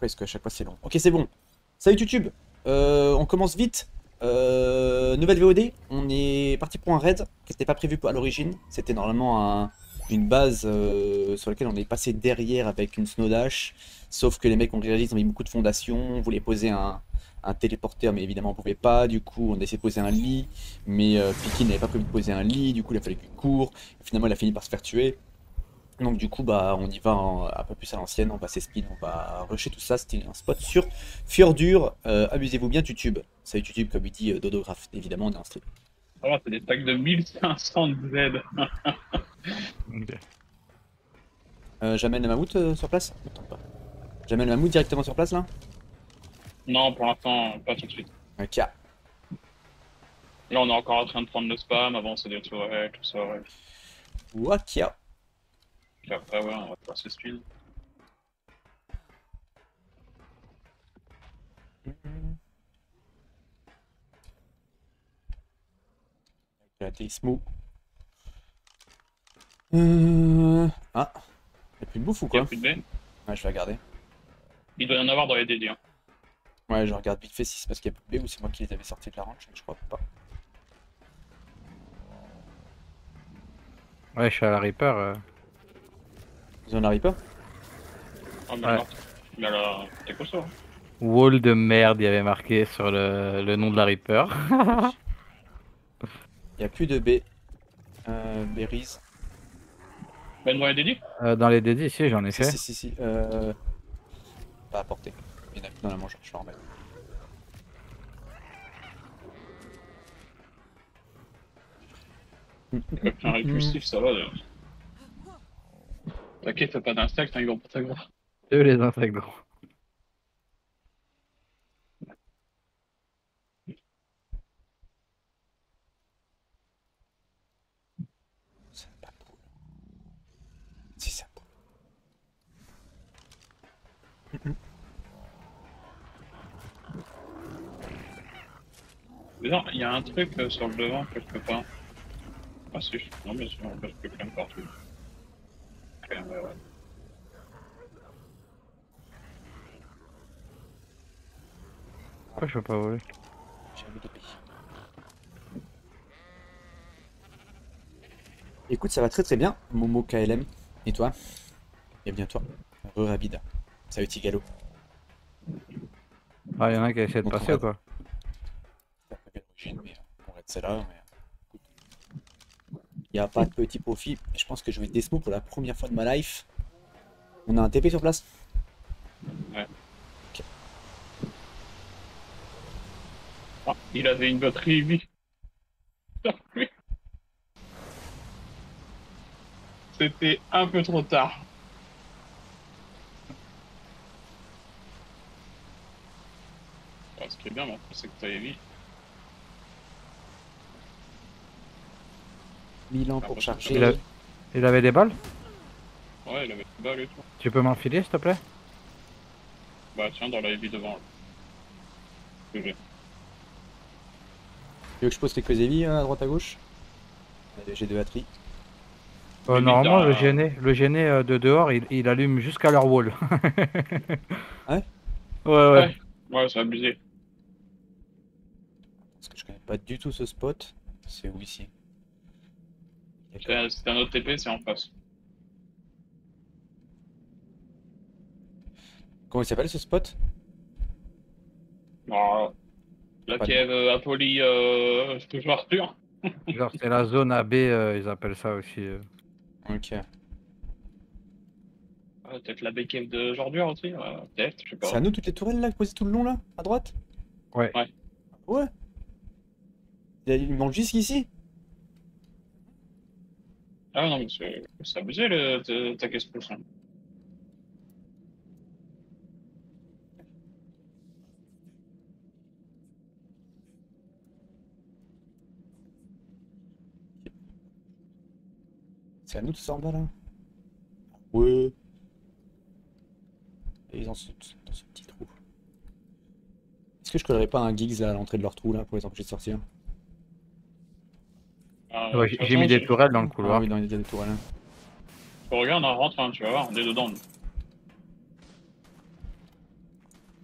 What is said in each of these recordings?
Pourquoi est-ce qu'à chaque fois c'est long? Ok, c'est bon. Salut YouTube. On commence vite. Nouvelle VOD. On est parti pour un raid qui n'était pas prévu à l'origine. C'était normalement une base sur laquelle on est passé derrière avec une Snow Dash. Sauf que les mecs ont réalisé qu'ils ont mis beaucoup de fondations. On voulait poser un téléporteur, mais évidemment on pouvait pas. Du coup, on a essayé de poser un lit. Mais Piki n'avait pas prévu de poser un lit. Du coup, il a fallu qu'il court. Finalement, il a fini par se faire tuer. Donc du coup bah on y va un peu plus à l'ancienne, on va s'espin, on va rusher tout ça, c'était un spot sur Fjordur, amusez-vous bien YouTube. Salut YouTube comme il dit Dodograph, évidemment on est en stream. Oh, c'est des stacks de 1500 Z. Ok. J'amène le mammouth sur place? Attends pas. J'amène le mammouth directement sur place là? Non, pour l'instant, pas tout de suite. Ok. Là, on est encore en train de prendre le spam, avant c'est des tourelles, tout ça, ouais. Wakia. Puis après, ouais, on va passer speed. La Téismo. Ah, y'a plus de bouffe ou Il y a quoi? plus de baies. Ouais, je vais regarder. Il doit y en avoir dans les DD. Hein. Ouais, je regarde vite fait si c'est parce qu'il y a plus de B ou c'est moi qui les avais sortis de la ranch, je crois pas. Ouais, je suis à la Reaper. Vous en arrivez pas? Oh, mais Ouais. non. Mais là, t'es quoi ça? Hein. Wall de merde, il y avait marqué sur le nom de la Reaper. Il y a plus de B. Berries. Ben, dans les DD? Dans les dédits, ici, j'en ai fait. Si. Pas à portée. Il y en a plus dans la mangeoire, je vais en remettre. Un répulsif, ça va. T'inquiète, t'as pas d'instack, t'as un grand patagon. Eux, les insectes gros. C'est pas cool. Si, ça cool. Mais non, il y a un truc sur le devant que je peux pas. Ah si, non mais sinon, je peux quand même partout. Ok, ouais. Pourquoi je peux pas voler? J'ai un de pays. Écoute, ça va très bien, Momo KLM. Et toi? Et bien toi. Rabida. Salut Tigalo. Ah, il y en a qui essaient de Donc, passer on ou quoi? C'est pas bien d'origine, mais on reste celle-là. Mais... Il n'y a pas de petit profit. Je pense que je vais Desmo pour la première fois de ma life. On a un TP sur place? Ouais. Ok. Ah, il avait une batterie vie. C'était un peu trop tard. Ah, ce qui est bien, maintenant, c'est que t'as vie. 1000 ans Ah, pour bah, charger. Il avait des balles? Ouais, il avait une balle et tout. Tu peux m'enfiler, s'il te plaît? Bah tiens, dans la vie devant. Là. Que j'ai. Tu veux que je pose quelques évis à droite à gauche? J'ai deux batteries. Normalement, Limite, le gêné de dehors, il allume jusqu'à leur wall. Ah ouais? Ouais. Ouais, c'est abusé. Parce que je connais pas du tout ce spot. C'est où ici? C'est un autre TP, c'est en face. Comment il s'appelle ce spot? Alors, la Pas de- cave Apoli, toujours Arthur. Genre, c'est la zone AB, ils appellent ça aussi. Ok. Peut-être la cave de Jordur aussi, peut-être, je sais C'est pas. à nous toutes les tourelles là, posées tout le long là? À droite? Ouais. Ouais. Ouais. Il manque jusqu'ici? Ah non, mais c'est abusé ta expulsion. C'est à nous tout ça en bas là? Ouais. Et ils en sont dans ce petit trou. Est-ce que je collerais pas un Giggs là à l'entrée de leur trou là pour les empêcher de sortir? Ouais, De toute j'ai mis façon, des tourelles dans le Ah couloir. oui, non, il y a des tourelles. regarde, on rentre, hein, tu vas voir, on est dedans. Nous.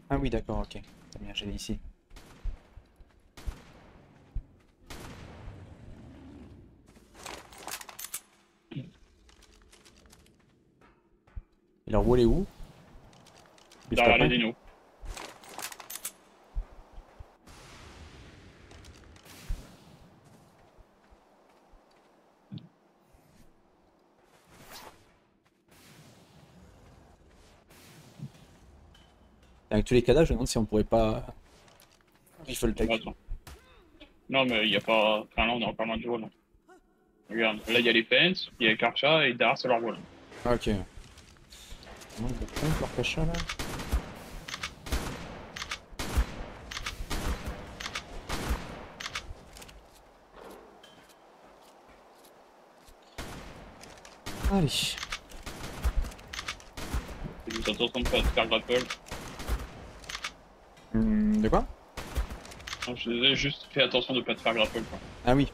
Ah oui, d'accord, ok. T'as bien gêné ici. Et leur wall est où? Juste Derrière les après? dinos. Avec tous les cadavres, je me demande si on pourrait pas rifle tech. Attends. Non, mais il y a pas. Enfin, là, on est encore loin du wall. Hein. Regarde, là, il y a les fences, il y a les Karcha, et derrière, c'est leur wall. Ah, ok. Manque de pompe, leur cacha là. Allez. Et juste attention de pas te faire grapple. De quoi? Non, je disais juste fais attention de pas te faire grapple, quoi. Ah oui.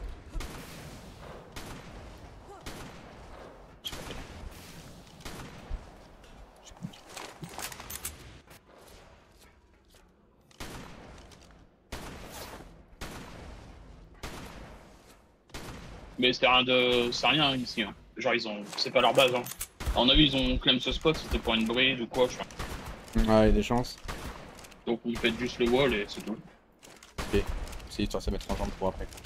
Mais c'est rien de. C'est rien hein, ici. Hein. Genre, ils ont. C'est pas leur base. Hein. À mon avis, ils ont claim ce spot, c'était pour une bride ou quoi. Enfin. Ouais, il y a des chances. Donc, vous faites juste le wall et c'est tout. Ok. C'est histoire de se mettre en jambe pour après.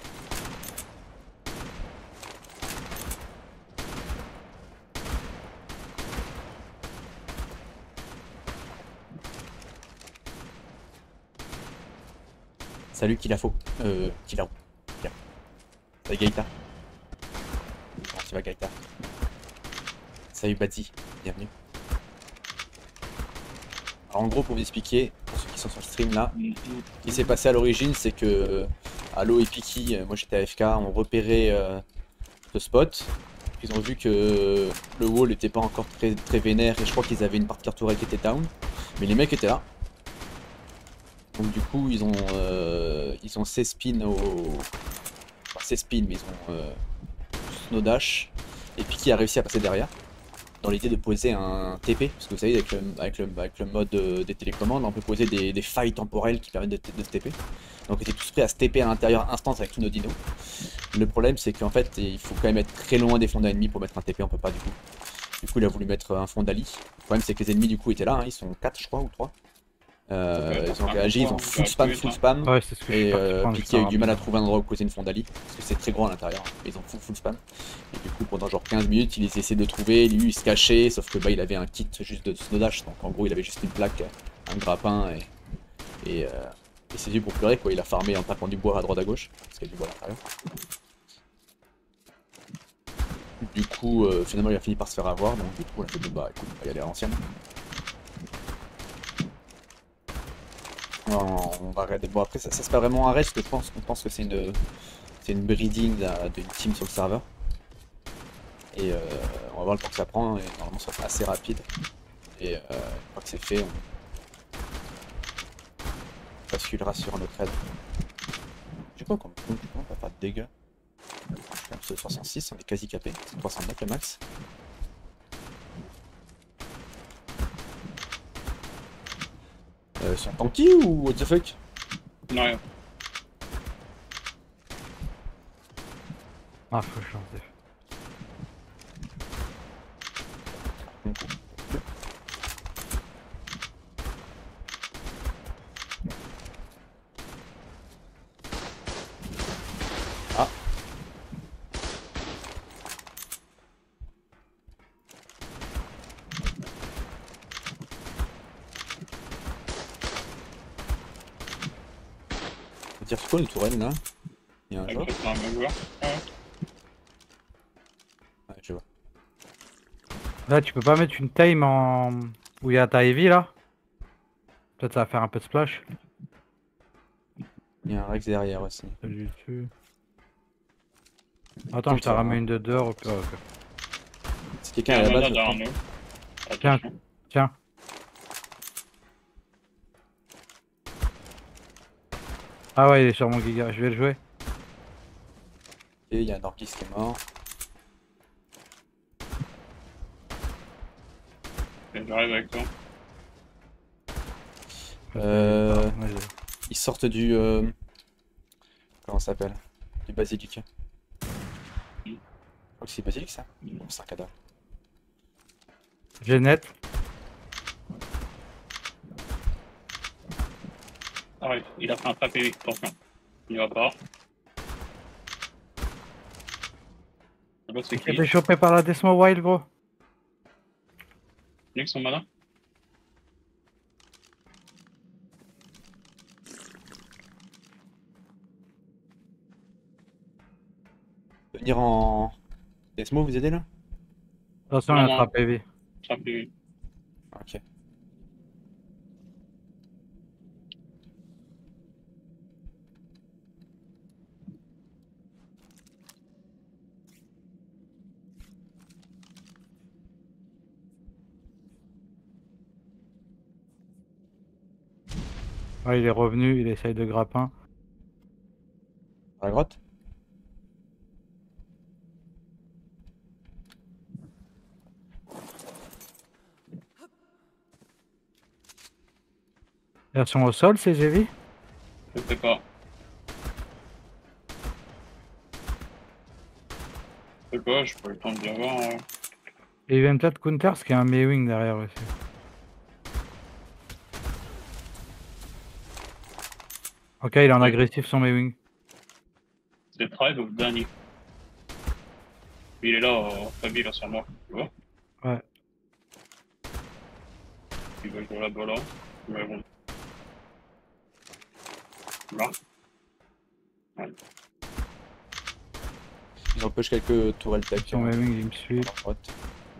Salut Kilafo. Kilao. Salut Gaïta. Comment tu vas Gaïta? Salut Badzi. Bienvenue. Alors en gros pour vous expliquer, pour ceux qui sont sur le stream là, ce qui s'est passé à l'origine c'est que Allo et Piki, moi j'étais AFK, ont repéré ce spot. Ils ont vu que le wall n'était pas encore très vénère et je crois qu'ils avaient une partie de leur tourelle qui était down. Mais les mecs étaient là. Donc du coup ils ont C-spin au... Enfin C-spin mais ils ont Snow Dash. Et Piki a réussi à passer derrière. Dans l'idée de poser un TP, parce que vous savez avec le mode des télécommandes on peut poser des failles temporelles qui permettent de se TP. Donc on était tous prêts à se TP à l'intérieur instant avec tous nos dinos. Le problème c'est qu'en fait il faut quand même être très loin des fonds ennemis pour mettre un TP, on peut pas du coup. Du coup il a voulu mettre un fond d'Ali. Le problème c'est que les ennemis du coup étaient là, hein, ils sont 4 je crois ou 3. Ils ont réagi, ils ont full spam. Ouais, c'est ce que je suis Et parti prendre. Piki a eu du mal à trouver un endroit où poser une fondali, parce que c'est très grand à l'intérieur, ils ont full spam. Et du coup pendant genre 15 minutes il essaie de trouver, lui il se cachait, sauf que bah il avait un kit juste de Snow Dash, donc en gros il avait juste une plaque, un grappin et c'est dû pour pleurer quoi, il a farmé en tapant du bois à droite à gauche, parce qu'il y a du bois à l'intérieur. Du coup finalement il a fini par se faire avoir, donc du coup on a fait bah écoute, on va y aller à l'ancienne. On va raid. Bon après ça c'est pas vraiment un raid parce que on pense que c'est une breeding d'une team sur le serveur. Et on va voir le temps que ça prend et normalement ça sera assez rapide. Et une fois que c'est fait, on basculera sur notre raid. Je sais pas comment on va faire de dégâts. Je suis à 66, on est quasi capé, c'est 309 le max. Ils sont tanky ou what the fuck? Non, rien. Ah, faut changer. Ah. On tire sur quoi les tourelles là? Il y a un joueur? Ouais, je vois. Là, tu peux pas mettre une time en... où il y a ta heavy là? Peut-être ça va faire un peu de splash. Il y a un Rex derrière aussi. Attends, je te ramène une de dehors au pire. Si quelqu'un est à la base, Tiens, tiens. Ah ouais, il est sur mon giga, je vais le jouer. et il y a un Orkis qui est mort. J'arrive avec toi. Ouais, Ils sortent du... Comment ça s'appelle? Du basilic. Je crois que c'est basilic ça? Bon, c'est un cadavre. j'ai net. Ah ouais, il a fait un trap PV, attention. Il va pas. Là-bas, c'est J'ai qui? été chopé par la Desmo Wild, gros. Nick, son mana? Venir en... Desmo, vous aider là? Attention, il y a un Non, trap heavy. Trap PV. Ok. Ouais, il est revenu, il essaye de grappin. Dans la grotte? Ils sont au sol, ces heavy? Je sais pas. Je sais pas, je peux le temps de bien voir. Et il vient peut-être counter, parce qu'il y a un Mewing derrière aussi. Ok, il est en Oui. agressif son Mewing. C'est Tribe ou le dernier. Il est là, Fabi, là, sur moi. Tu vois? Ouais. Il va jouer là-bas, là. Mais bon. Là. Ouais. Ils empêchent quelques tourelles tech. Son Mewing, il me suit. Dans la grotte.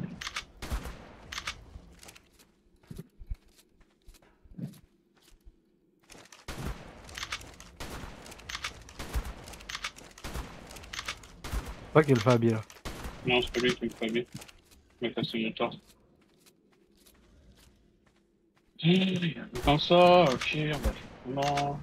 Je crois qu'il y a le Fabi là. Non, c'est pas lui qui me fait bien. Mais ça, c'est mon tort. Comme ça, ok, bah, non.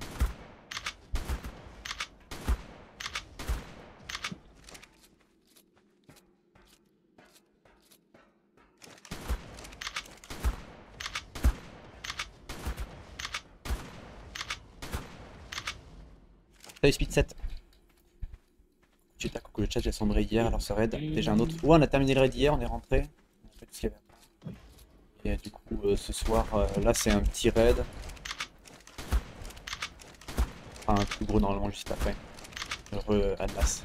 Salut Speed 7. J'étais à coucou le chat, j'ai sombré hier, alors ce raid. Déjà un autre. Ouais, on a terminé le raid hier, on est rentré. On a fait tout ce qu'il y avait. Et du coup, ce soir, là c'est un petit raid. Enfin, un plus gros normalement juste après. Heureux Atlas.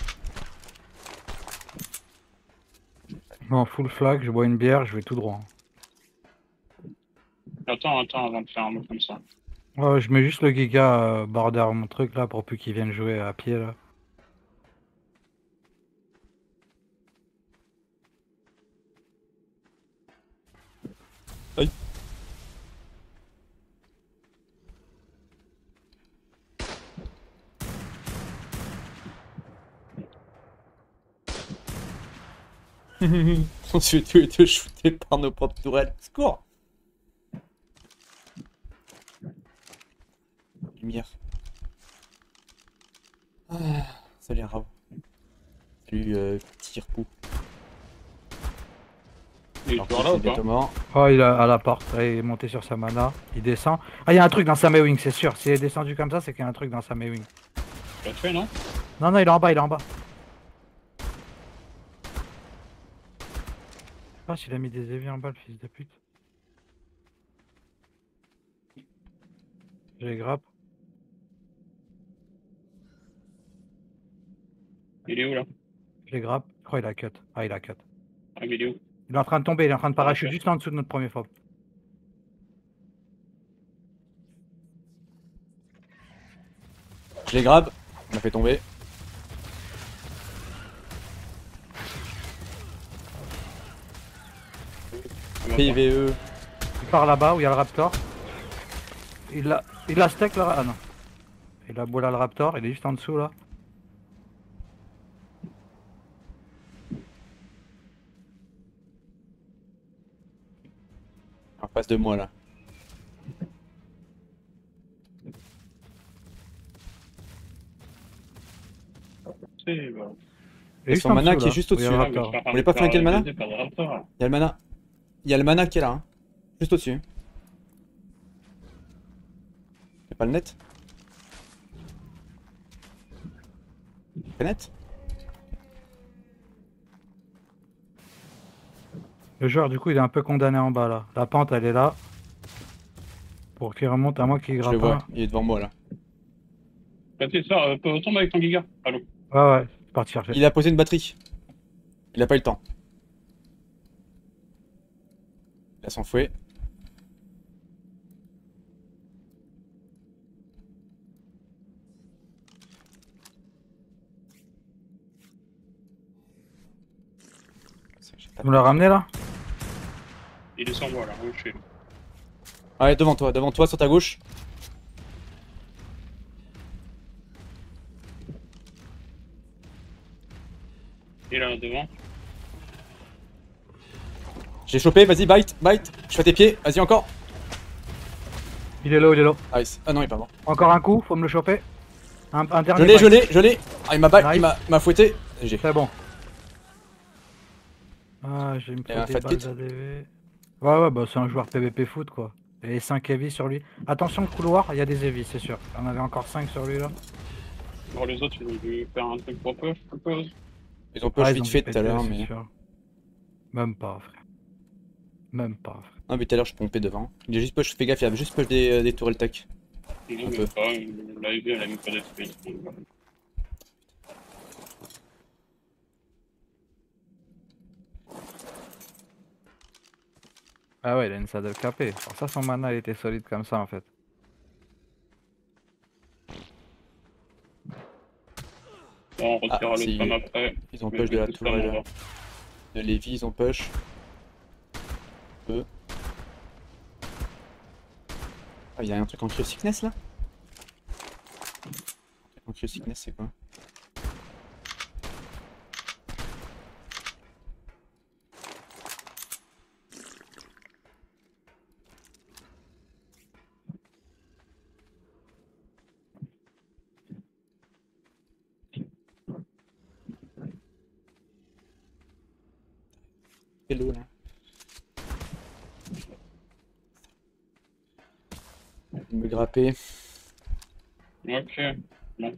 Bon, full flag, je bois une bière, je vais tout droit. Attends, avant de faire un mot comme ça. Ouais, je mets juste le giga border mon truc là pour plus qu'il vienne jouer à pied là. Aïe. On se fait tous les deux shooter par nos propres tourelles. Secours! Lumière. Ah, salut Rao. Salut Tirepou. Il est Alors, toujours là c'est ou pas? bientôt mort. Oh, il est à la porte, il est monté sur sa mana, il descend. Ah, il y a un truc dans sa Mewing, c'est sûr. S'il est descendu comme ça, c'est qu'il y a un truc dans sa Mewing. Tu l'as tué, non? Non, non, il est en bas, il est en bas. Ah, s'il a mis des éviers en bas, le fils de pute. Je les grappe. Il est où là? Je les grappe. Je crois qu'il a cut. Ah, il a cut. Ah, mais il est où? Il est en train de tomber, il est en train de parachute Ok. juste en dessous de notre premier fob. Je les grabe. On m'a fait tomber. PVE. Il part là-bas où il y a le raptor. Il a stack là. Ah non. Il a boula le raptor, il est juste en dessous là. En face de moi là. C'est bah. Il est Et juste son en mana dessous, qui est là, juste où il y a au-dessus. le Ah, mais je raptor. suis en train Vous voulez de pas faire flanquer le mana? aider par le raptor. Il y a le mana. Il y a le mana qui est là. Hein. Juste au-dessus. Pas le net? Pas net? Le joueur, du coup, il est un peu condamné en bas là. La pente, elle est là. Pour qu'il remonte à moi qui Je le vois, grappe. il est devant moi là. Peut-être ça, tombe avec ton giga. Allô. Ouais, ouais, c'est parti chercher. Il a posé une batterie. Il a pas eu le temps. Il a son fouet. Vous me le ramenez là? Il est sur moi là, oui, je suis. Ouais, devant toi, sur ta gauche. Il est là devant. J'ai chopé, vas-y, bite. Je fais tes pieds, vas-y encore. Il est là, il est là. Nice. Ah non, il est pas mort. Encore un coup, faut me le choper. Un dernier. Je l'ai. Ah, il m'a Nice. il m'a fouetté. J'ai. C'est bon. Ah, j'ai une Il y a un des fat balles kit. d'ADV. Ouais, ouais, bah c'est un joueur PVP foot quoi. Et 5 heavy sur lui. Attention, le couloir, il y a des heavy, c'est sûr. On avait encore 5 sur lui là. Bon, les autres, ils ont dû faire un truc pour peu, je suppose. Ils ont push Ah, ils vite ont fait dû tout à l'heure, péter, mais. c'est sûr. Même pas, frère. Même pas, frère. Ah, mais tout à l'heure, je pompais devant. Il a juste push, fais gaffe, il a juste push des tourelles tac. Il Un est peu. même pas, la UV, elle a même pas d'esprit. Ah ouais, il a une saddle capée. Pour ça, son mana il était solide comme ça en fait. Bon, on Ah, retirera le c'est- spam après. Ils ont Mais push de la le spam, on tourelle. va. De Levi, ils ont push. Eux. Ah, il y a un truc en Cryo Sickness là? En Cryo Sickness, c'est quoi? Hello là. Il me grapper. Ok, bon.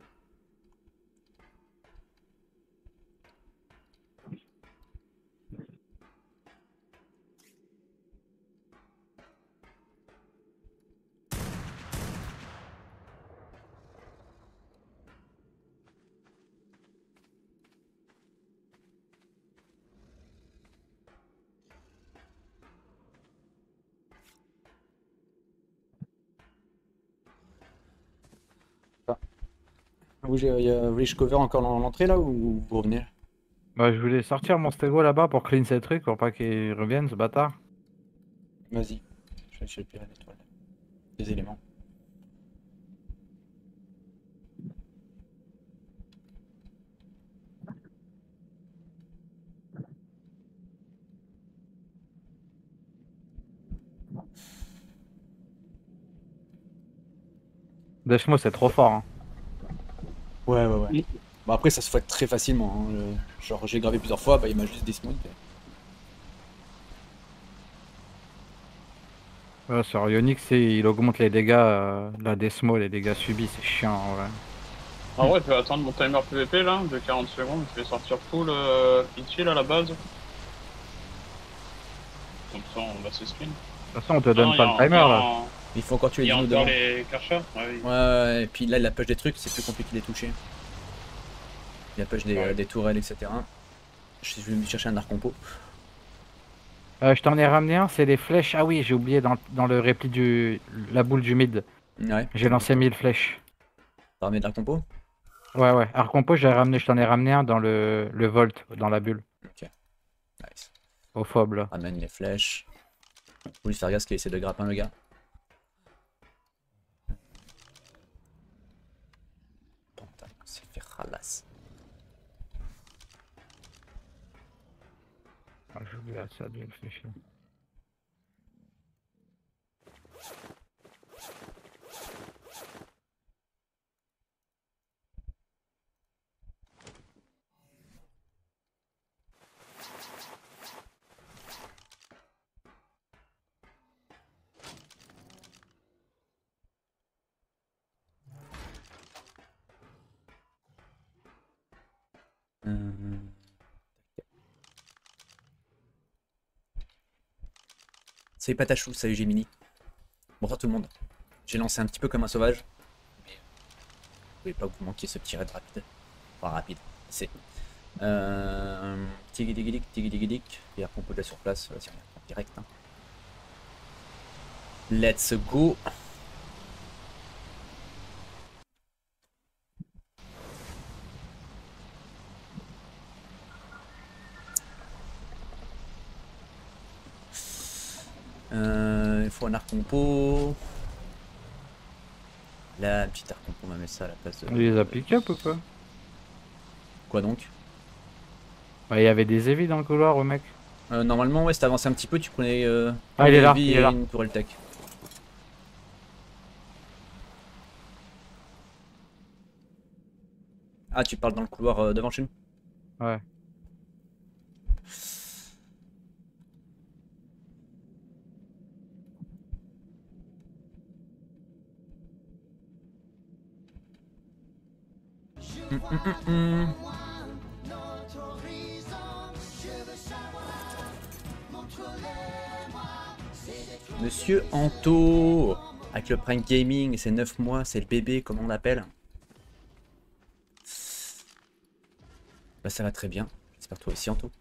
Il y a Rich Cover encore dans l'entrée là ou vous revenez? Bah, je voulais sortir mon stego là-bas pour clean ces trucs pour pas qu'il revienne ce bâtard. Vas-y. Je vais chercher les toiles. Des éléments. Dashmo c'est trop fort. Hein. Ouais. Bon après ça se fait très facilement. Hein. Genre j'ai gravé plusieurs fois, bah il m'a juste dismount. Ouais, sur Ionix, il augmente les dégâts, la Desmo, les dégâts subis, c'est chiant en vrai. En vrai, je vais attendre mon timer PVP là, de 40 secondes. Je vais sortir full Itchy là à la base. Comme ça, on va s'esquine. De toute façon, on te donne pas le timer là. Il faut encore tuer Il y les a dinos encore devant. les Karchas. Ouais, oui. Ouais, et puis là il a push des trucs, c'est plus compliqué de les toucher. Il a push Ouais. des tourelles, etc. Je vais me chercher un arc compo. Je t'en ai ramené un, c'est les flèches. Ah oui, j'ai oublié dans le repli la boule du mid. Ouais. J'ai lancé 1000 flèches. T'as ramené de l'arc compo? Ouais. Arcompo, je t'en ai ramené un dans le Volt, dans la bulle. Ok. Nice. Au fob là. Ramène les flèches. Oui, Sargas qui essaie de grappin le gars. Putain, on s'est fait ralasse. Ah, j'ai oublié ça de flèche. Euh, Salut Patachou, salut Gemini. Bonsoir tout le monde. J'ai lancé un petit peu comme un sauvage. Mais vous pouvez pas vous manquer ce petit raid rapide. Enfin rapide, c'est. Tigidigidik, tigidigidik. Il y a compo de la surplace, vas-y on reprend direct. Hein. Let's go. Il faut un arc compo. Là, un petit arc compo, on va mettre ça à la place de. On les a pick-up ou quoi? Quoi donc? Bah, il y avait des évis dans le couloir, au mec. Normalement, ouais, si t'avançais un petit peu, tu prenais. Ah, il est là, vie il est et là. une tourelle tech. Ah, tu parles dans le couloir devant chez nous? Ouais. Monsieur Anto, avec le Prime Gaming, c'est 9 mois, c'est le bébé, comment on l'appelle? Bah ça va très bien, j'espère toi aussi Anto.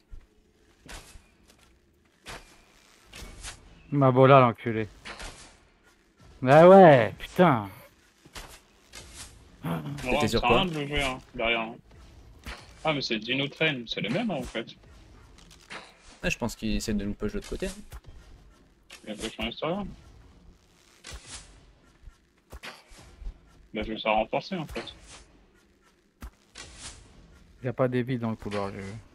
Ma bola, l'enculé. Bah ouais, putain. T'étais sur Ça quoi? rien de le jouer hein, derrière. Hein. Ah mais c'est Dino Train, c'est les mêmes hein, en fait. Ah, je pense qu'il essaie de nous push de l'autre côté. Il y a push en extérieur. Bah je vais ça renforcer en fait. Il n'y a pas d'évis dans le couloir, j'ai vu.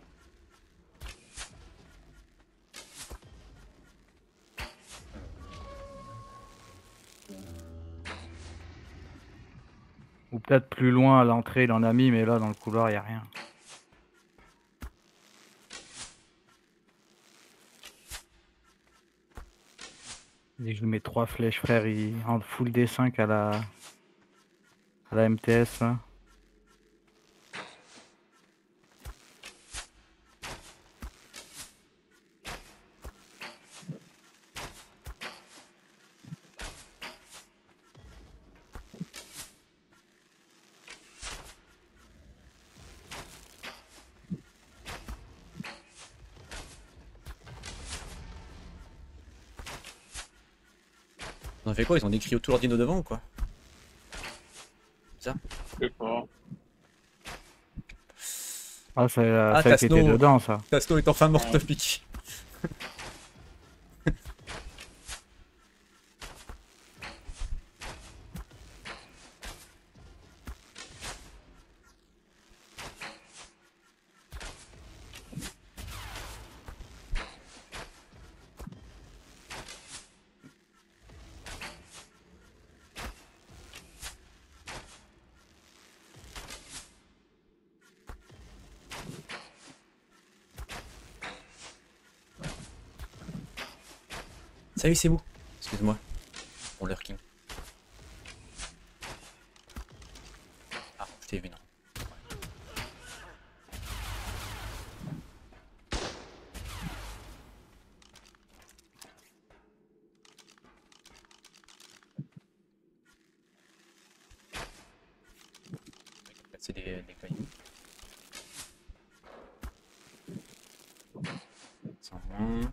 Ou peut-être plus loin à l'entrée, il en a mis, mais là, dans le couloir, il n'y a rien. Dès que je lui mets 3 flèches, frère, il en full D5 à la MTS, là. Ils ont fait quoi? Ils ont décrit autour Dino devant ou quoi? Ça? Je sais pas. Ah, c'est Ah, celle qui était Tasno. dedans, ça. Tasno est enfin morte, Ouais. Pique. Salut, c'est vous. Excuse-moi. Pour lurking. Ah, je t'ai vu, non. C'est des cailloux. Sans moins.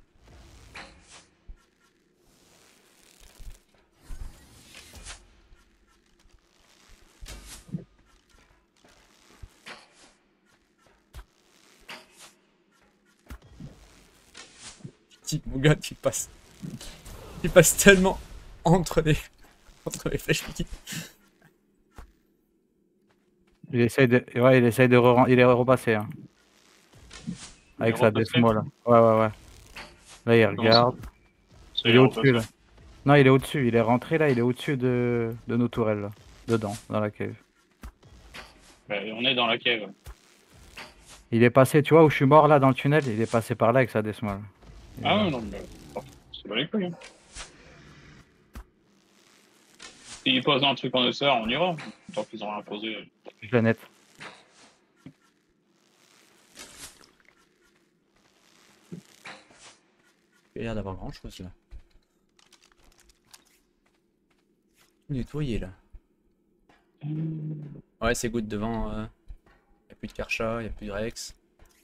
Mon gars, tu passes tellement entre les flèches Mickey. Il essaye de, ouais, il est repassé, hein. Avec Il est sa repassé. Desmo, là. Ouais, ouais, ouais. Là, il regarde. C'est Il est au-dessus, là. Non, il est au-dessus. Il est rentré, là. Il est au-dessus de nos tourelles, là. Dedans, dans la cave. Bah, on est dans la cave. Il est passé, tu vois, où je suis mort, là, dans le tunnel. Il est passé par là avec sa Desmo, là. Ah ouais, non, mais c'est pas les couilles. Hein. S'ils posent un truc en ESR, on ira. Tant qu'ils ont rien posé. Je la net. Il a l'air d'avoir grand chose là. Nettoyer là. Ouais, c'est good devant. Y a plus de Karcha, y a plus de Rex.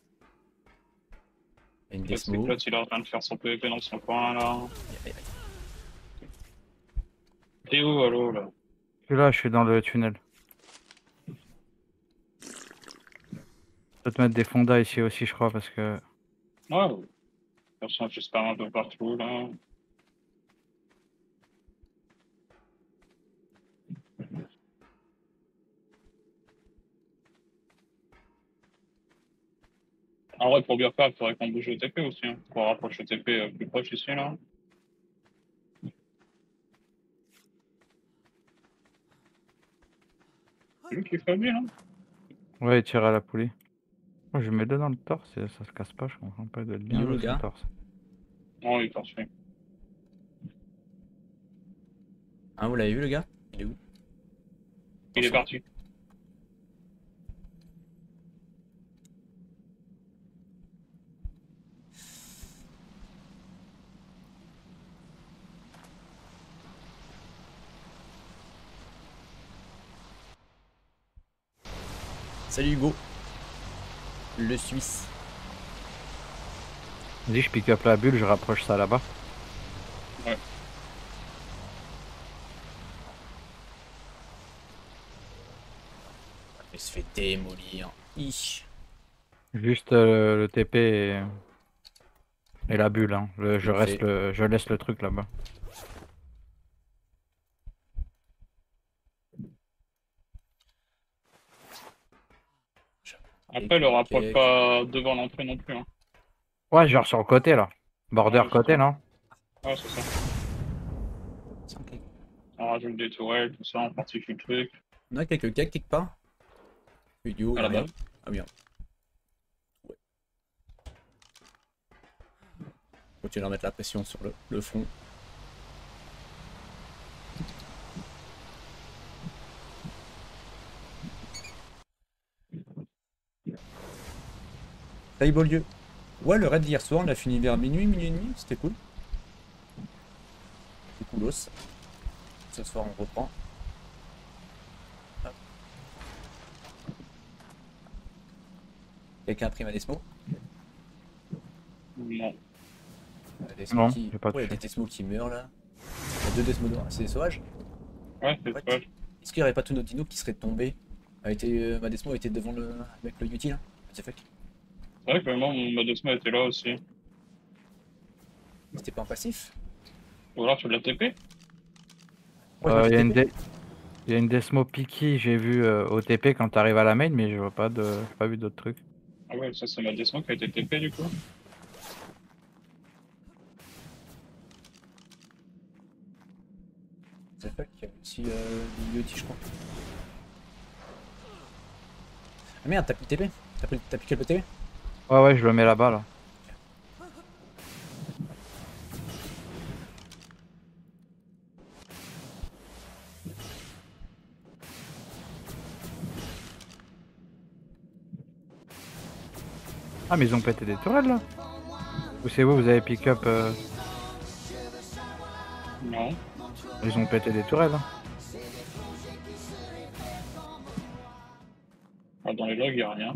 Y a une Là, c'est Desmo. que l'autre, il est en train de faire son PVP dans son coin là. Aïe, aïe. T'es où, allô là? Je suis là, je suis dans le tunnel. Je peux te mettre des fondas ici aussi, je crois, parce que. Ouais, de toute façon, je spam un peu partout là. En vrai, pour bien faire, il faudrait qu'on bouge le TP aussi, hein, pour rapprocher le TP plus proche ici là. C'est lui qui fait bien, hein. Ouais, il tire à la poulie. Moi, je mets le dans le torse et ça se casse pas, je comprends pas de bien Yo, le jouer son gars. torse. Non, il est parfait. Ah, vous l'avez vu le gars? Il est où? Il est Attention. parti. Salut Hugo. Le Suisse. Vas-y, je pick up la bulle, je rapproche ça là-bas. Ouais. Il se fait démolir. Ih. Juste le TP et la bulle, hein. Parfait. Je laisse le truc là-bas. Après, le rapproche Cake. pas devant l'entrée non plus, hein. Ouais, genre sur le côté là. Border Ouais, côté, non? Ouais, c'est ça. Sans cake. On rajoute des tourelles, tout ça, on fortifie le truc. On a quelques cakes quelque part? Vidéo, À y'a la rien. base. Ah bien. Ouais. Continue à mettre la pression sur le front. Salut Beaulieu. Ouais, le raid d'hier soir, on l'a fini vers minuit, minuit et demi, c'était cool. C'est coolos. Ce soir, on reprend. Hop. Quelqu'un a pris ma Desmo? Non. Desmo Non, qui... j'ai pas Ouais, il y a touché. des Desmo qui meurent là. Il y a deux Desmo dehors. C'est des sauvages? Ouais, c'est What? ça. Est-ce qu'il n'y aurait pas tous nos dinos qui seraient tombés? Ma Desmo était devant le... avec le Yuti là? What the fuck? C'est vrai que moi, mon Madosma était là aussi. C'était pas en passif? Ou alors tu l'as TP? Ouais, je m'en Il y a suis une, TP. y a une Desmo Piki, j'ai vu au TP quand t'arrives à la main, mais je vois pas j'ai pas vu d'autres trucs. Ah ouais, ça c'est Madosma qui a été TP du coup. What the fuck? Il y a aussi le Yuti, je crois. Ah merde, t'as plus de TP? T'as piqué le TP? Ouais, ouais, je le mets là-bas là. Ah, mais ils ont pété des tourelles là? Ou c'est vous avez pick up Non. Ils ont pété des tourelles. Hein. Ah, dans les logs, y a rien.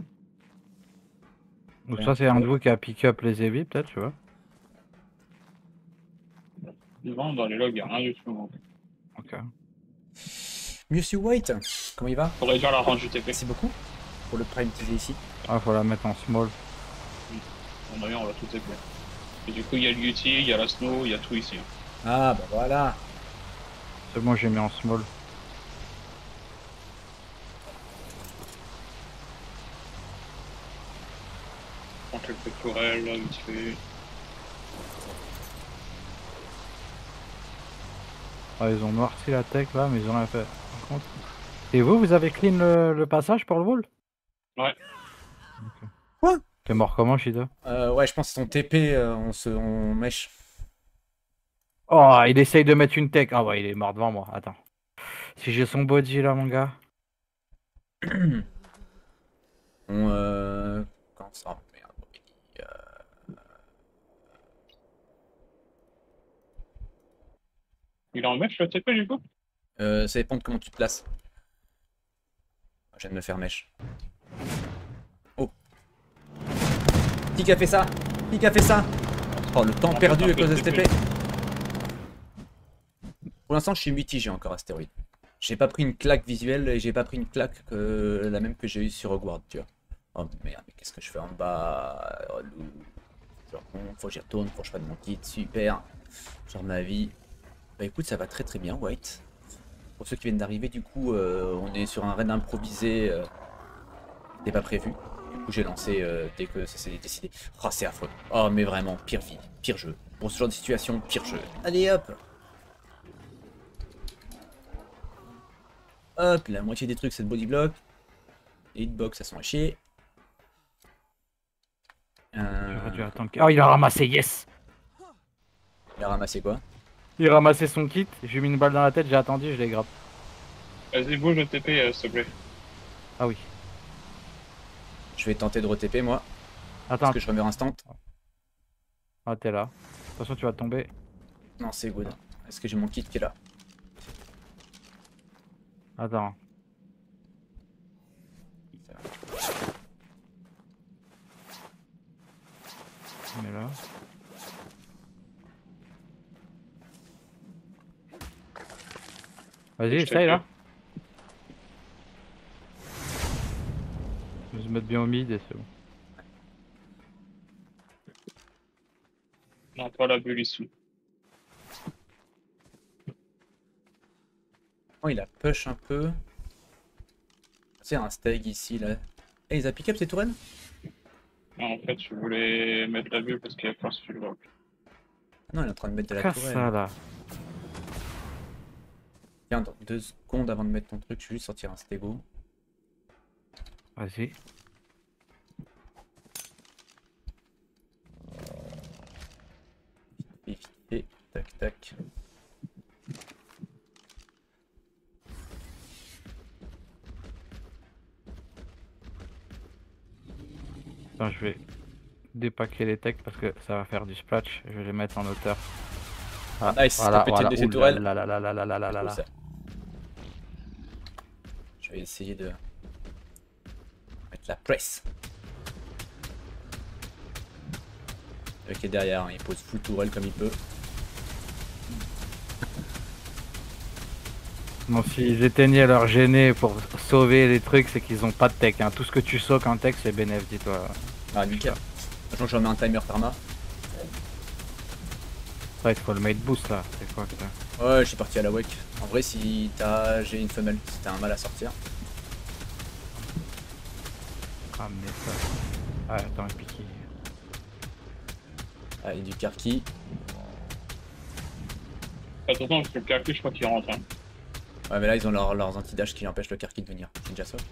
Ou Ouais, ça c'est un de vous qui a pick up les heavy peut-être, tu vois. Devant, dans les logs, y a rien du tout. Ok. Monsieur White, comment il va? Faut réduire la range du TP. Merci beaucoup pour le prime utilisé ici. Ah, faut la mettre en small. En ailleurs, on va tout TP. Et du coup, il y a le UT, il y a la Snow, il y a tout ici. Ah bah voilà. C'est bon, j'ai mis en small. On prend quelques tourelles, là, vite fait. Ah, ils ont noirci la tech là, mais ils ont rien fait. Par contre. Et vous avez clean le passage pour le wall? Ouais. Ok. Quoi? T'es mort comment, Shida? Ouais, je pense que ton TP, on mèche. Oh, il essaye de mettre une tech. Ah ouais, il est mort devant moi. Attends. Si j'ai son body là, mon gars. On, quand ça? Merde. Il est en mèche le TP du coup? Ça dépend de comment tu te places. Je viens de me faire mèche. Oh. Qui a fait ça? Qui a fait ça? Oh, le temps perdu à cause de ce TP. Pour l'instant, je suis mitigé encore, Astéroïde. J'ai pas pris une claque visuelle et j'ai pas pris une claque la même que j'ai eue sur Hogwarts, tu vois. Oh merde, mais qu'est-ce que je fais en bas? Oh, loup. Genre, bon, faut que j'y retourne, faut que je fasse mon kit, super. Genre ma vie. Bah écoute, ça va très très bien, White. Pour ceux qui viennent d'arriver, du coup, on est sur un raid improvisé. C'était pas prévu. Du coup, j'ai lancé dès que ça s'est décidé. Oh, c'est affreux. Oh, mais vraiment, pire vie, pire jeu. Pour ce genre de situation, pire jeu. Allez, hop! Hop, la moitié des trucs, c'est le body block. Les hitbox, ça sont à chier. J'aurais dû attendre. Oh, il a ramassé, yes! Il a ramassé quoi? Il a ramassé son kit, j'ai mis une balle dans la tête, j'ai attendu, je l'ai grappe. Vas-y, bouge le TP s'il te plaît. Ah oui. Je vais tenter de re-TP moi. Attends. Parce que je remeurs instant. Ah, t'es là. De toute façon, tu vas tomber. Non, c'est good. Est-ce que j'ai mon kit qui est là? Attends. On est là. Vas-y, essaye là. Je vais se mettre bien au mid et c'est bon. Non, pas la bulle ici. Oh, il a push un peu. C'est un stag ici là. Eh, ils a pick up ces tourelles? Non, en fait, je voulais mettre la bulle parce qu'il y a force sur le bloc. Non, il est en train de mettre de la Casse tourelle. ça là. Tiens, dans 2 secondes avant de mettre ton truc, je vais juste sortir un stego. Vas-y. Vite fait, tac tac. Attends, je vais dépaquer les techs parce que ça va faire du splash. Je vais les mettre en hauteur. Ah, nice, voilà, t'as pété voilà. de ces Ouh tourelles. là là là là là là là là là. Ça. Je vais essayer de mettre la presse. Le qui est derrière, hein, il pose full tourelle comme il peut. Bon, s'ils éteignaient leur gêné pour sauver les trucs, c'est qu'ils ont pas de tech. Hein. Tout ce que tu soques en tech, c'est bénéf, dis-toi. Ah, nickel. Sachant que je remets un timer perma. Ça, il faut le mate boost là. C'est quoi que ça? Ouais, je suis parti à la wake. En vrai, si t'as. J'ai une femelle, si t'as un mal à sortir. Ramener ça. Ah, attends, piqué. Ah, et du karki. Attention, parce que le calcul, je crois qu'il rentre. Hein. Ouais, mais là, ils ont leurs anti-dash qui empêchent le karki de venir. C'est déjà ça.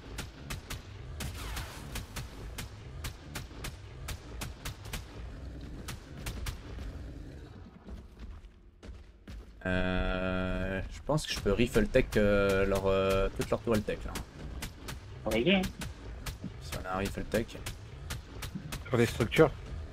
Je pense que je peux rifle tech toute leur tourelle tech là. Vas-y, hein. Si on a un rifle tech. Sur les structures.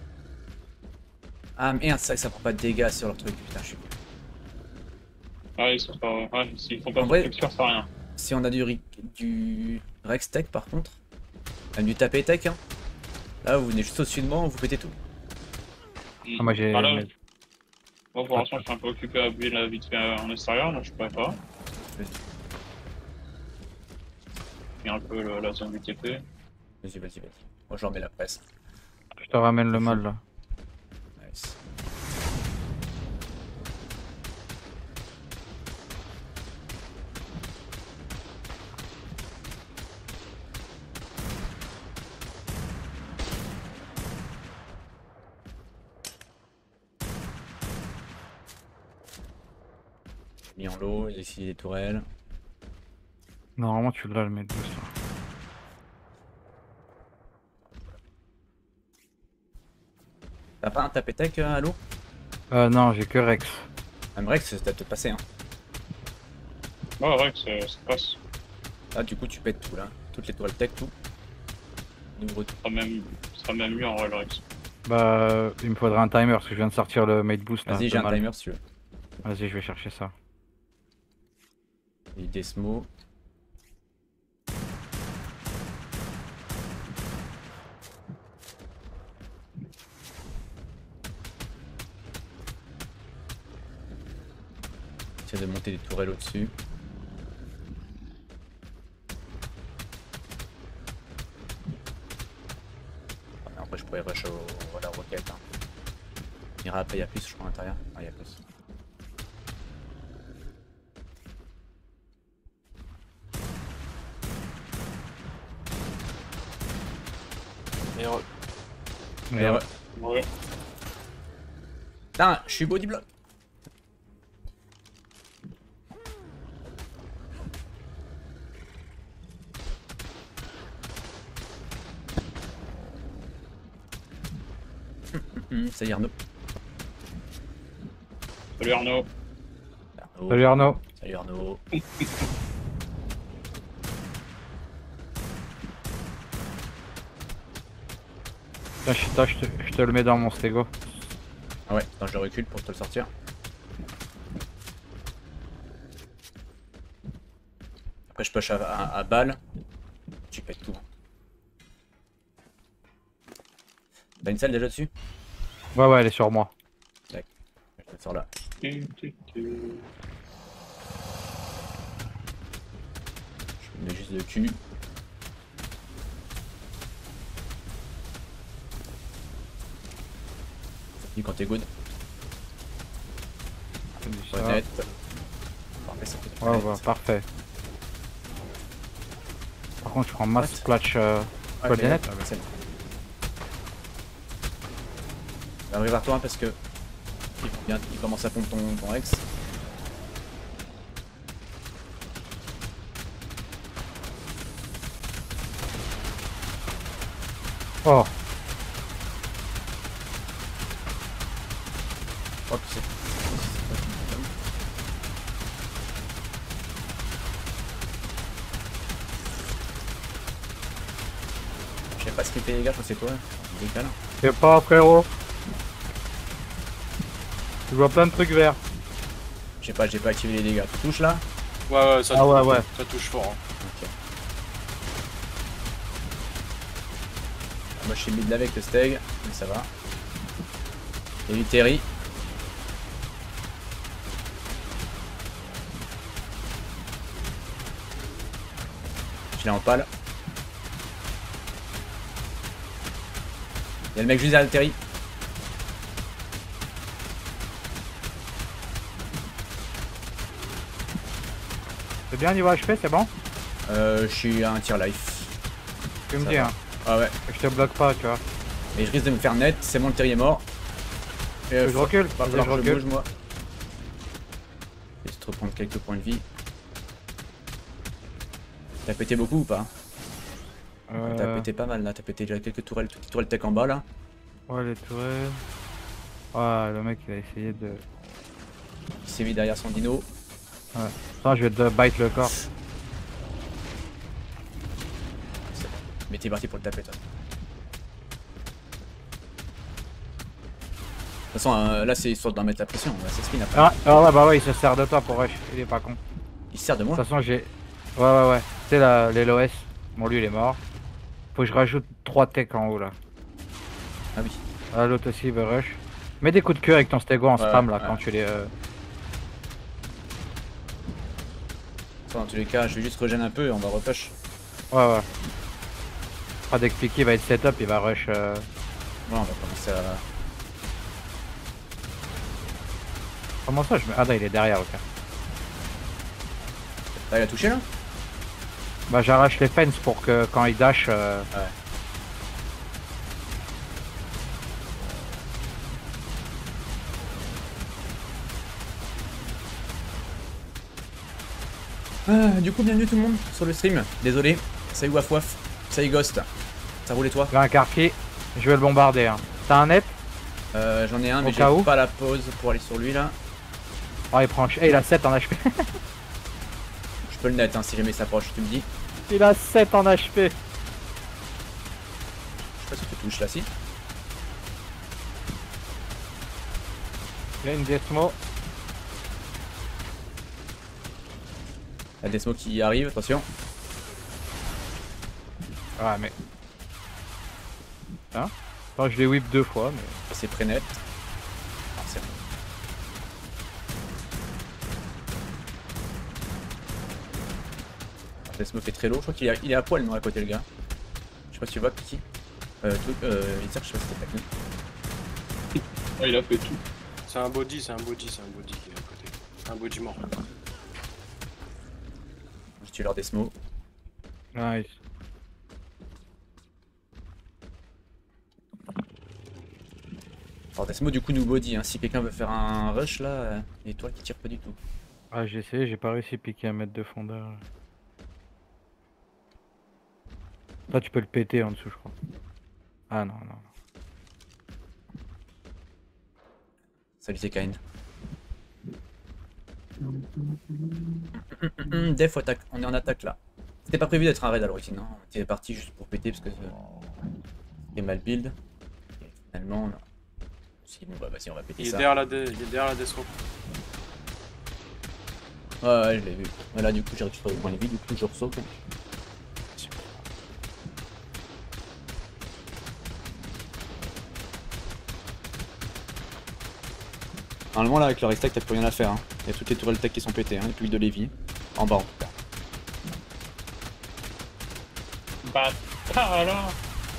Ah merde, c'est vrai que ça prend pas de dégâts sur leur truc. Putain, je suis. Ouais, ils sont pas. Ouais, s'ils font pas En de vrai- structure, c'est rien. Si on a du Rex tech par contre, même du tapé tech, hein, là vous venez juste au-dessus de moi, vous pétez tout. Ah, moi j'ai. Ah, là, bon, pour l'instant, je suis un peu occupé à build la vite fait en extérieur, donc je pourrais pas. Il y a un peu la zone du TP. Vas-y, vas-y, vas-y. Moi je leur mets la presse. Je te ramène le mal là. Nice. Mis en lot, j'ai essayé des tourelles. Normalement, tu l'as le mate boost. Là. T'as pas un tapé tech à l'eau? Non, j'ai que Rex. Même Rex, ça t'a peut-être passé, hein. Ouais, ouais, ça passe. Ah, du coup, tu pètes tout là. Toutes les tourelles tech, tout. Nouveau tout. Ce sera même mieux en Royal Rex. Bah, il me faudrait un timer parce que je viens de sortir le mate boost. là, Vas-y, de j'ai un mal. timer si tu veux. Vas-y, je vais chercher ça. Et Desmo. J'essaie de monter des tourelles au-dessus. Après je pourrais rush à la roquette. Hein. Après il y a plus je crois à l'intérieur. Ah il y a plus. Merde. Ouais. Putain, je suis body block. Ça y est Arnaud. Salut Arnaud. Salut Arnaud. Salut Arnaud. Tiens, Chita, je te le mets dans mon stégo. Ah ouais, attends je le recule pour te le sortir. Après je push à balle. Tu pètes tout. T'as une salle déjà dessus? Ouais, ouais, elle est sur moi. D'accord. Je te le sors là. Je me mets juste le cul. Dis quand t'es good. Honnête. Parfait, ça fait Ouais, ouais, parfait. Par contre, je prends masse splash pas bien net. Arrive vers toi parce que il commence à pomper ton ex. Oh, Oh, que c'est. Je sais pas ce qu'il fait les gars, je crois que c'est toi. Il décale. c'est pas frérot. Je vois plein de trucs verts. J'ai pas activé les dégâts. Tu touches là? Ouais, ça, Ah ouais, ouais. Ça touche fort. Hein. Ok. Moi je suis mid là avec le steg, mais ça va. Et lui Terry. Je l'ai en pâle. Il y a le mec juste derrière le Terry. C'est bien niveau HP, c'est bon? Je suis à un tir life. Tu me Ça dis, va. hein. Ah ouais. Je te bloque pas, tu vois. Mais je risque de me faire net, c'est bon le Terry est mort. Et, Je recule, va vas-y, falloir je que je recule. bouge moi. J'essaie de reprendre quelques points de vie. T'as pété beaucoup ou pas? T'as pété pas mal là, t'as pété déjà quelques tourelles, toutes les tourelles tech en bas là. Ouais, les tourelles. Ah, le mec il a essayé de. Il s'est mis derrière son dino. Attends, je vais te bite le corps. C'est bon. Mais t'es parti pour le taper toi. De toute façon là c'est histoire d'en mettre la pression, là c'est spin après. Ah ouais, bah ouais, il se sert de toi pour rush, il est pas con. Il se sert de De moi. toute façon, j'ai. Ouais. Tu sais, les LOS. Bon, lui il est mort. Faut que je rajoute 3 techs en haut là. Ah oui. Ah, l'autre aussi il veut rush. Mets des coups de queue avec ton stego en spam là quand tu les. Dans tous les cas, je vais juste regen un peu et on va repush. Ouais. Après, dès que Piki va être setup, il va rush. Ouais, on va commencer à. Comment ça je me. Ah, non, il est derrière, ok. Là, il a touché là? Bah, j'arrache les fences pour que quand il dash. Ouais. Du coup, bienvenue tout le monde sur le stream. Désolé, salut Waf Waf, salut Ghost. Ça roule et toi? J'ai un Karki, je vais le bombarder. Hein. T'as un net? J'en ai un, mais Au cas j'ai où. pas la pause pour aller sur lui là. Oh, il prend. Eh, il a 7 en HP. Je peux le net hein, si jamais il s'approche, tu me dis. Il a 7 en HP. Je sais pas si tu touches là, si. Il a une Desmo. Il y a des smokes qui arrivent, attention. Ah, mais. Hein? Enfin, je l'ai whip 2 fois, mais. C'est très net. Ah, c'est bon. Le smoke est très lourd, je crois qu'il est à poil non à côté le gars. Je sais pas si tu vois Kiki. Il tire, je sais pas si c'était pas lui. Oh, il a fait tout. C'est un body qui est à côté. Un body mort. Je tue leur des smokes. Nice. Alors Desmo du coup nous body, hein. Si quelqu'un veut faire un rush là, étoile qui tire pas du tout. Ah, j'ai essayé, j'ai pas réussi à piquer un mètre de fondeur. Là, tu peux le péter en dessous, je crois. Ah non, non. Salut c'est Kain. Def attaque, on est en attaque là. C'était pas prévu d'être un raid à l'origine, hein. On était parti juste pour péter parce que c'était mal build. Et finalement, là. Si bon bah vas-y on va péter Il est ça. derrière la descente. Ouais, je l'ai vu. Voilà, du coup, j'ai récupéré le point de vie, du coup, je ressaute. Normalement, là, avec le restack, t'as plus rien à faire. Hein. Il y a toutes les tourelles tech qui sont pétées, hein, et puis de Lévi. En bas, en tout cas. Bâtard alors.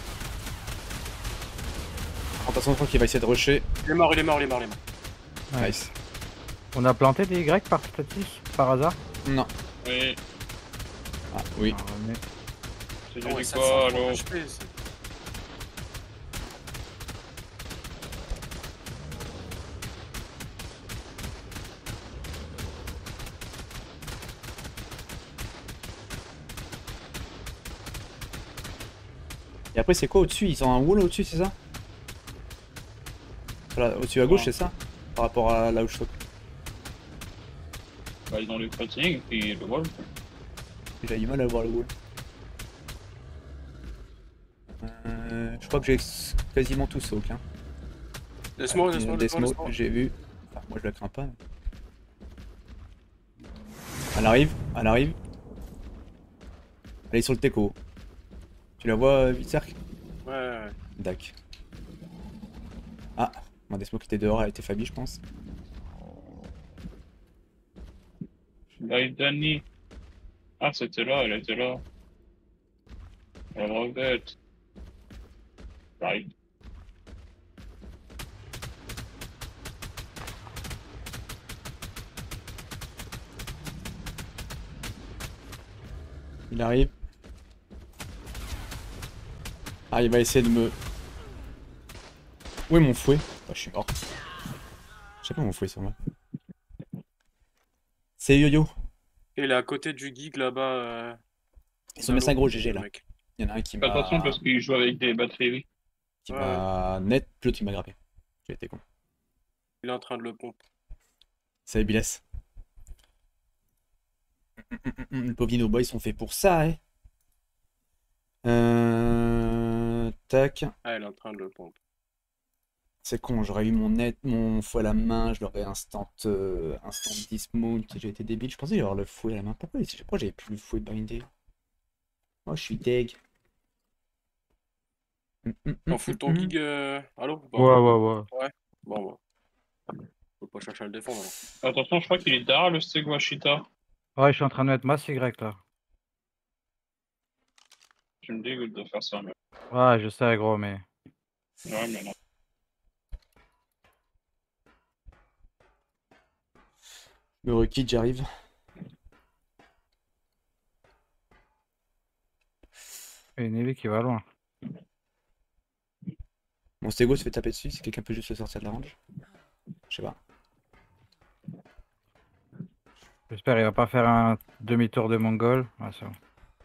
De toute façon, je crois qu'il va essayer de rusher. Il est mort. Ouais. Nice. On a planté des Y par statistique, par hasard? Non. Oui, Ah, oui. Ah, mais... c'est Ah du ouais, quoi 730 alors? HP, c'est- Et après, c'est quoi au-dessus? Ils ont un wall au-dessus, c'est ça? Voilà, au-dessus à gauche, Ouais. c'est ça? Par rapport à là où je saute. Bah, ils ont le cutting et le wall. J'ai du mal à voir le wall. Je crois que j'ai quasiment tout soak. Hein. Laisse-moi. Des smokes, j'ai vu. Enfin, moi je la crains pas. Mais... Elle arrive. Elle est sur le teco. Tu la vois, Vitzerk? Ouais. Dac. Ah, moi des smokes était dehors, elle était Fabi, je pense. Live Danny. Ah, c'était là, elle était là. Elle regrette. Right. Il arrive. Ah, il va essayer de me... Où est mon fouet? Oh, je suis mort. Je sais pas mon fouet sur moi. C'est Yo-Yo. Et il est à côté du geek là-bas. Ils sont mis 5 gros GG le là. mec. Il y en a un qui Fais attention m'a... parce qu'il joue avec des batteries. Qui m'a net, puis l'autre qui m'a grappé. J'ai été con. Il est en train de le pompe. Salut Biles. Le pauvre Dino Boy sont faits pour ça, hein. Tac. Ah, il est en train de le pompe. C'est con, j'aurais eu mon net, mon fouet à la main, je l'aurais instant dismount, j'ai été débile, je pensais avoir le fouet à la main. Pourquoi j'avais plus le fouet bindé? Oh, je suis deg. T'en fous de ton gig, allô? Ouais. Bon. Faut pas chercher à le défendre. Alors. Attention, je crois qu'il est derrière le Steguashita. Ouais, je suis en train de mettre masse Y là. Tu me dégoûtes de faire ça, mais. Ouais, je sais, gros, mais. Ouais, mais non. Le requis, j'arrive. Il y a une Evie qui va loin. Mon Stego se fait taper dessus, si quelqu'un peut juste se sortir de la range. Je sais pas. J'espère qu'il va pas faire un demi-tour de Mongol. Ah, c'est bon.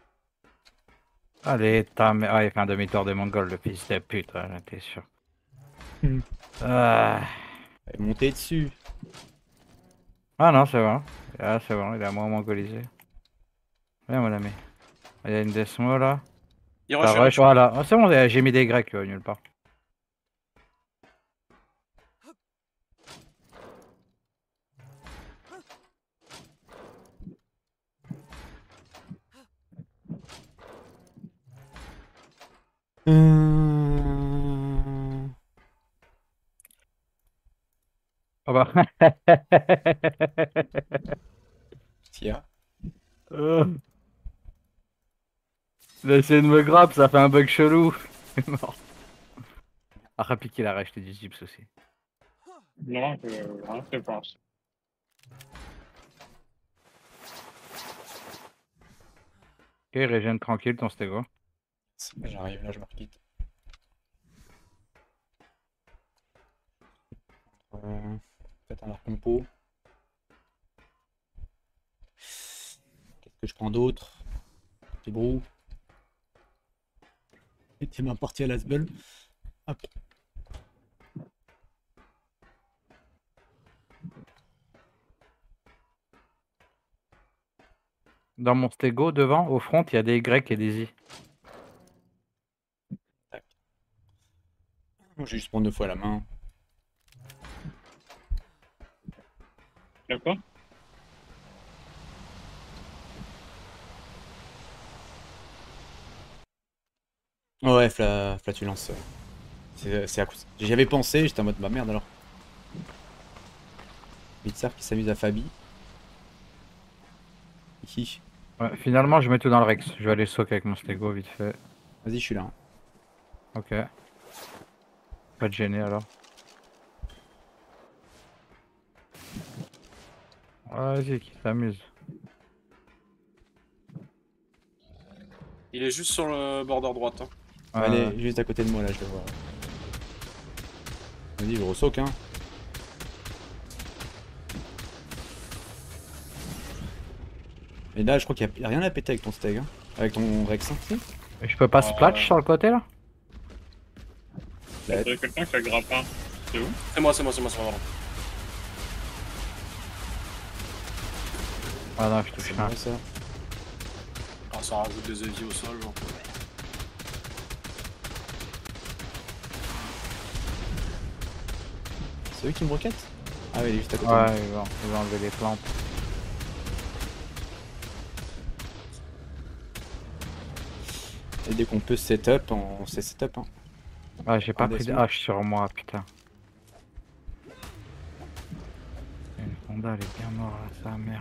Allez, ah, il fait un demi-tour de Mongol, le fils de pute, ouais, t'es sûr. Ah. Monter dessus. Ah non, c'est bon. Ah, c'est bon, il a moins mongolisé. Viens, mon ami. Il y a une Desmo là. Il Ça rush. rush, voilà. Ah, c'est bon, j'ai mis des Grecs nulle part. Euh... Ah bah. Tia. Il a essayé de me grab, ça fait un bug chelou. Il est mort. Ah, Rapiki, il a racheté du Zips aussi. Non, je rien fait pour l'instant. Ok, régène tranquille ton stégo. J'arrive, là je me quitte. Peut-être un arc compo. Qu'est-ce que je prends d'autre? Des brous. Et t'es ma partie à l'asbel. Hop. Dans mon stégo, devant, au front, il y a des Y et des I. Moi, je vais juste prendre 2 fois la main. D'accord? Ouais, flatulence. C'est à coup. J'y avais pensé, j'étais en mode bah merde alors. Mitsar qui s'amuse à Fabi. Hi. Ouais, finalement, je mets tout dans le Rex. Je vais aller soak avec mon stégo vite fait. Vas-y, je suis là. Ok. Pas de gêner alors. Vas-y, qui s'amuse. Il est juste sur le border droite. Hein. Allez, juste à côté de moi là, je le vois. Vas-y, je ressaute hein. Et là, je crois qu'il y a rien à péter avec ton steg, hein. Avec ton Rex. Hein. Et je peux pas splash sur le côté là? Il y a quelqu'un qui a grappin. C'est où? C'est moi, pardon. Ah non, je touche C'est rien. vrai ça. Ah, ça rajoute des éviers au sol. Genre. C'est eux qui me roquettent? Ah oui, il est juste à côté de Ouais, moi. ils vont enlever les plantes. Et dès qu'on peut setup, on sait setup. Hein. Ah, j'ai pas Ah, pris de descends. hache sur moi, putain. Une Honda, elle est bien morte là, sa mère.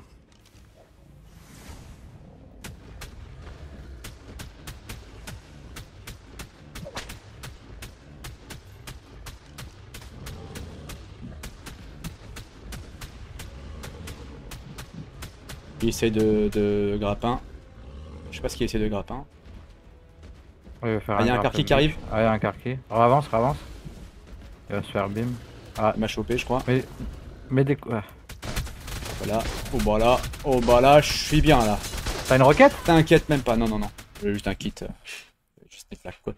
Il essaie de grappin. Je sais pas ce qu'il essaie de grappin. Ouais, il va faire Ah, il y a un grapple Karki qui glitch. arrive. Ah, il y a un Karki. Avance. Il va se faire bim. Ah, Il m'a chopé, je crois. mais des coups. Voilà. Oh bah là, je suis bien là. T'as une roquette? T'inquiète même pas. Non. J'ai juste un kit. Juste des flaques quoi.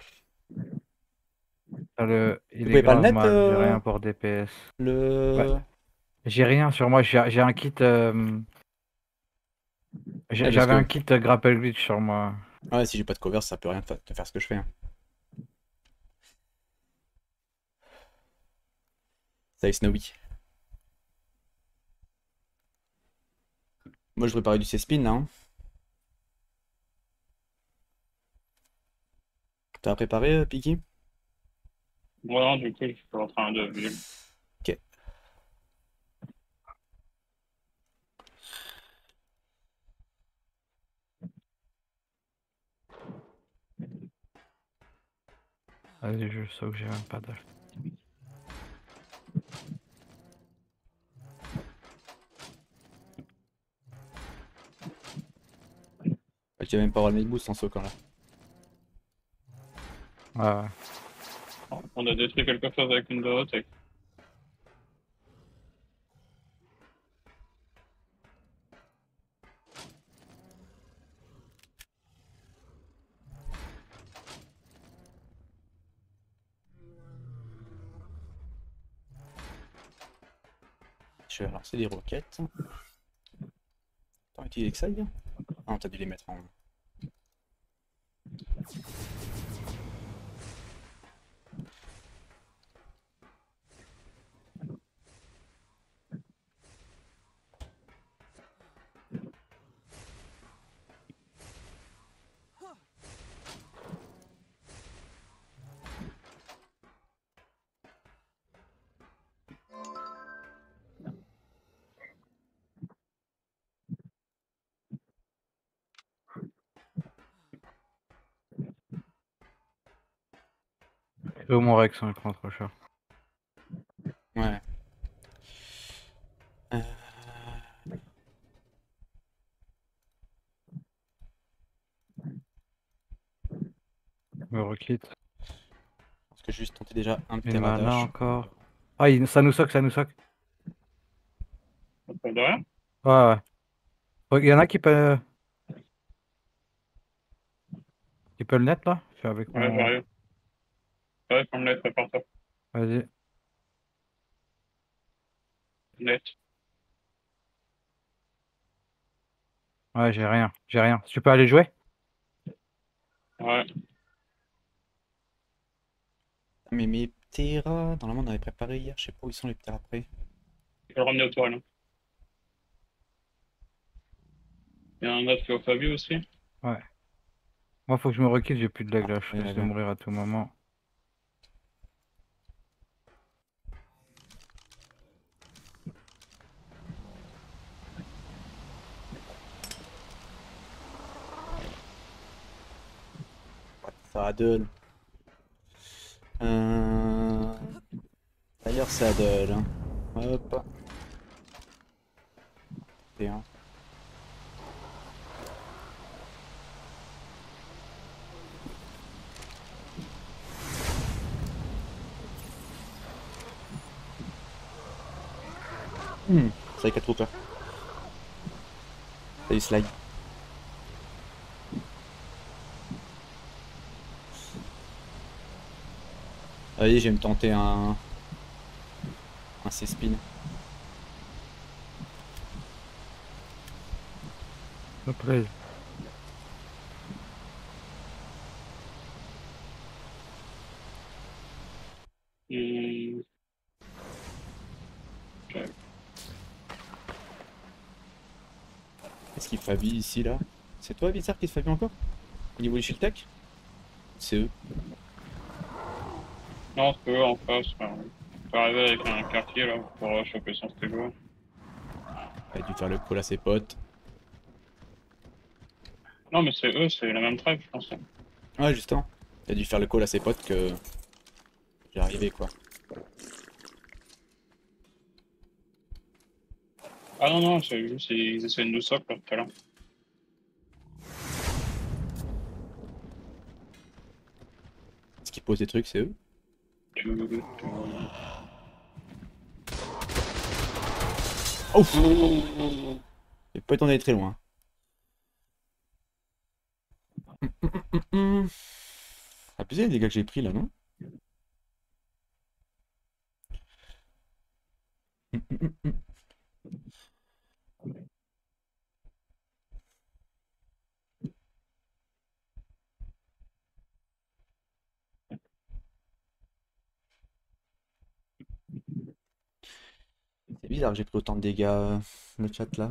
Il pouvez est pas le grave net, mal, j'ai rien pour DPS. Le. Ouais. J'ai rien sur moi, j'ai un kit. parce J'avais que- un kit grapple glitch sur moi. Ouais, si j'ai pas de cover, ça peut rien te faire ce que je fais. Hein. Salut Snowy. Moi je préparais du C-spin là. Hein. T'as préparé, Piki? Voilà, du coup, je suis en train de vivre. Ok. Vas-y, je sais que j'ai même pas d'âge. Tu vas même pas avoir le boost sans saut quand là. Ouais. On a détruit quelque chose avec une Dorothée. Je vais lancer des roquettes. T'as utilisé que ça, bien? Ah non, t'as dû les mettre en. Et au mon Rex, hein, il prend trop cher. Ouais. Euh, Je me requitte. Parce que j'ai juste tenté déjà un Une mana Teradash. encore. Ah, ça nous soque, ça nous soque. Pas de rien. Ouais, ouais. Il y en a qui peut le net là? Je suis avec Ouais, mon. j'arrive. Ouais, faut me laisser par ça. Vas-y. Net. Ouais, j'ai rien. J'ai rien. Tu peux aller jouer? Ouais. Mais mes Terra, normalement on avait préparé hier, je sais pas où ils sont les Terra après. Je vais le ramener au toile. Hein. Il y a un autre qui est au Fabio aussi. Ouais. Moi, faut que je me requitte, j'ai plus de leg là. Ah, Je risque de mourir à tout moment. Saddle. D'ailleurs Saddle. Hein. Hop. Et un. C'est avec Trooper. Salut Slide. Allez, je vais me tenter un C-spin. S'il te plaît. Ok. Qu'est-ce qu'il Fabi ici là? C'est toi Bizarre qui se Fabi encore? Au niveau du shield tech? C'est eux. Non, c'est eux en face. Enfin, on peut arriver avec un quartier là pour choper son stégo. Il a dû faire le call à ses potes. Non, mais c'est eux, c'est la même tribe, je pense. Ouais, justement. Il a dû faire le call à ses potes que j'ai arrivé quoi. Ah non, non, c'est juste ils essaient de nous soc là tout à l'heure. Ce qui pose des trucs, c'est eux. Ouf! J'ai pas eu le temps d'aller très loin. Abusé les dégâts que j'ai pris là, non? C'est bizarre que j'ai pris autant de dégâts, le chat là.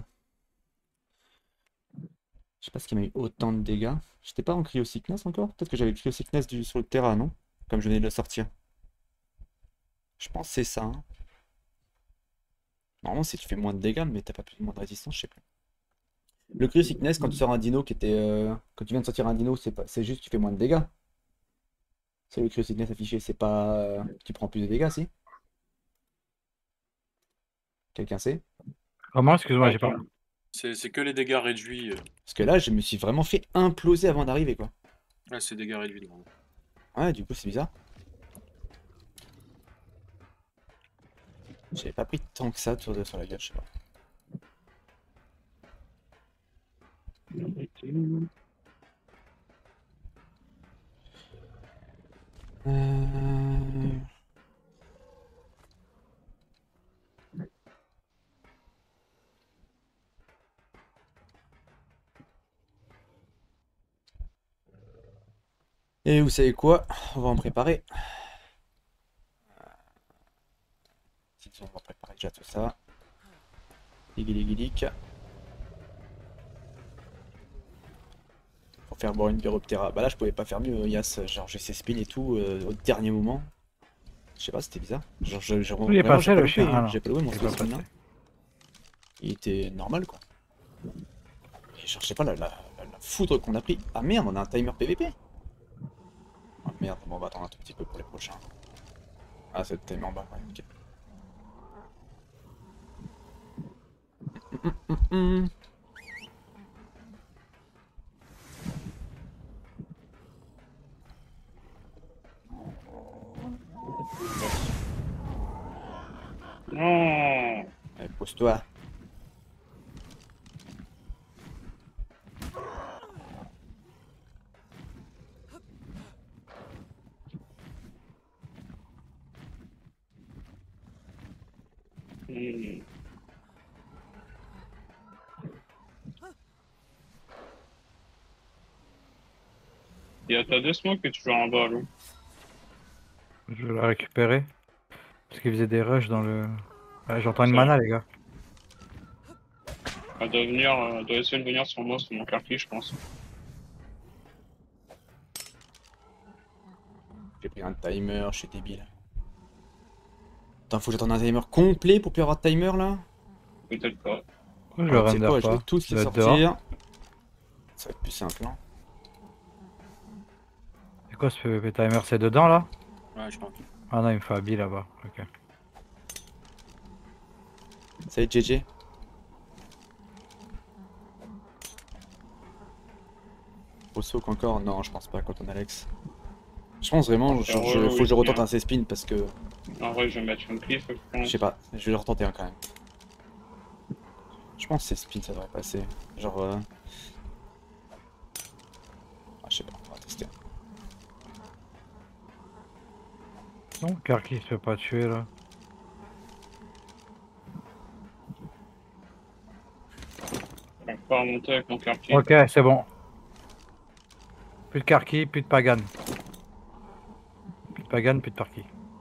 Je sais pas ce qui m'a eu autant de dégâts. J'étais pas en Cryo Sickness encore? Peut-être que j'avais le Cryo Sickness sur le terrain, non? Comme je venais de le sortir. Je pense que c'est ça. Hein. Normalement, si tu fais moins de dégâts, mais t'as pas plus moins de résistance, je sais plus. Le Cryo Sickness, quand tu sors un dino qui était. Quand tu viens de sortir un dino, c'est juste que tu fais moins de dégâts. C'est le Cryo Sickness affiché, c'est pas. Tu prends plus de dégâts, si? Quelqu'un sait? Comment? Excuse-moi, j'ai pas. C'est que les dégâts réduits. Parce que là, je me suis vraiment fait imploser avant d'arriver, quoi. Ouais, c'est dégâts réduits. Non. Ouais, du coup, c'est bizarre. J'avais pas pris tant que ça sur la gueule, je sais pas. Et vous savez quoi? On va en préparer. On va préparer déjà tout ça. Ligilic. Pour faire boire une Pyroptera. Bah là, je pouvais pas faire mieux, Yas. Genre, j'ai ses spins et tout au dernier moment. Je sais pas, c'était bizarre. Genre, Il est vraiment, passé le chien. Ah non. j'ai pas loué mon Il est pas spin là. passé. Il était normal quoi. Et genre, je sais pas, la foudre qu'on a pris. Ah merde, on a un timer PVP. Oh merde, bon, on va attendre un tout petit peu pour les prochains. Ah, c'est le thème en bas, ouais, ok. Hum. Non. Allez, pose-toi. Hmm. Il y a ta Desmo qui est toujours en bas, là. Je vais la récupérer. Parce qu'il faisait des rushs dans le... Ouais, j'entends une Ça. mana, les gars. Elle doit venir, elle doit essayer de venir sur moi, sur mon quartier, je pense. J'ai pris un timer, je suis débile. Attends, faut que j'attende un timer complet pour plus avoir de timer là. Peut-être pas. Je le Tu sais render quoi, je vais pas. tous Ça les doit être dehors. sortir. Ça va être plus simple. Hein. C'est quoi ce PvP timer? C'est dedans là? Ouais, je pense. Ah non, il me fait habiller là-bas. Ok. Salut GG. Au soak encore? Non, je pense pas quand on Alex. Je pense vraiment, genre, faut que je retente un C-spin parce que. En vrai, je vais mettre une cliff, je pense. Je sais pas, je vais le retenter un quand même. Je pense que C-spin ça devrait passer. Genre. Ah, je sais pas, on va tester. Non, Karki se fait pas tuer là. Je vais pas remonter avec mon quartier. Ok, c'est bon. Plus de Karki, plus de Pagan. Plus de Pagan, plus de Karki.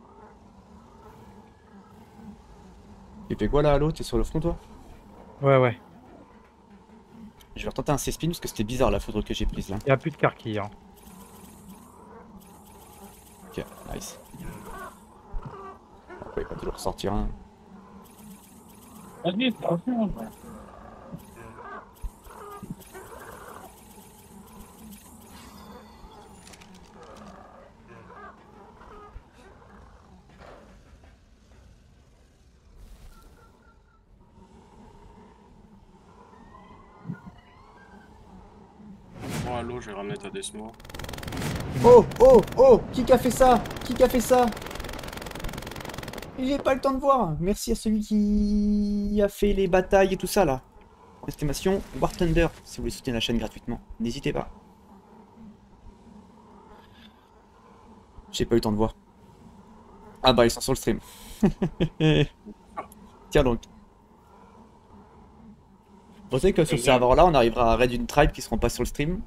Tu fais quoi là, Halo? T'es sur le front toi? Ouais, ouais. Je vais retenter un C-spin parce que c'était bizarre la foudre que j'ai prise là. Il y a plus de Karki. Hein. Ok, nice. Après, il va toujours sortir un. Vas-y, c'est pas fait, Bon, à l'eau, je vais ramener ta Desmo. Oh, oh, oh, qui a fait ça? Qui a fait ça? J'ai pas le temps de voir. Merci à celui qui a fait les batailles et tout ça là. En estimation, War Thunder, si vous voulez soutenir la chaîne gratuitement, n'hésitez pas. J'ai pas eu le temps de voir. Ah bah ils sont sur le stream. Tiens donc. Vous pensez que sur ce serveur là on arrivera à raid une tribe qui seront pas sur le stream?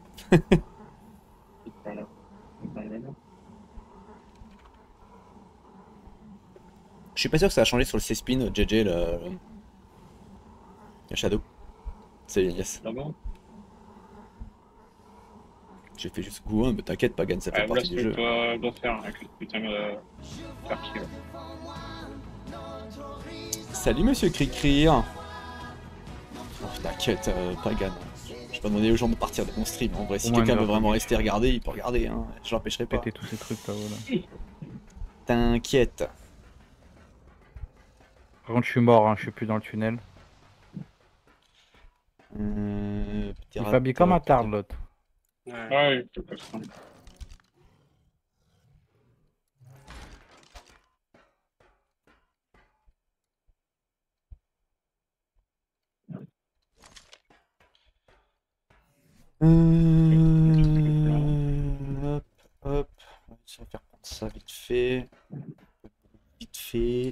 Je suis pas sûr que ça a changé sur le C-Spin, JJ, le Shadow. C'est yes. Ah bon? J'ai fait juste goût 1, mais t'inquiète, Pagan, ça fait Ouais, voilà partie ce du que jeu. je dois faire avec le putain de quartier. Salut monsieur Cricri. Oh, t'inquiète, Pagan. Je vais pas demander aux gens de partir de mon stream. En vrai, si Au moins quelqu'un une veut heure, vraiment oui. rester regarder, il peut regarder. Hein. Je l'empêcherai pas. Péter tous ces trucs là, voilà. T'inquiète. Par contre, je suis mort, hein, je suis plus dans le tunnel. Petit Il rat, s'habille comme un petit tard l'autre. Ouais. Ouais, je peux pas ça. Hop, hop. On va faire prendre ça vite fait. Vite fait.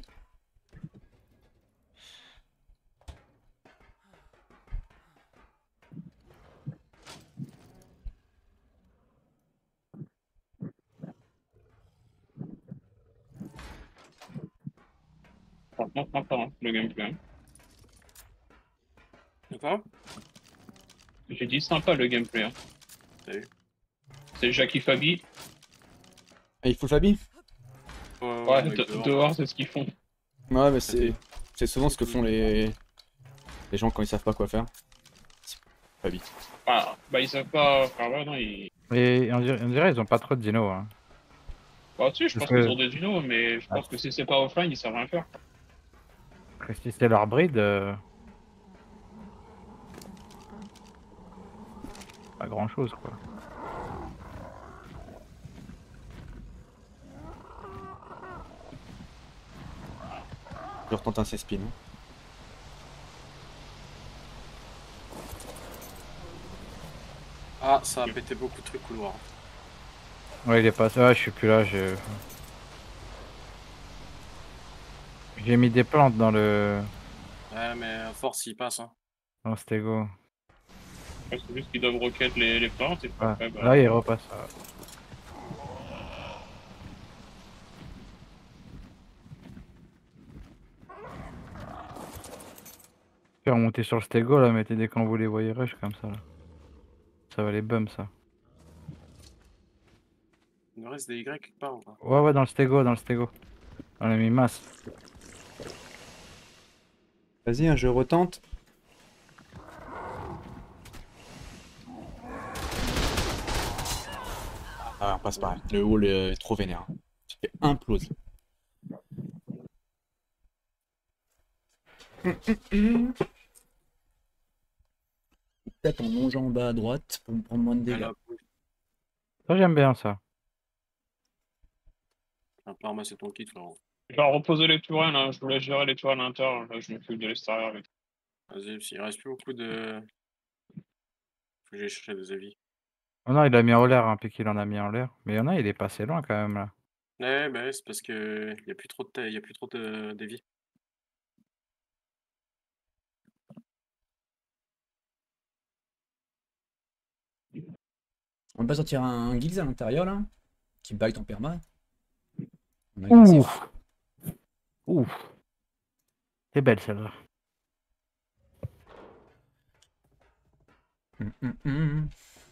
Franchement, sympa, hein, le gameplay. Hein. D'accord? J'ai dit sympa le gameplay. Hein. Salut. C'est Jackie Fabi. Ah, il faut le Fabi? Ouais, mec, dehors, c'est ce qu'ils font. Ouais, mais c'est souvent ce que font les gens quand ils savent pas quoi faire. Fabi. Ah, bah ils savent pas. Enfin, ouais, non, ils. Et on dirait ils ont pas trop de dino. Hein. Bah, si, je Parce pense qu'ils que ont des dinos, mais je pense que si c'est pas offline, ils savent rien faire. si c'est leur bride, pas grand chose quoi. Je retente un C-spin. Hein. Ah, ça a pété beaucoup de trucs couloir. Ouais, il est passé. Ouais, je suis plus là. J'ai mis des plantes Ouais, mais à force, il passe, hein. dans le stego. Ouais, c'est juste qu'ils doivent requête les plantes, et puis Ouais. après, bah. Là, il repasse. Faire monter sur le stego là, mettez des quand vous les voyez rush comme ça là. Ça va les bums ça. Il nous reste des Y quelque part ou pas? Ouais, ouais, dans le stego, dans le stego. On a mis masse. Vas-y, je retente. Ah, on passe pareil. Le hall est trop vénère. Tu fais implose. Peut-être en longeant en bas à droite pour me prendre moins de dégâts. Alors, Ça, j'aime bien ça. tu vas pas ramasser ton kit, frérot. Je vais reposer les tourelles, hein. Je voulais gérer les tourelles à l'intérieur, là, je m'occupe de l'extérieur avec. Vas-y, s'il reste plus beaucoup de. Faut que j'aille chercher des avis. Oh non, il l'a mis en l'air, hein, puis qu'il en a mis en l'air. Mais il y en a, il est passé loin quand même là. Ouais, bah ouais, c'est parce que y a plus trop de y a plus trop de vies. On va pas sortir un Gills à l'intérieur là qui bite en perma. On a agressif. Ouf. Ouf. C'est belle celle-là. Hum.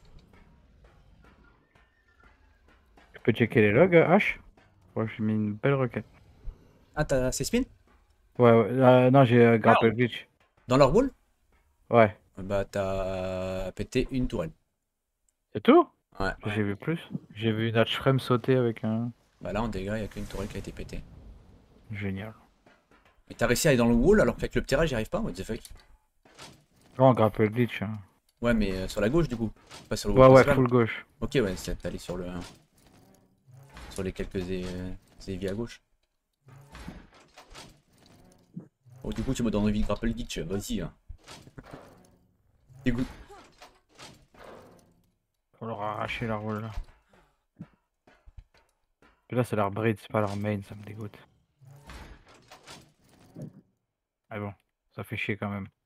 Tu peux checker les logs, H? Ouais, j'ai mis une belle requête. Ah, t'as ces spins Ouais, ouais. Non, j'ai grapple glitch. dans leur wall? Ouais. Bah, t'as pété une tourelle. C'est tout? Ouais. J'ai vu plus. J'ai vu une Hatchframe sauter avec un. Bah là, en dégâts, il n'y a qu'une tourelle qui a été pétée. Génial. Mais t'as réussi à aller dans le wall alors qu'avec le petit j'y arrive pas, what the fuck? Oh, grapple glitch. Hein. Ouais, mais sur la gauche du coup, pas sur le Ouais, wall ouais, principal. full gauche. Ok, ouais, t'es allé sur le. Sur les quelques éviers à gauche. Oh, du coup, tu me donnes envie de grapple glitch, vas-y. Hein. Dégoût. Faut leur arracher leur rôle là. Puis là, c'est leur breed, c'est pas leur main, ça me dégoûte. Ah bon, ça fait chier quand même.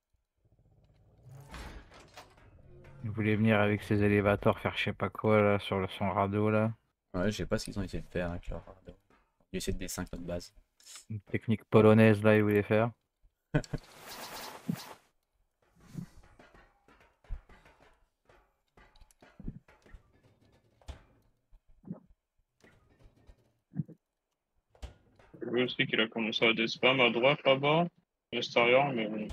Il voulait venir avec ses élévateurs faire je sais pas quoi là sur son radeau là. Ouais, je sais pas ce qu'ils ont essayé de faire avec leur. Ils essaient de D5 notre base. Une technique polonaise là, il voulait faire. Je sais qu'il a commencé à des spams à droite là-bas, à l'extérieur, mais bon.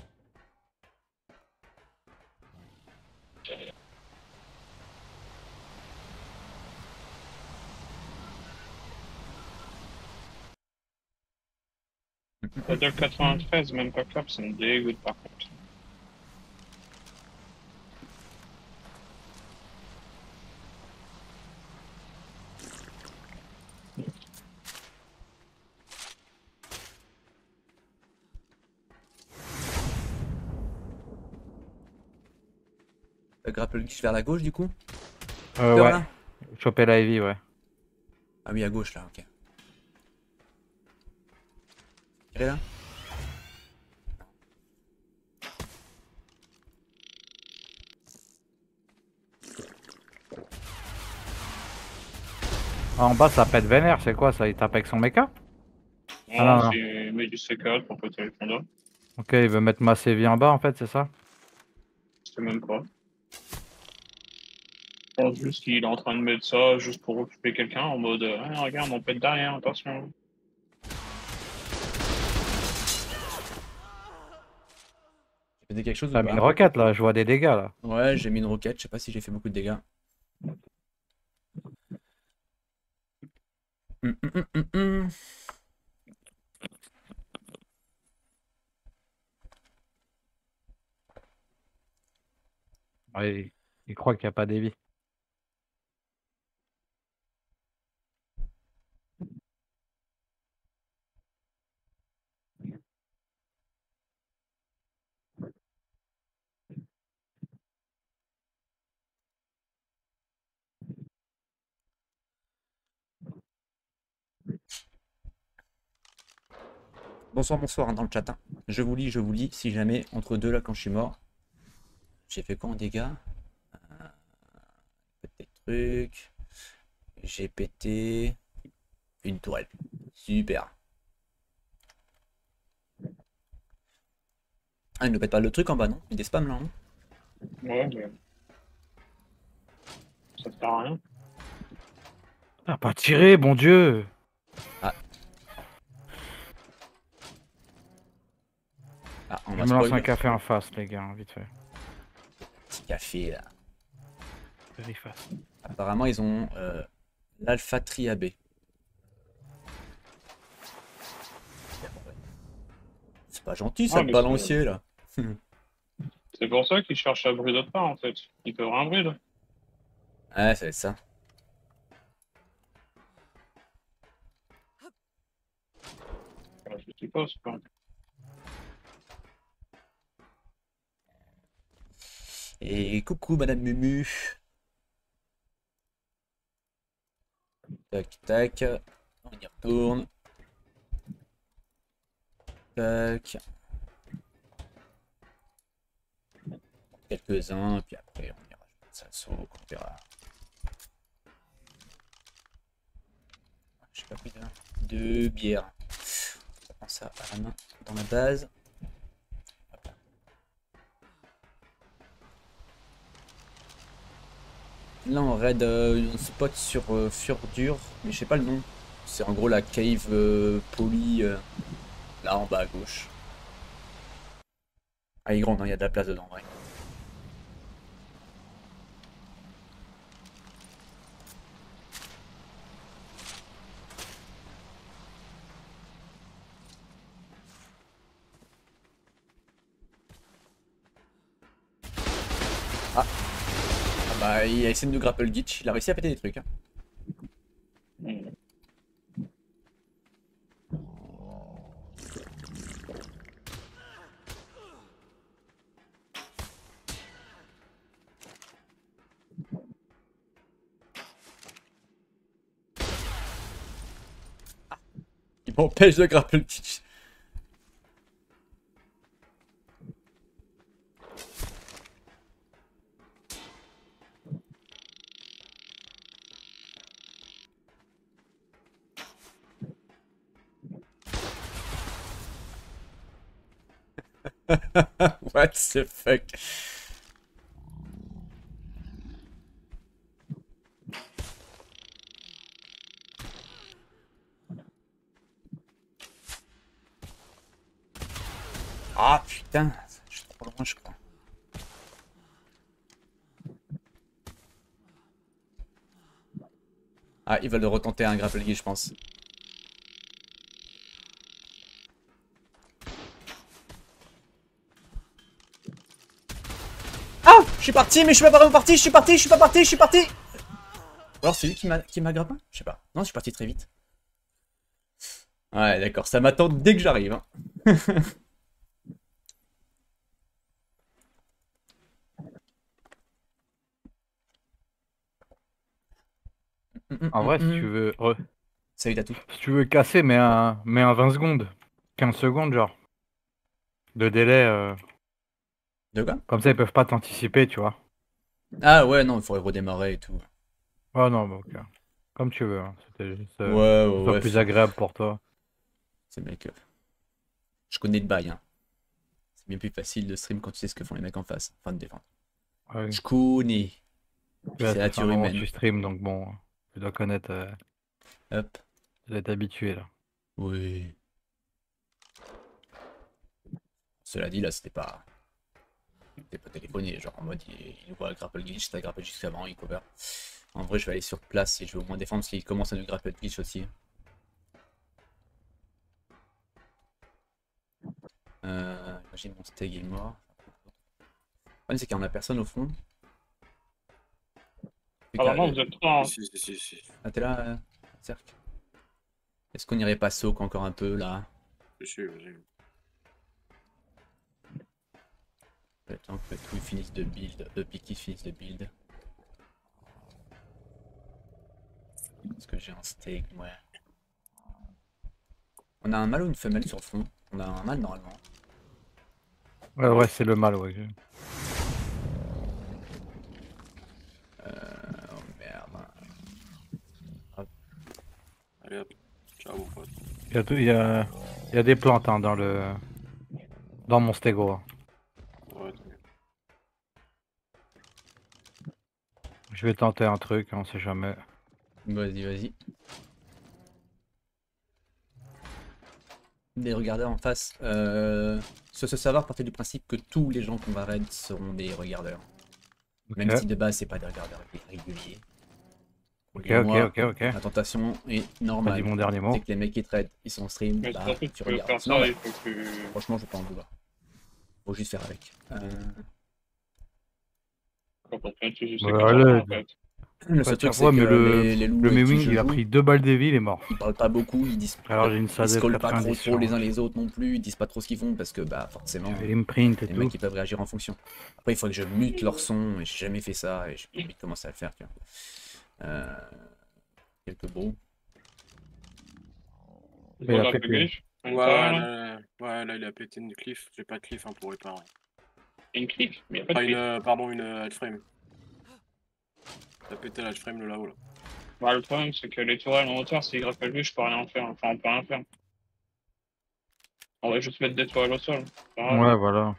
C'est-à-dire 93, même pas cap, c'est une dégoûte par contre. Grapple glitch vers la gauche du coup? Ouais, Là choper la heavy, ouais. Ah oui, à gauche là, ok. Tirez là? En bas, ça pète vénère, c'est quoi ça? Il tape avec son mecha? Non, non. c'est met du C4 pour péter les condos. Ok, il veut mettre ma CV en bas en fait, c'est ça? Je sais même pas. Je pense juste qu'il est en train de mettre ça juste pour occuper quelqu'un en mode ah, regarde, on pète derrière, attention. J'ai pété quelque chose ou T'as mis une pas? roquette là, je vois des dégâts là. Ouais, j'ai mis une roquette, je sais pas si j'ai fait beaucoup de dégâts. Hum, hum, hum, hum, hum. Ouais, il croit qu'il n'y a pas d'Eevee. Bonsoir, bonsoir hein, dans le chat. Hein. Je vous lis, si jamais, entre deux là, quand je suis mort, j'ai fait quoi en dégâts? Pété truc. J'ai pété une tourelle. Super. Ah, il ne pète pas le truc en bas, non? Il y a des spams là, non? Ouais, mais. Ça sert à rien. Ah, pas tiré, bon Dieu! Ah, on Je m'a me lance un spoil. café en face, les gars, vite fait. Petit café là. Very fast. Apparemment, ils ont l'Alpha Tri AB. C'est pas gentil ça Ah, de mais balancier là. c'est pour ça qu'ils cherchent à brûler d'autre part en fait. Ils peuvent rien brûler. Ouais, ça va être ça. Je suppose quoi. Et coucou Madame Mumu. Tac, tac. On y retourne. Tac. Quelques-uns, puis après on ira jouer ça saut, on verra. J'ai pas pris de bière. On prend ça à la main dans la base. Hop là. Là on raid un spot sur Furdure, mais je sais pas le nom. C'est en gros la cave poly là en bas à gauche. Ah il est grand, hein, il y a de la place dedans, ouais. Ah. Ah bah il a essayé de nous grapple glitch, il a réussi à péter des trucs. Hein. Il m'empêche de grapple glitch. What the fuck? Ah putain, je suis trop loin je crois. Ah, ils veulent retenter un grapple glitch je pense. Ah, je suis parti mais je suis pas vraiment parti, je suis parti, je suis pas parti, je suis parti. Ou alors c'est lui qui m'a grappé? Je sais pas. Non, je suis parti très vite. Ouais, d'accord, ça m'attend dès que j'arrive. Hein. En vrai, si tu veux. Salut Tatou. Si tu veux casser, mets un 20 secondes. 15 secondes, genre. De délai. De quoi? Comme ça, ils peuvent pas t'anticiper, tu vois. Ah ouais, non, il faudrait redémarrer et tout. Oh non, bah, ok. Comme tu veux. Hein. C'était juste. Ouais, Que ouais, ce soit ouais. plus agréable pour toi. C'est mec. Je connais le bail. Hein. C'est bien plus facile de stream quand tu sais ce que font les mecs en face. Enfin, de défendre. Ouais. Je connais. Puis Là, c'est ça la fait un nature moment que humaine. tu stream, donc bon. Tu dois connaître. Hop. Tu dois être habitué, là. Oui. Cela dit, là, c'était pas. C'était pas téléphoné. Genre en mode, il voit grapple glitch, t'as grapple juste avant, il cover. En vrai, je vais aller sur place et je vais au moins défendre parce qu'il commence à nous grapple glitch aussi. Imagine mon steg est mort. Le problème, c'est qu'il y en a personne au fond. Alors non, vous êtes trois. Hein. Si. Ah, t'es là, cercle. Est-ce qu'on irait pas soak encore un peu là? Vas-y. Le temps que tout finisse de build, Piki finisse de build. Est-ce que j'ai un steak? Ouais. On a un mâle ou une femelle sur le fond? On a un mâle normalement. Ouais, c'est le mal, ouais. Oh merde. Allez hop. Ciao mon pote. Il y a des plantes hein, dans mon stego. Hein. Ouais, t'as bien. Je vais tenter un truc, on sait jamais. Vas-y. Des regardeurs en face. Ce savoir partait du principe que tous les gens qu'on va raid seront des regardeurs. Ok, Même si de base c'est pas des regardeurs réguliers. ok. La tentation est Pas dit normale. mon dernier mot. C'est que les mecs qui traitent, ils sont en stream, Mais bah, surtout, tu tu peux regardes. faire C'est normal. ça, il faut que... Franchement, je vais pas en vouloir. Faut juste faire avec. Quand on fait, tu sais Ouais, comment allez. en fait. Le seul truc, c'est Ouais, que mais les loups le avec qui Mewing je il a joue, pris 2 balles d'évil, il est mort. ils parlent pas beaucoup, ils Alors j'ai une ils SAD se collent pas 90 trop les uns les autres non plus, ils disent pas trop ce qu'ils font parce que bah forcément J'avais l'imprint et les tout. mecs ils peuvent réagir en fonction. Après il faut que je mute leur son et j'ai jamais fait ça et j'ai envie de commencer à le faire. Tu vois. Quelques bros. Il a Voilà, pété. glitch. Ouais, là il a pété une cliff. J'ai pas de cliff hein, pour réparer. Une cliff, mais y a pas de Pas cliff. une headframe. T'as pété la headframe le là-haut là. Bah, le problème, c'est que les tourelles en hauteur, s'ils grimpent pas le je peux rien en faire. Enfin, on peut rien faire. On va juste mettre des tourelles au sol. Ouais, voilà.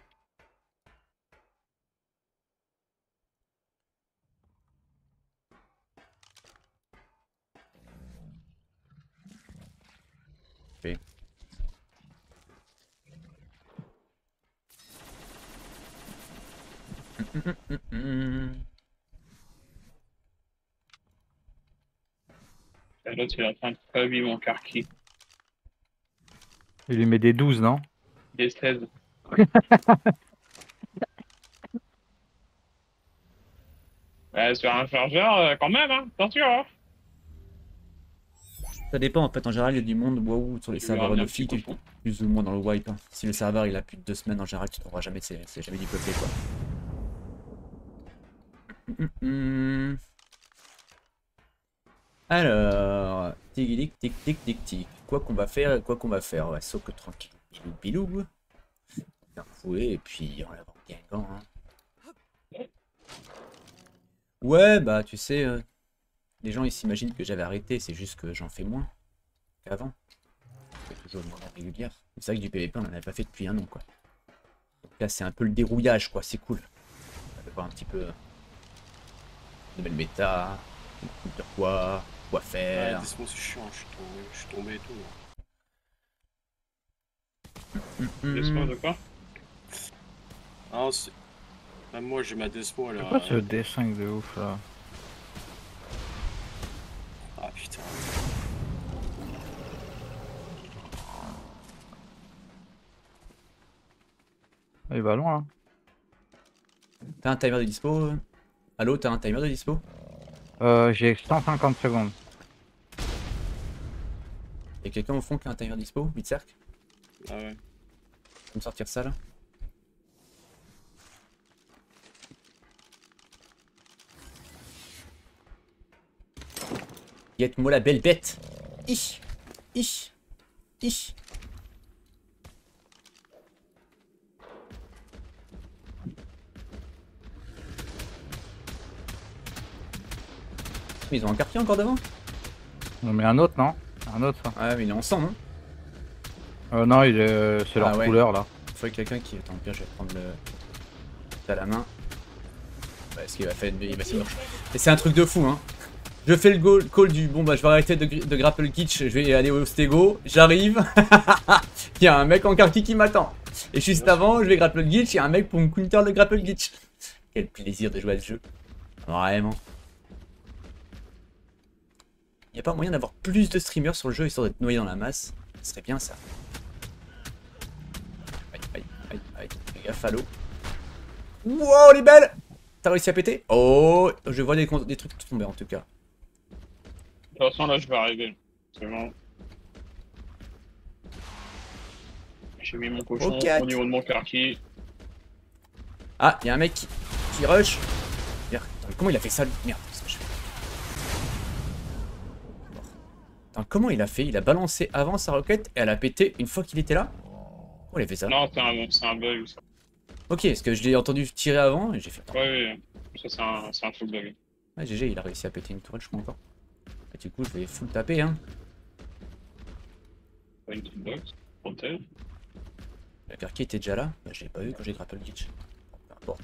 Ok. Et l'autre, il est en train de faire mon carki. Il lui met des 12, non? Des 16. Bah, sur un chargeur, quand même, hein. Attention, hein. Ça dépend en fait, en général il y a du monde waouh sur les Tu serveurs verras bien Nofi un petit qui cochon. plus ou moins dans le wipe. Hein. Si le serveur il a plus de 2 semaines en général tu trouveras jamais, c'est jamais du peuplé quoi. Alors, tic tic tic tic tic. Quoi qu'on va faire, ouais, sauf que tranquille. Bilou. Bien fouet et puis on va avoir Guingamp. Hein. Ouais, bah tu sais, les gens ils s'imaginent que j'avais arrêté, c'est juste que j'en fais moins qu'avant. Je fais toujours de manière régulière. C'est vrai que du PVP on en avait pas fait depuis 1 an quoi. Donc là c'est un peu le dérouillage quoi, c'est cool. On va voir un petit peu nouvelle méta, de quoi faire. Ouais, Desmond c'est chiant, je suis tombé et tout. Laisse-moi de quoi? Ah, même moi j'ai ma Desmo là. C'est quoi ce D5 de ouf là? Ah putain. Il va loin. Hein. T'as un timer de dispo Allo, t'as un timer de dispo? J'ai 150 secondes. Y'a quelqu'un au fond qui a un timer dispo? 8 cercles? Ah ouais. Je vais me sortir ça là. Guette-moi la belle bête! Ich! Ich! Ich! Mais ils ont un quartier encore devant? On met un autre, non? Un autre ça. Ouais, mais il est en sang, non? Non, c'est leur Ah ouais. couleur là. Il faudrait quelqu'un qui. Attends, pire, je vais prendre le. À la main. Ouais, ce qu'il va faire, il va s'y marcher. Et c'est un truc de fou, hein. Je fais le call du bon, bah je vais arrêter de grapple glitch, je vais aller au stego. J'arrive. Il y a un mec en quartier qui m'attend. Et juste avant, je vais grapple glitch, il y a un mec pour me counter le grapple glitch. Quel plaisir de jouer à ce jeu. Vraiment. Il n'y a pas moyen d'avoir plus de streamers sur le jeu histoire d'être noyé dans la masse. Ce serait bien ça. Aïe, aïe. Gaffe à l'eau. Wow, les belles! T'as réussi à péter? Oh, je vois des trucs tomber en tout cas. De toute façon, là, je vais arriver. C'est bon. J'ai mis mon cochon Ok. au niveau de mon quartier. Ah, y'a un mec qui rush. Merde, attends, comment il a fait ça lui? Merde, qu'est-ce que je fais? Attends, comment il a fait? Il a balancé avant sa roquette et elle a pété une fois qu'il était là? Comment il a fait ça? Non, c'est un bug, ça. Ok, parce que je l'ai entendu tirer avant et j'ai fait. Ouais, oui. Ça, c'est un full bug. Ouais, GG, il a réussi à péter une tourelle, je crois encore. Et du coup, je vais full taper, hein. Pas une petite box. Protège. La Karki était déjà là? Bah, je l'ai pas vu quand j'ai grapple glitch. Peu importe.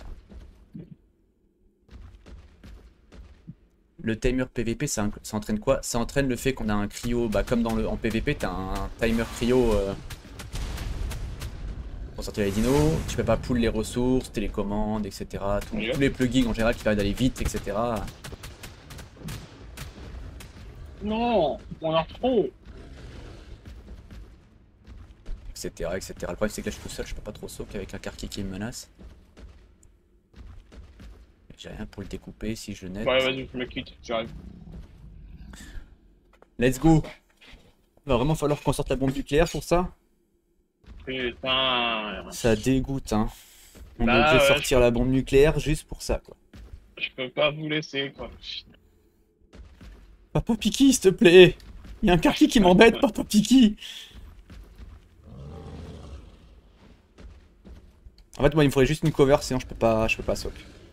Le timer PVP, ça entraîne quoi? Ça entraîne le fait qu'on a un cryo, bah comme en PVP, t'as un timer cryo pour sortir les dinos, tu peux pas pull les ressources, télécommandes, etc. Tous les plugins en général qui permettent d'aller vite, etc. Non, on a trop. Etc. etc. Le problème c'est que là je suis tout seul, je peux pas trop sauter avec un Karki qui me menace. J'ai rien pour le découper si je net. Ouais, vas-y, je me quitte, j'arrive. Let's go! Il va vraiment falloir qu'on sorte la bombe nucléaire pour ça. Putain. Ça dégoûte, hein. On Bah, devait ouais, sortir la bombe nucléaire juste pour ça, quoi. Je peux pas vous laisser, quoi. Papa Piki, s'il te plaît! Il y a un Karki qui m'embête, Papa Piki! En fait, moi, il me faudrait juste une cover, sinon je peux pas swap.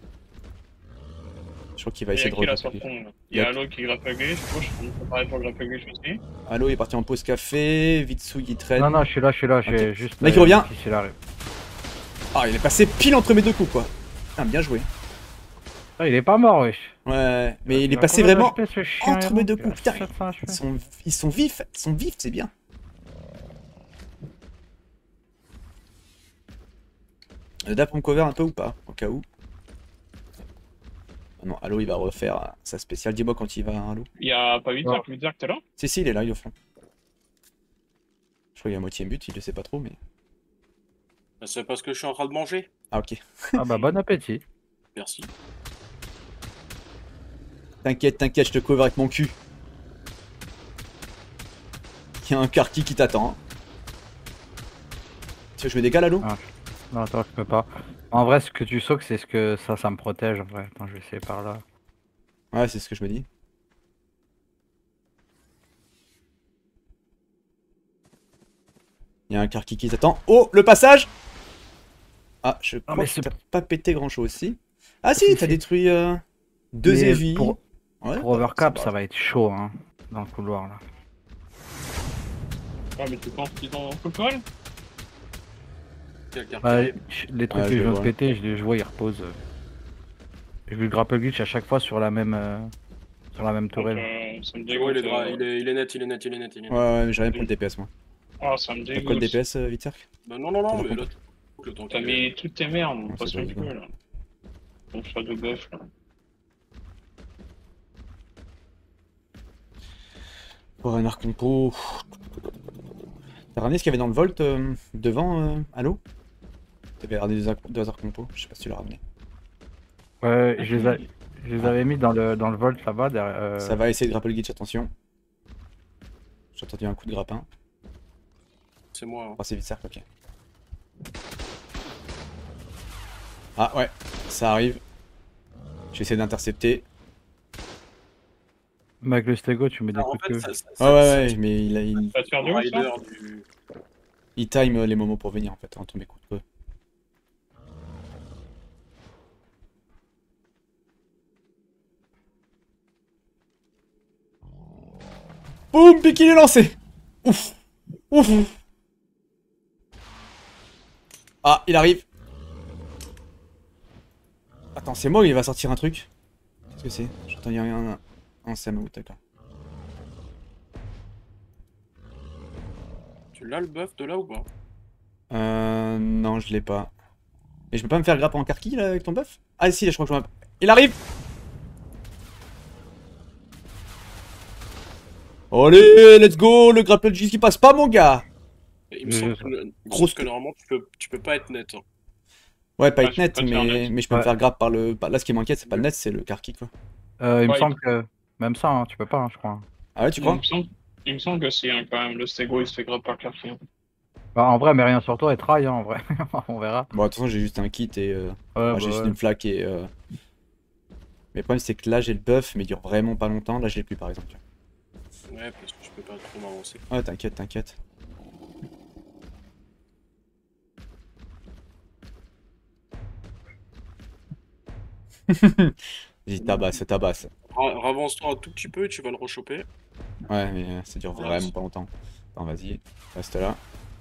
Je crois qu'il va Il y essayer a de qui là sur rejoindre. fond là? Il y a Halo qui grappe à gauche, je peux pareil pour grapper à gauche aussi. Allo est parti en pause café, Vitsu il traîne. Non, non, je suis là, j'ai Ok. juste. Mec, il revient. Il arrive. Ah, il est passé pile entre mes deux coups, quoi. Ah, bien joué. Ah, il est pas mort, wesh. Ouais, mais il est a passé combien vraiment d'HP, ce chien, entre héros mes deux Il a coups. Putain, 700 HP. ils sont vifs, c'est bien. D'ap on cover un peu ou pas, au cas où. Ah non, Allo il va refaire sa spéciale. Dis-moi quand il va, Allo. Il y a pas 8 Non. heures, 8 heures que t'es là? Si, il est là, il est au fond. Je crois qu'il est à moitié but, il le sait pas trop, mais. Bah, c'est parce que je suis en train de manger. Ah, ok. Ah bah bon appétit. Merci. T'inquiète, je te cover avec mon cul. Il y a un Karki qui t'attend. Hein. Tu veux que je mets des gars, Allo? Ah. Non, attends, je peux pas. En vrai, ce que tu sautes, c'est ce que ça me protège. En vrai, attends, je vais essayer par là. Ouais, c'est ce que je me dis. Il y a un Karki qui t'attend. Oh, le passage! Ah, je crois mais que c'est- t'as pas pété grand chose aussi. Ah si, Si, t'as si. détruit deux Mais heavy. Pour Ouais, overcap, c'est ça va être chaud, hein, dans le couloir là. Ouais, mais tu penses qu'ils ont football? Quel quartier? Bah, les trucs Ouais, que je je viens de vois. péter, je vois, ils reposent. Je vais le grapple glitch à chaque fois sur la même tourelle. Ça me Oh, dégoûte. il est net, il est net, il est net, il est net. Ouais, ouais, mais j'ai rien pour le DPS moi. Ah, ça me T'as quoi le dégoûte. DPS, Vitserk? Bah non, non, non, T'as mais pas l'autre. Le temps T'as qu'il mis toutes tes merdes, on Ouais, passe c'est le pas feu évident. là. On fait de bœuf là. Pour un arc compo. T'as ramené ce qu'il y avait dans le Volt devant, Allo? T'avais ramené deux arcs compo, je sais pas si tu l'as ramené. Ouais, je les avais mis dans le Volt là-bas. derrière, Ça va essayer de grapple glitch, attention. J'ai entendu un coup de grappin. C'est moi. Hein. Oh, c'est Vitserk, ok. Ah ouais, ça arrive. J'essaie d'intercepter. Avec le stego, tu mets des Alors, en coups de fait, queue. Ouais, mais il Ça te faire du ouf, ça? rider du. il time les moments pour venir en fait, entre mes coups de feu. Boum, pique il est lancé. Ouf. Ouf. Ah, il arrive. Attends, c'est moi ou il va sortir un truc? Qu'est-ce que c'est? J'entends il y a un Sam, d'accord. Tu l'as le buff de là ou pas? Non, je l'ai pas. Et je peux pas me faire grapper en Karki là avec ton buff? Ah si, là je crois que je m'en... Il arrive! Allez, let's go! Le grapple G qui passe pas, mon gars! Il me semble que, Grosse normalement tu peux pas être net. Hein. Ouais, pas Ouais, être je net, peux pas te faire net. mais je peux me Ouais. faire grab par le. Là, ce qui m'inquiète, c'est pas le net, c'est le Karki, quoi. Il me Ouais, semble que même ça, hein, tu peux pas, hein, je crois. Ah ouais, tu crois? Il me semble que si, hein, quand même, le Stego il se fait grave par Cartier. Bah, en vrai, mais rien sur toi et try, hein, en vrai. On verra. Bon, de toute façon, j'ai juste un kit et. Ouais, J'ai juste bah une flaque et. Mais le problème, c'est que là, j'ai le buff, mais il dure vraiment pas longtemps. Là, je l'ai plus, par exemple. Ouais, parce que je peux pas trop m'avancer. Ouais, t'inquiète, t'inquiète. Vas-y, tabasse. Ravance-toi un tout petit peu et tu vas le rechoper. Ouais, mais ça dure Voilà, vraiment c'est- pas longtemps. Attends, vas-y, reste là.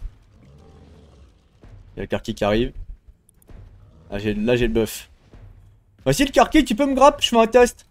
Il y a le Karki qui arrive. Là, j'ai le buff. Voici le Karki, tu peux me grappe, je fais un test.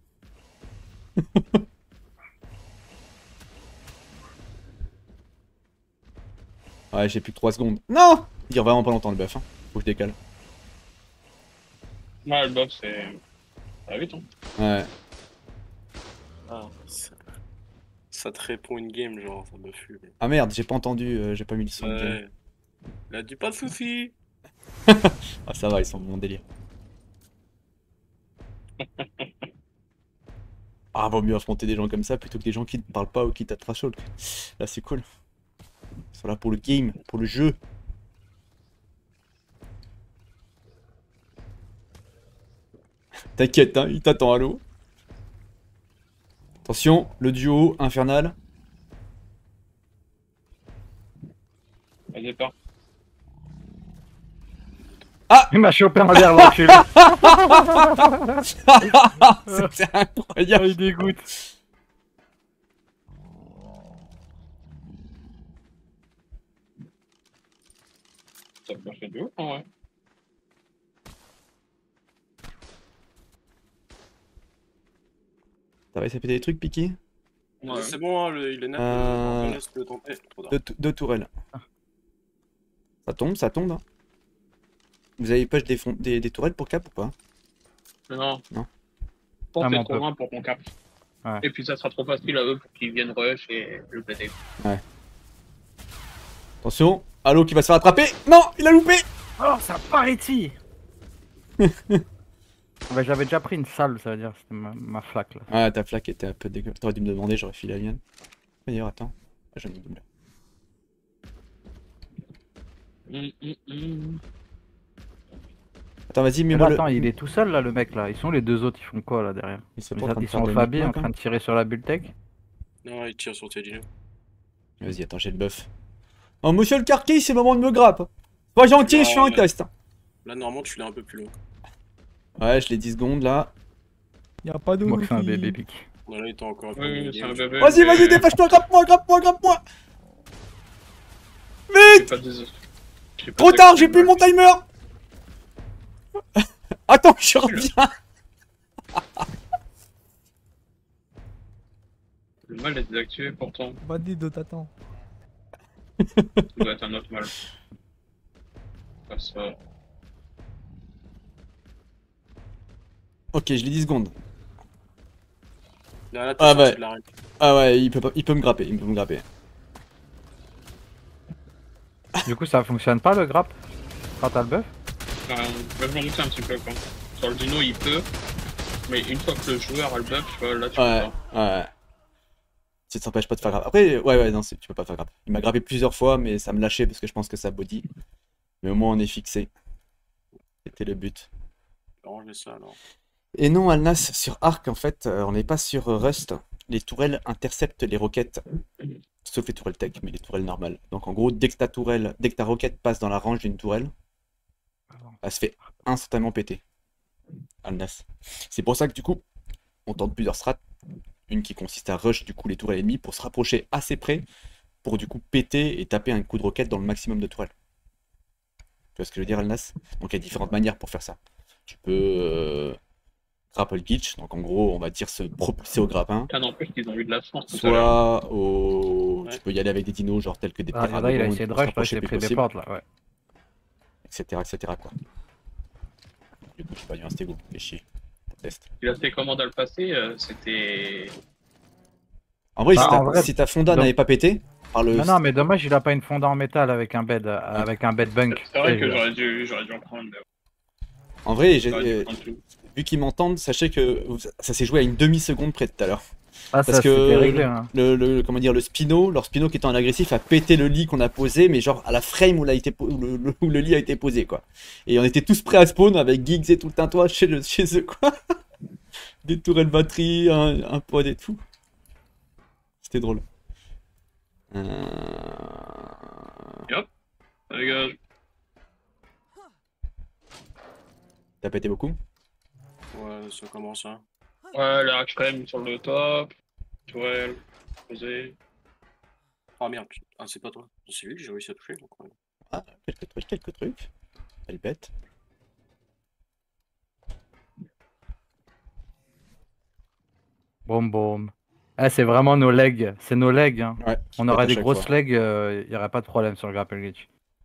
Ouais, j'ai plus que 3 secondes. Non! Il dure vraiment pas longtemps le buff, hein. Faut que je décale. Ouais, le buff, c'est. Ça va vite, hein. Ouais. Ah, ça te répond une game, genre, ça me fume. Ah merde, j'ai pas entendu, j'ai pas mis le son de game. Ouais. Il a dit pas de soucis. Ah ça va, ils sont de mon délire. Ah, vaut mieux affronter des gens comme ça plutôt que des gens qui ne parlent pas ou qui tapent trash talk. Là, c'est cool. Ils sont là pour le game, pour le jeu. T'inquiète, hein, il t'attend, allô. Attention, le duo infernal. Vas-y, pars. il m'a chopé en l'air, l'enculé. C'était incroyable. Il dégoûte. Ça peut faire du ouf, en vrai. T'as réussi à péter des trucs, Piki? Ouais. C'est bon, hein, il est net. Euh, Laisse le tenter. Trop tard. Deux tourelles. Ça tombe. Hein. Vous avez push des tourelles pour cap ou pas? Non. Non. Pense Ah, que mais c'est on trop peut. loin pour qu'on capte. Ouais. Et puis ça sera trop facile à eux pour qu'ils viennent rush et le péter. Attention, Halo qui va se faire attraper. Non, il a loupé. Oh, ça part ici. Bah, j'avais déjà pris une salle, ça veut dire, c'était ma flaque là. Ah, ta flaque était un peu dégueu. T'aurais dû me demander, j'aurais filé la mienne. D'ailleurs, attends. Ah, j'en ai une double. Attends, vas-y, Mais là, mets-moi le. attends, il est tout seul là, le mec là. Ils sont les deux autres, ils font quoi là derrière? Ils sont pas en train de Ils faire sont de au Fabi en micmac, train hein. de tirer sur la Bultec. Non, il tire sur tes dino. Vas-y, attends, j'ai le buff. Oh, monsieur le Karki, c'est le moment de me grappe. Sois gentil, je fais un test. Là, normalement, tu l'as un peu plus loin. Ouais, je l'ai 10 secondes là. Y'a pas de Moi que c'est un wifi. bébé pique. Là, il était encore un peu Oui, de c'est un game. bébé. Vas-y, dépêche-toi, grappe-moi. J'ai Vite. pas des- j'ai pas Trop tard, d'accès, j'ai plus ouais. mon timer. Attends, je reviens. Le mal est désactivé pourtant. Bandido, t'attends. Ça doit être un autre mal. Pas ça. Ok, je l'ai 10 secondes. Là, Ah, t'es sorti ouais. de l'arène. Ah ouais, il peut me grapper, Du coup, ça fonctionne pas le grappe quand t'as le buff? Je m'en doutais un petit peu quoi. Sur le dino il peut, mais une fois que le joueur a le buff, tu vois, là tu Ouais, peux pas. ouais. Ça t'empêche pas de faire grapper. Après, ouais, non, tu peux pas faire grapper. Il m'a grappé plusieurs fois, mais ça me lâchait parce que je pense que ça body. Mais au moins, on est fixé. C'était le but. Ranger ça alors. Et non, Alnas, sur Arc, en fait, on n'est pas sur Rust. Les tourelles interceptent les roquettes. Sauf les tourelles tech, mais les tourelles normales. Donc en gros, dès que ta roquette passe dans la range d'une tourelle, elle se fait instantanément péter. Alnas. C'est pour ça que du coup, on tente plusieurs strats. Une qui consiste à rush du coup les tourelles ennemies pour se rapprocher assez près pour du coup péter et taper un coup de roquette dans le maximum de tourelles. Tu vois ce que je veux dire, Alnas? Donc il y a différentes manières pour faire ça. Tu peux grapple glitch, donc en gros on va dire se propulser au grappin. Ça n'empêche qu'ils ont eu de la chance tout à l'heure. Soit au... Ouais. Tu peux y aller avec des dinos genre tels que des Ah, là, il a essayé de rush, là, il s'est pris des portes là, ouais. etc. quoi. Du coup, je suis pas du un stégo, fais chier. Test. Il a fait comment dans le passé, c'était... En vrai, Bah, si en vrai, si ta fonda donc- n'avait pas pété, par le... Non, mais dommage, il a pas une fonda en métal avec un bed bunk. C'est vrai Et, que j'aurais dû en prendre. Mais... En vrai, Ouais, en tout. vu qu'ils m'entendent, sachez que ça s'est joué à une demi-seconde près tout à l'heure. Ah, Parce ça que c'était réglé. Hein. comment dire, leur spino qui était en agressif a pété le lit qu'on a posé, mais genre à la frame où, où le lit a été posé, quoi. Et on était tous prêts à spawn avec Giggs et tout le tintouin chez eux, quoi. Des tourelles batterie, un pod et tout. C'était drôle. Dégage. T'as pété beaucoup? Ouais, ça commence, hein. Ouais, la crème sur le top. Tourelle. Posé. Oh merde, ah, c'est pas toi. C'est lui que j'ai réussi à toucher, donc ouais. Ah, quelques trucs. Elle pète. Boum boum. Ah, c'est vraiment nos legs. C'est nos legs. Hein. Ouais, qui On pète aurait à des chaque grosses fois. legs, il n'y aurait pas de problème sur le grapple glitch.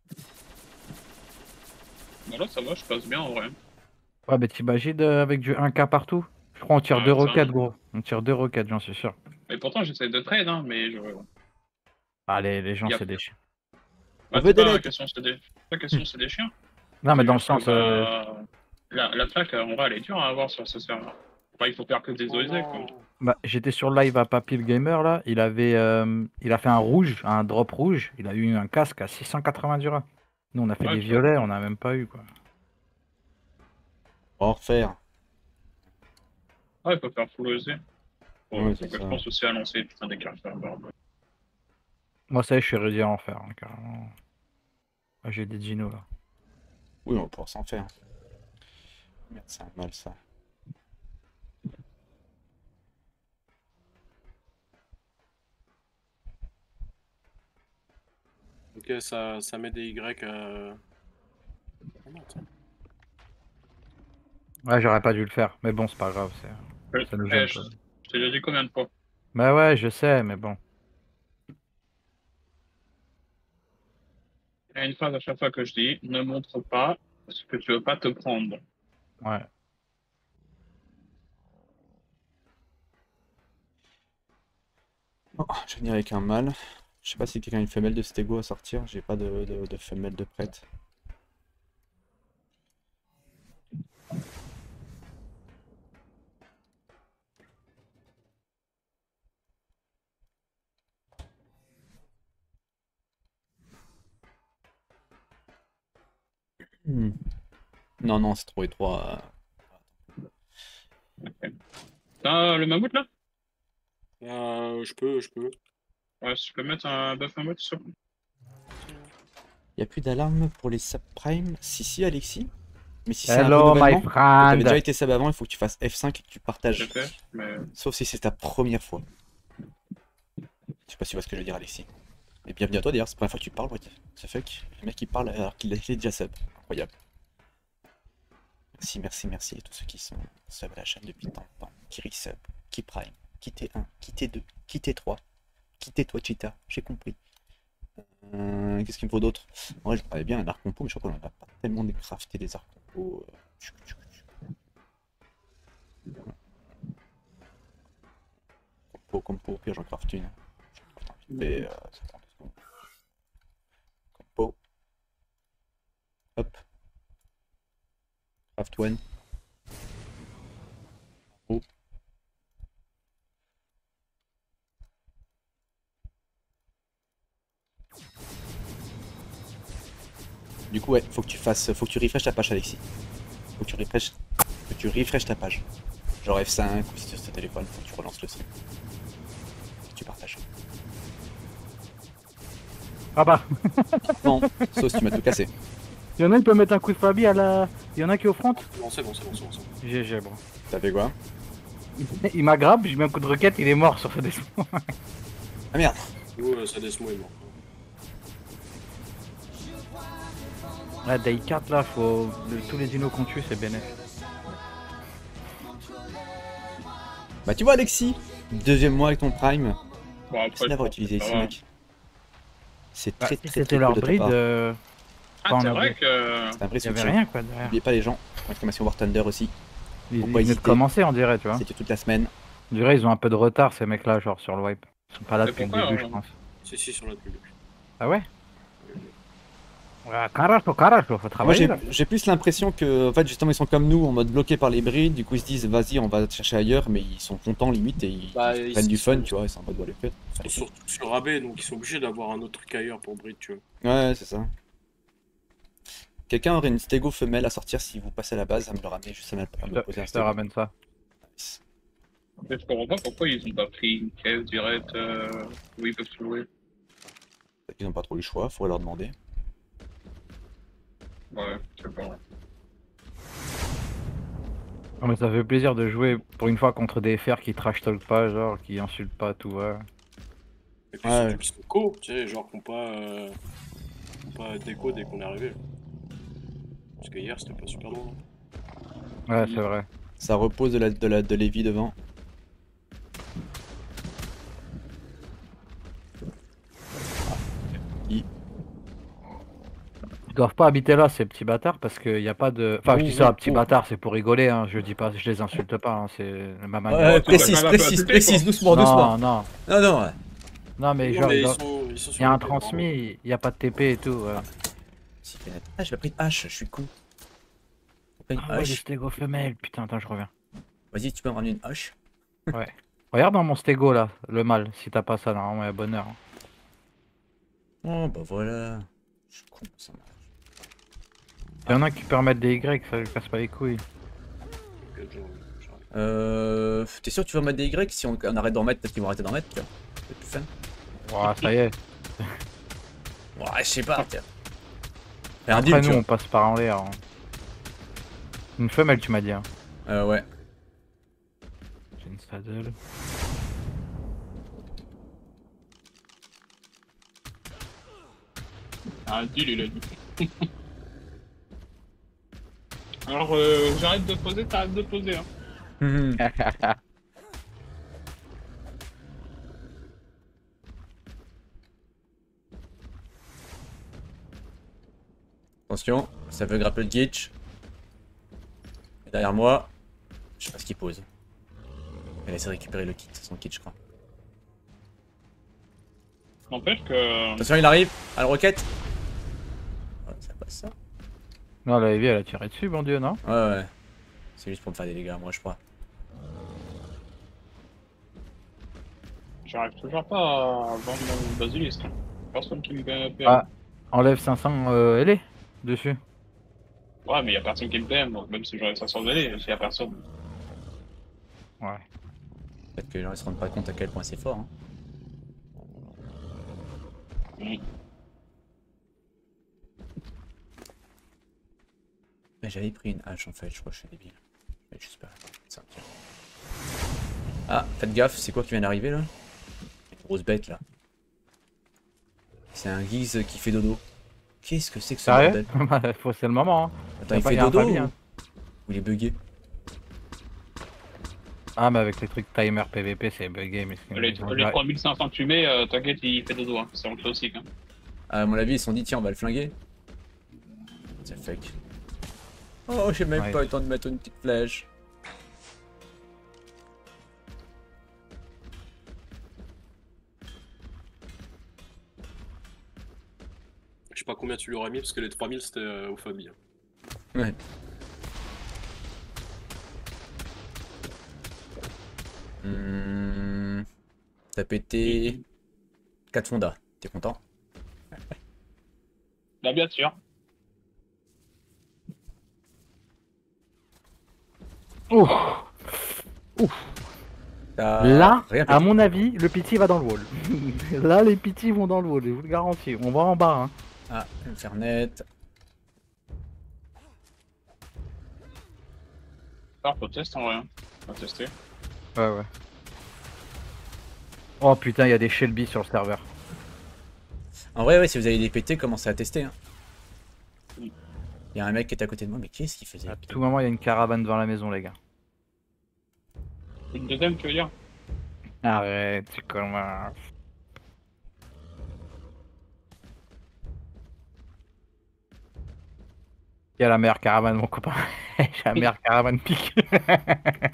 Bah là, ça va, je passe bien en vrai. Ouais, mais t'imagines avec du 1K partout? Je crois on tire Ah, 2 ça, roquettes, non. gros. On tire 2 roquettes, j'en suis sûr. Mais pourtant, j'essaie de trade, hein, mais je. Ah, les gens, Yep. c'est des chiens. On Bah, veut c'est des pas la legs. question, c'est des chiens. Non, mais C'est dans le juste que, sens. la plaque, en vrai, elle est dure à avoir sur ce serveur. Enfin, il faut faire que des Oh OSE, quoi. non. Bah, j'étais sur live à Papy le gamer là. Il a fait un rouge, un drop rouge. Il a eu un casque à 680 Dura. Nous, on a fait Ouais, des tu vois. violets, on n'a même pas eu quoi. On va en refaire. Ouais, il faut faire full OSE. Ouais, Faut c'est que je ça. pense aussi à lancer putain des cartes serveurs. Moi, ça y est, je suis ready à en faire, hein, carrément. Ah, j'ai des dinos là. Oui, on va pouvoir s'en faire. Merde, c'est un mal ça. Ok, ça met des Y. Ah non, tiens. Ouais, j'aurais pas dû le faire, mais bon, c'est pas grave. Ça nous gêne Je pas. je t'ai déjà dit combien de fois? Bah ouais, je sais, mais bon. Il y a une phrase à chaque fois que je dis, ne montre pas ce que tu veux pas te prendre. Ouais. Oh, je vais venir avec un mâle. Je sais pas si quelqu'un a une femelle de stégo à sortir. J'ai pas de femelle de prête. Hmm. Non, non, c'est trop étroit. T'as le mammouth là? Je peux. Ouais, si je peux mettre un buff mammouth sur. Y a plus d'alarme pour les subprimes? Si, Alexis. Mais si c'est un Hello, my renouvellement, que t'avais déjà friend. été sub avant, il faut que tu fasses F5 et que tu J'ai partages. fait, mais. Sauf si c'est ta première fois. Je sais pas si tu vois ce que je veux dire, Alexis. Et bienvenue à toi d'ailleurs, c'est la première fois que tu parles, what the fuck? Le mec il parle alors qu'il est déjà sub. Incroyable. Merci à tous ceux qui sont sub à la chaîne depuis tant de temps. Qui resub, qui prime, qui T1, qui T2, qui T3, qui T toi Cheetah, j'ai compris. Qu'est-ce qu'il me faut d'autre? En vrai, je travaille bien un arc compo, mais je crois qu'on n'a pas tellement crafté des arcs compo. Compo, au pire j'en craft une. Mais ça prend 2 secondes. Compo. Hop. Craft one. Oh. Du coup, ouais, faut que tu refresh ta page, Alexis. Faut que tu refresh ta page. Genre F5 ou si sur ce téléphone, faut que tu relances le site. Et tu partages. Ah bah, Non, sauf si tu m'as tout cassé. il y en a, il peut mettre un coup de Fabi à la. Il y en a qui est au front. Non, c'est bon. GG, bon. T'as fait quoi? Il m'a grab, j'ai mis un coup de roquette, il est mort sur ce dessin. Ah merde! Ouais, ça desmo est mort. Là, day 4 là, faut. Tous les dinos qu'on tue, c'est bénéfique. Bah tu vois Alexis, deuxième mois avec ton prime, Bon, après. merci d'avoir utilisé ça ici va. mec. C'est Bah, très si très c'était très leur cool de ta breed, part. Ah, Enfin, c'est on a vrai vu. que. C'est un vrai il y avait soutien. rien quoi derrière. N'oubliez pas les gens, exclamation War Thunder aussi, Ils Faut pas venaient de hésiter. commencer, on dirait, tu vois. c'était toute la semaine. On dirait ils ont un peu de retard ces mecs là, genre sur le wipe. Ils sont pas là Mais depuis le pourquoi, début, je pense. Si, sur la pub. Ah ouais? Ouais, carajo, faut Moi travailler là. j'ai plus l'impression que en fait justement ils sont comme nous en mode bloqués par les brides, du coup ils se disent vas-y on va chercher ailleurs, mais ils sont contents limite et Bah, ils ils prennent du fun, sont- tu vois, ils sont en mode bon, les fêtes. Ils sont surtout sur rabais, donc ils sont obligés d'avoir un autre truc ailleurs pour breed, tu vois. Ouais, c'est ça. Quelqu'un aurait une stégo femelle à sortir si vous passez à la base à me le ramener, juste à me poser un Je te stégo. ramène ça. Nice. En fait, je comprends pas pourquoi ils ont pas pris une caisse directe où ils peuvent se louer. Peut-être qu'ils n'ont pas trop le choix, faudrait leur demander. Ouais, je sais pas. Non mais ça fait plaisir de jouer pour une fois contre des FR qui trash talk pas, genre qui insultent pas tout, ouais. Et puis Ouais, surtout ouais. qu'ils sont co, tu sais, genre qu'on pas déco dès qu'on est arrivé. Parce que hier c'était pas super drôle. Ouais, c'est vrai. Ça repose de Lévi devant. Ils doivent pas habiter là ces petits bâtards parce qu'il y a pas de... Enfin je dis ça, Oh, petits oh. bâtards, c'est pour rigoler, hein. Je dis pas, je les insulte pas, hein. C'est ma manière. Ouais, Ouais, précise, ça va précise, pas précise, quoi. doucement, doucement. Non, Non, non, ouais. non mais Non, genre mais il ils sont sur y a un le pont, transmis, il y a pas de TP et tout, ouais. Si, ah, j'ai pas pris de hache, je suis con. J'ai pas une Ah ouais, les hache. stégo femelles, putain, attends, je reviens. Vas-y, tu peux me ramener une hache. Regarde dans mon stégo là, le mâle, si t'as pas ça, normalement il y a bonheur. Hein. Oh, bah voilà. Je suis con, ça marche. Il y en a qui permettent des Y, ça lui casse pas les couilles. donc, j'arrive. T'es sûr que tu vas mettre des Y? Si on arrête d'en mettre, peut-être qu'ils vont arrêter d'en mettre, tu vois. C'est plus fun. Ouah, ça y est. Ouais, je sais pas, tiens. Fais un Après deal, tu nous vois. on passe par en l'air. Hein. Une femelle tu m'as dit. Hein. Ouais. J'ai une saddle. Un deal, il a dit. Alors, j'arrête de poser, t'arrêtes de poser. Hein. Mhm. Attention, ça veut grapple de glitch. Et derrière moi, je sais pas ce qu'il pose. Elle essaie de récupérer le kit, son kit, je crois. N'empêche que. Attention, il arrive à la roquette. Oh, ça passe ça. Non, la Evie elle a tiré dessus, bon dieu, non? Ouais. C'est juste pour me faire des dégâts, moi, je crois. J'arrive toujours pas à vendre mon basilisque. Personne qui me PM. Ah, enlève 500 LA dessus. Ouais, mais y a personne qui me PM, donc même si j'aurais 500 délais, s'il y a personne. Ouais. Peut-être que les gens ils se rendent pas compte à quel point c'est fort. Hein. Mm. Mais j'avais pris une hache en fait, je crois que je suis débile. Mais juste pas. Ça, tiens. Ah, faites gaffe, c'est quoi qui vient d'arriver là? Une grosse bête là. C'est un guise qui fait dodo. Qu'est-ce que c'est que ce Sérieux? bordel? C'est le moment. Hein. Attends, Y a il pas- fait y a un dodo Fabi, ou... hein. ou il est bugué? Ah, mais avec les trucs timer PVP, c'est bugué. Mais Les 3500 que tu mets, t'inquiète, il fait dodo, hein. C'est en classique. Hein. À mon avis, ils se sont dit, tiens, on va le flinguer. C'est fake. Oh, j'ai même Ouais. pas eu le temps de mettre une petite flèche. Je sais pas combien tu lui aurais mis parce que les 3000 c'était au Fabi. Hein. Ouais. T'as pété 4 fondas. T'es content? Bah, bien sûr. Ouf. T'as Là, rien à pété. mon avis, le pity va dans le wall. Là, les pity vont dans le wall, je vous le garantis. On va en bas. Hein. Ah, une fernette. Alors, faut tester en vrai. Hein. On va tester. Ouais. Oh putain, il y a des Shelby sur le serveur. En vrai, ouais, si vous avez des pétés, commencez à tester. Hein. Oui. Il y a un mec qui était à côté de moi, mais qu'est-ce qu'il faisait? À tout moment, il y a une caravane devant la maison, les gars. Une deuxième, tu veux dire? Arrête, tu commences. Il y a la meilleure caravane, mon copain. J'ai la meilleure caravane pique.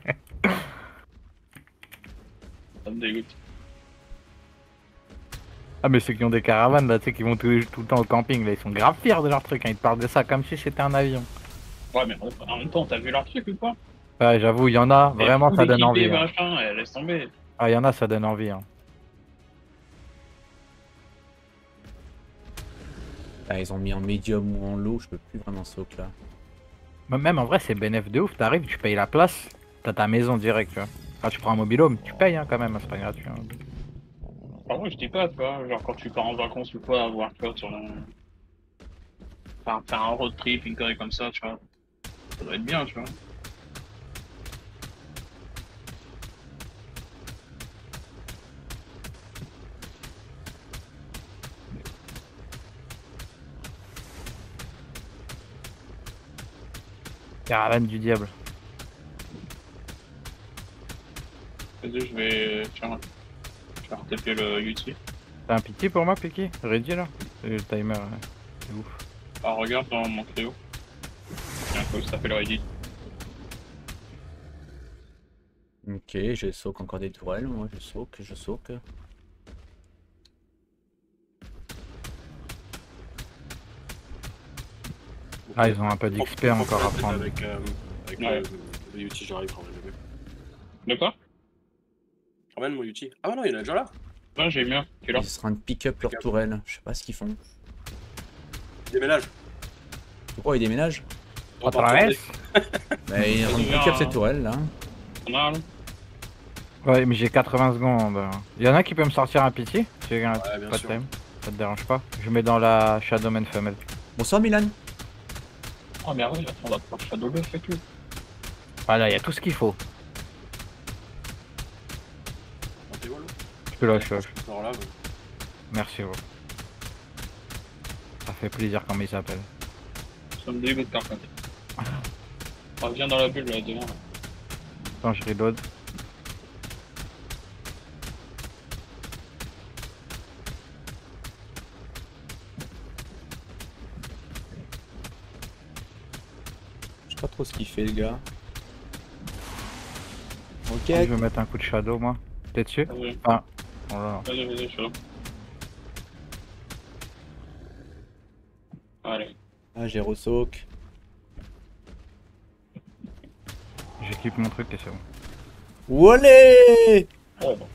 Ça me dégoûte. Ah mais ceux qui ont des caravanes là, tu sais, qui vont tout le temps au camping, là, ils sont grave fiers de leur truc, hein. Ils te parlent de ça comme si c'était un avion. Ouais, mais en même temps, t'as vu leur truc ou quoi? Ouais, j'avoue, il y en a, Et vraiment, full ça donne équipé, envie. Hein. machin, laisse tomber. Ah, il y en a, ça donne envie. Hein. Ah, ils ont mis en médium ou en low, je peux plus vraiment soak là. Même en vrai, c'est bénéf de ouf. T'arrives, tu payes la place, t'as ta maison direct, tu vois. Quand tu prends un mobilhome, tu payes hein, quand même, c'est pas gratuit. Hein. Enfin, moi, je dis pas, tu vois, genre quand tu pars en vacances ou quoi, avoir, tu vois, sur un... Enfin, faire un road trip, une connerie comme ça, tu vois. Ça doit être bien, tu vois. Caravane du diable. Vas-y, je vais... Tiens, je vais retaper le UT. T'as un pitié pour moi, Piki? Ready là? Le timer, c'est ouf. Ah, regarde dans mon Cléo. Il y a un truc qui s'appelle Reddit. Ok, je soak encore des tourelles, moi je soak. Ah, ils ont un peu d'XP encore à prendre. Avec Ouais. le UT, j'arrive quand même. De quoi? Ramène mon UT. Ah non, il y en a déjà là. Ouais, j'ai bien. Quelle heure? Ils sont en train de pick up leur tourelle, je sais pas ce qu'ils font. Déménage. Pourquoi ils déménagent? On traverse? Bah ils sont en train de pick up ces tourelles là. On a, là? Ouais, mais j'ai 80 secondes. Il y en a qui peut me sortir un pitié? J'ai un Ouais, bien pas de sûr. time. Ça te dérange pas? Je mets dans la Shadowman femelle. Bonsoir Milan. Oh merde, attends, on va pouvoir Shadow Buff et tout. Voilà, il y a tout ce qu'il faut. T'es voilà. Je te lâche. Alors là, Merci, gros. Ça fait plaisir quand il s'appelle. Ça me dégoûte par contre. Oh, viens dans la bulle là, devant. Là. Attends, je reload. Je sais pas trop ce qu'il fait le gars. Ok. Je vais mettre un coup de shadow, moi. T'es dessus? Vas-y, Ah, oh là là. vas-y, je suis là. Allez. Ah j'ai resoak. J'équipe mon truc et c'est bon. Wolé. Oh, bon.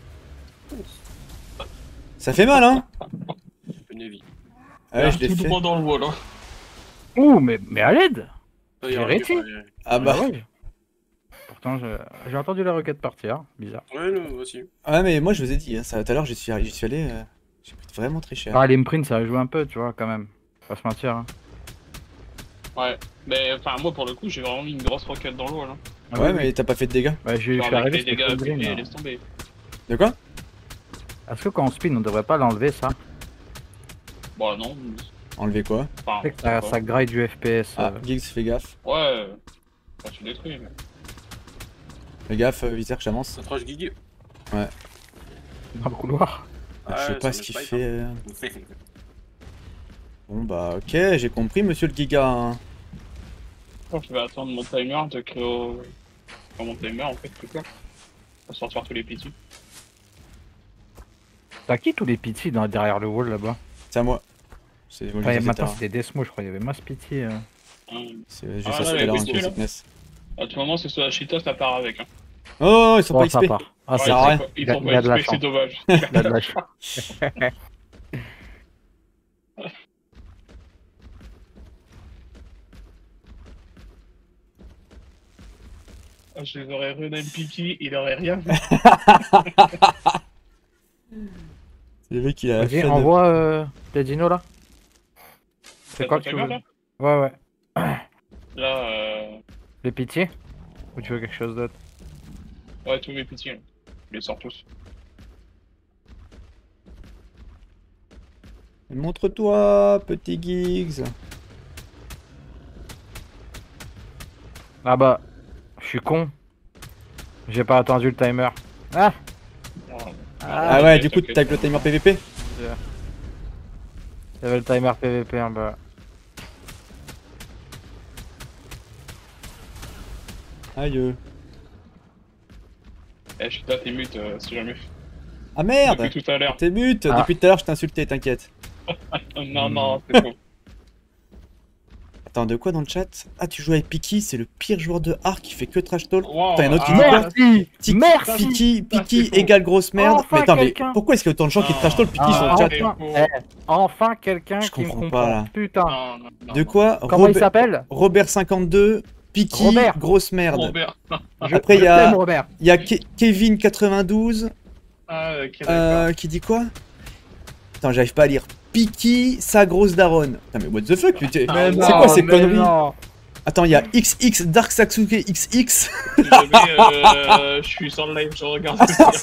Ça fait mal hein. une Navy. Ouais je l'ai tout fait. droit dans le wall. Hein. Ouh, mais à l'aide! Ah, J'ai il y a un réussi. gars, Ah bah. ouais. Pourtant, j'ai entendu la requête partir. Bizarre. Ouais, nous aussi. Ouais mais moi je vous ai dit, hein, ça tout à l'heure j'y suis allé, j'ai pris vraiment très cher. Ah, l'imprint, ça joue un peu, tu vois, quand même. Faut pas se mentir. Hein. Ouais. Mais enfin, moi pour le coup, j'ai vraiment mis une grosse roquette dans le wall. Hein. Ah, Ouais oui, mais t'as pas fait de dégâts. Bah, je Genre suis avec arrivé, les c'était dégâts full green. appliqués, Là. laisse tomber. De quoi? Est-ce que quand on spin, on devrait pas l'enlever, ça? Bon, non. Enlever quoi? Enfin, Tu sais que ça grille du FPS. Ah Giggs fais gaffe. ouais. Enfin, tu détruis, mais. Fais gaffe Visser que j'avance. Ça trash Guigui. dans le couloir. Je sais Ouais, pas ça ce qu'il me fait. spike, Bon bah ok j'ai compris monsieur le giga. Hein. Je vais attendre mon timer de créer au... Enfin, mon timer en fait, tout ça. Pour sortir tous les petits. T'as qui tous les pitiés derrière le wall là-bas? C'est à moi. C'est moi Ouais, je maintenant c'était Desmo, je crois. Il y avait Mass Pity. C'est juste Ah, ça là, c'était les là en petits, là. sickness. À tout moment, c'est sur la Cheetos, ça part avec. Hein. Oh ils sont Bon, pas ça XP. part. Ah, Ouais, ça sert à part. rien. Ils sont Il y a de pas la XP, c'est chance. dommage. Il y a de la chance. Je les aurais ruiné le pipi, il aurait rien vu. C'est le mec qui a Vas-y, fait de... envoie les dinos là. C'est T'as quoi ton que tu timer, veux? là Ouais. Là, Les pitiés? Ou tu veux quelque chose d'autre? ouais, tous mes petits, là. Je les sors tous. Montre-toi petit Giggs. Ah bah, je suis con. J'ai pas attendu le timer. Ah! Ah ouais du coup t'as le timer PVP. Il y avait le timer PVP en bas. Aïe. Eh, je suis là, t'es mute si jamais. Ah merde! Depuis tout à l'heure. T'es but! Ah. Depuis tout à l'heure, je t'ai insulté, t'inquiète. Non, non, c'est faux. Attends, de quoi dans le chat? Ah, tu joues avec Piki, c'est le pire joueur de Arc qui fait que trash talk. Wow, Putain, y en a un autre qui dit ah, quoi? Merci. Tic- Merci. Piki Ça, c'est faux. égale grosse merde. Enfin, mais attends, mais quelqu'un. pourquoi est-ce qu'il y a autant de gens qui Non. trash talk Piki sur le Ah, chat? c'est enfin. faux. Enfin quelqu'un Je qui me comprends comprend. pas, là. Putain. Non, non, non, De non. quoi? Comment il s'appelle? Robert52, Piki, Robert. grosse merde. Robert. Après, il y Je a, t'aime, Robert. il y a Kevin92 Ah, ok, d'accord. qui dit quoi? Attends, j'arrive pas à lire. Piki, sa grosse daronne. Putain, mais what the fuck? Mais C'est non, quoi ces mais conneries? non. Attends, il y a XX Dark Satsuke XX. Je suis sur le live, je regarde.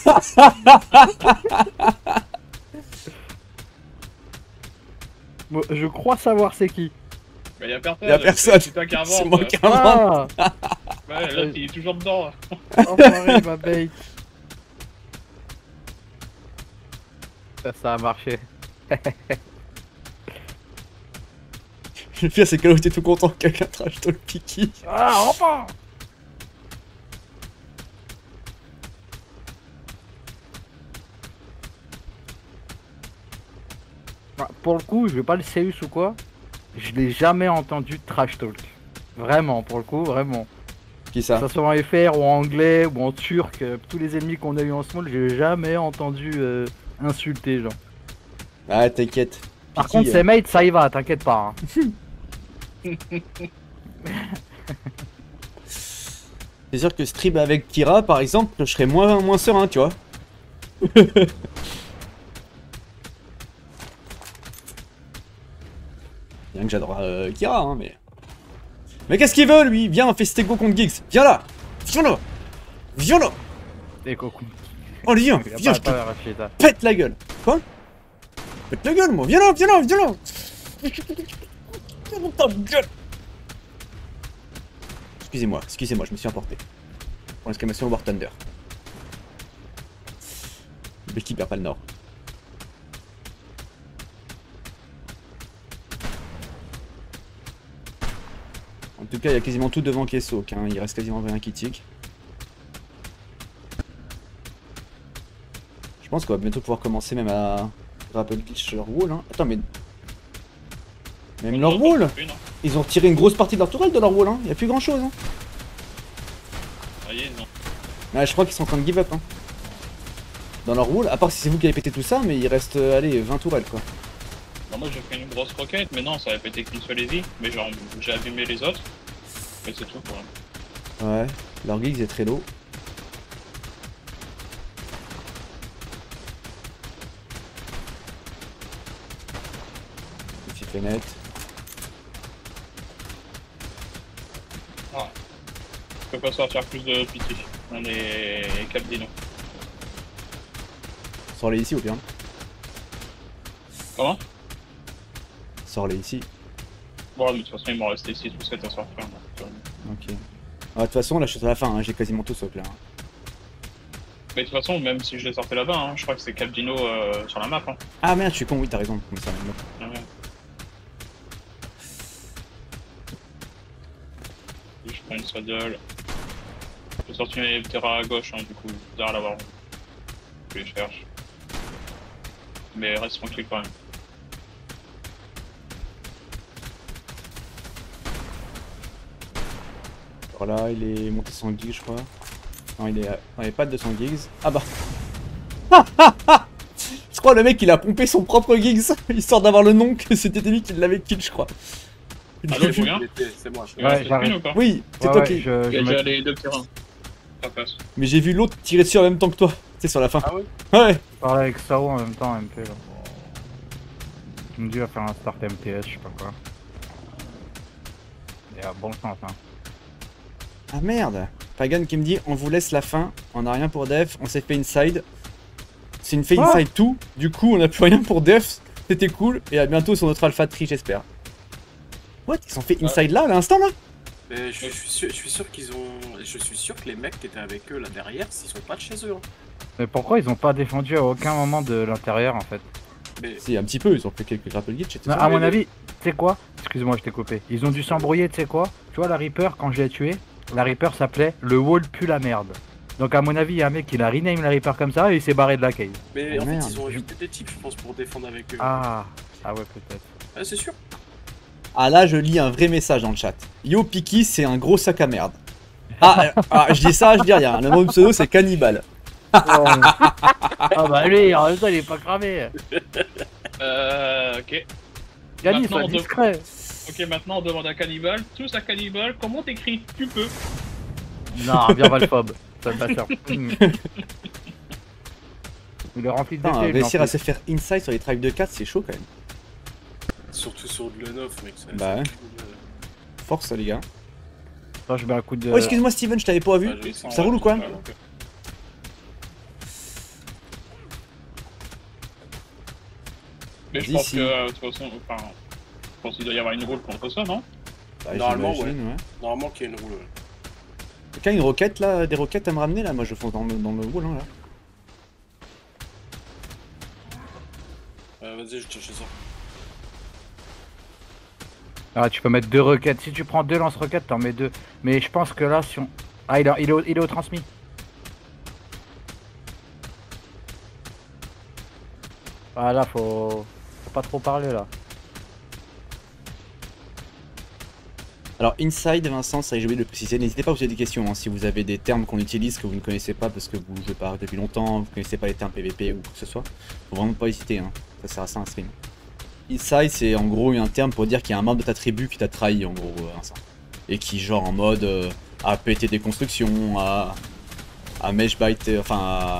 Bon, je crois savoir c'est qui. Mais y'a personne. Y a personne. C'est toi qui invente. C'est moi qui invente. Ah. Ouais, là, il est toujours dedans. Enfoiré, ma bête. Ça a marché. Le pire, c'est qu'elle était tout content que quelqu'un trash talk Piki. Ah, enfin. Bah, pour le coup, je vais pas le Seus ou quoi. Je l'ai jamais entendu trash talk. Vraiment, pour le coup, vraiment. Qui Que ça? ça soit en FR ou en anglais ou en turc, tous les ennemis qu'on a eu en small, j'ai jamais entendu insulter, genre. Ah, t'inquiète. Par Piki, contre, ses mates, ça y va, t'inquiète pas. Hein. C'est sûr que stream avec Kira, par exemple, je serais moins serein, tu vois. Bien que j'adore Kira, hein, mais... Mais qu'est-ce qu'il veut, lui? Viens, on fait Stego contre Giggs. Viens là! Viens là! Viens là! Et coco. Oh, viens! Il a Viens, pas je te arraché ça. pète la gueule! Quoi? Pète la gueule, moi! Viens là! Viens là! Viens là! Viens dans ta gueule! Excusez-moi, je me suis emporté. Pour l'exclamation War Thunder. L'équipe perd pas le nord. En tout cas, il y a quasiment tout devant qui est soak, hein. Il reste quasiment rien qui tic. Je pense qu'on va bientôt pouvoir commencer même à grapple glitch leur wall. Hein. Attends, mais... Même leur wall, ils ont retiré une grosse partie de leur tourelle de leur wall, hein. Il n'y a plus grand chose. Hein. Voyez, non. Ouais, je crois qu'ils sont en train de give up. Hein. Dans leur wall, à part si c'est vous qui avez pété tout ça, mais il reste, allez, 20 tourelles quoi. Bon, moi j'ai fait une grosse roquette, mais non, ça avait pété qu'une seule heavy. Mais genre, j'ai abîmé les autres. Mais c'est tout quoi. Ouais, leur gigs est très low. Petit fenêtre. Ah. Je peux pas sortir plus de pitié. On est cap dino. Sors-les ici ou bien. Comment? Sors-les ici. Bon, de toute façon, il m'en restait 6 ou 7 à sortir. Donc, Ok. Ah, de toute façon, là je suis à la fin, hein. J'ai quasiment tout soak là. Hein. Mais de toute façon, même si je les sortais là-bas, hein, je crois que c'est Cap Dino sur la map. Hein. Ah merde, je suis con, oui, t'as raison. Comme ça, Ouais. Je prends une saddle. J'ai sorti mes terrains à gauche, hein, du coup, derrière l'avoir. Je les cherche. Mais reste tranquille quand même. Voilà, il est monté 100 gigs, je crois. Non, il est pas de 200 gigs. Ah bah. Je crois le mec il a pompé son propre gigs, histoire d'avoir le nom que c'était lui qui l'avait kill, je crois. Allô, il faut bien? C'est moi, je Ouais, j'arrive. ou pas? Oui, c'est Ouais, toi ouais, qui. Il y a je déjà me- les deux terrains. Ça passe. Mais j'ai vu l'autre tirer dessus en même temps que toi. Tu sais, sur la fin. Ah oui? Ouais. parlais avec Sao en même temps, MP là. Il me dit va faire un start MTS, je sais pas quoi. Et à bon sens, hein. Ah merde. Pagan qui me dit on vous laisse la fin, on a rien pour def, on s'est fait inside. C'est une fait Ah. inside tout, du coup on a plus rien pour def, c'était cool, et à bientôt sur notre alpha tree j'espère. What? Ils ont fait inside là, à l'instant là? Mais je suis sûr qu'ils ont. Je suis sûr que les mecs qui étaient avec eux là derrière, ils sont pas de chez eux. Hein. Mais pourquoi ils ont pas défendu à aucun moment de l'intérieur en fait? Mais Si, un petit peu, ils ont fait quelques grapple glitch et tout Non, ça. à mon avis, tu sais quoi? Excuse-moi, je t'ai coupé. Ils ont dû s'embrouiller, tu sais quoi? Tu vois la Reaper, quand je l'ai tué, la Reaper s'appelait le wall pue la merde. Donc à mon avis, il y a un mec qui l'a rename la Reaper comme ça et il s'est barré de la cave. Mais Oh, en fait, merde. ils ont évité des types, je pense, pour défendre avec eux. Ah ouais, peut-être. Ah, c'est sûr. Ah là, je lis un vrai message dans le chat. Yo, Piki, c'est un gros sac à merde. Je dis ça, je dis rien. Le nom de pseudo, c'est Cannibal. Ah bah lui, en même temps, il est pas cramé. Ok. Gani, Maintenant, sois on doit- discret. Ok, maintenant on demande à Cannibal. Tous à Cannibal, comment t'écris? Tu peux. Non, bien Valphobe. Ça me va faire. Il est rempli de Putain, DT, lui, en réussir à plus. se faire inside sur les tribes de 4, c'est chaud quand même. Surtout sur de l'un-off, mec. Bah ouais. Force, les gars. Attends, je mets un coup de... Oh, excuse-moi, Steven, je t'avais pas vu. Ça roule ou quoi? Mais je Vas-y, pense si. que, de toute façon, enfin, je pense qu'il doit y avoir une rôle contre ça, non? Bah, Normalement, j'imagine, ouais. Normalement, qu'il y a une roule. Quelqu'un a une roquette là, des roquettes à me ramener là? Moi je fonce dans le wall hein, là. Vas-y, je te cherche ça. Ah, tu peux mettre 2 requêtes. Si tu prends 2 lance-roquettes, t'en mets 2. Mais je pense que là, si on... Ah, il est au transmis. Ah là, faut pas trop parler là. Alors inside Vincent, ça j'ai oublié de le préciser, n'hésitez pas à poser des questions hein, si vous avez des termes qu'on utilise que vous ne connaissez pas parce que vous jouez pas depuis longtemps, vous ne connaissez pas les termes PVP ou quoi que ce soit. Faut vraiment pas hésiter, hein. Ça sert à ça un stream. Inside c'est en gros un terme pour dire qu'il y a un membre de ta tribu qui t'a trahi en gros Vincent. Et qui genre en mode à péter des constructions, à mage bite, enfin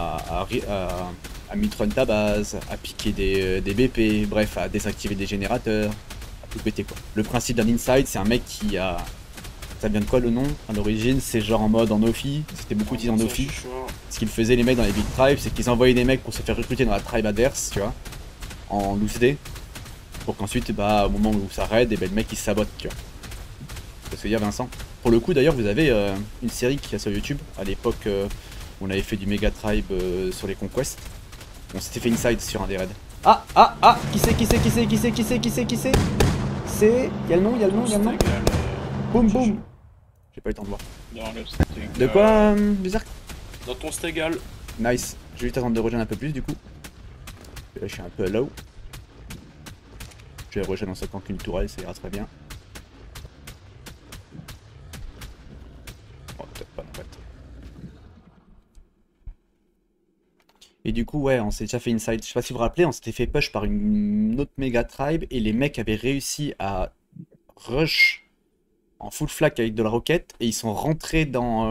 à mitrun ta base, à piquer des BP, bref à désactiver des générateurs. Tout péter quoi. Le principe d'un inside, c'est un mec qui a... Ça vient de quoi le nom? À l'origine, c'est genre en mode en Ophi, c'était beaucoup utilisé en Ophi. Ce qu'ils faisaient les mecs dans les big tribes, c'est qu'ils envoyaient des mecs pour se faire recruter dans la tribe adverse, tu vois, en loose day, pour qu'ensuite, bah, au moment où ça raid, et ben, le mec il se sabote, tu vois. C'est ce que dire Vincent. Pour le coup d'ailleurs, vous avez une série qui est sur YouTube, à l'époque où on avait fait du méga tribe sur les conquests. On s'était fait inside sur un des raids. Ah, qui c'est c'est... Y'a le nom, y'a le nom, y'a le nom. Boum boum. J'ai pas eu le temps de voir. Dans le setting, De quoi, Bizarre? Dans ton stégal. Nice. Je vais juste attendre de rejoindre un peu plus du coup. Là je suis un peu low. Je vais rejoindre en sautant qu'une tourelle, ça ira très bien. Oh, peut-être pas en fait. Et du coup, ouais, on s'est déjà fait inside. Je sais pas si vous vous rappelez, on s'était fait push par une autre méga tribe et les mecs avaient réussi à rush en full flak avec de la roquette et ils sont rentrés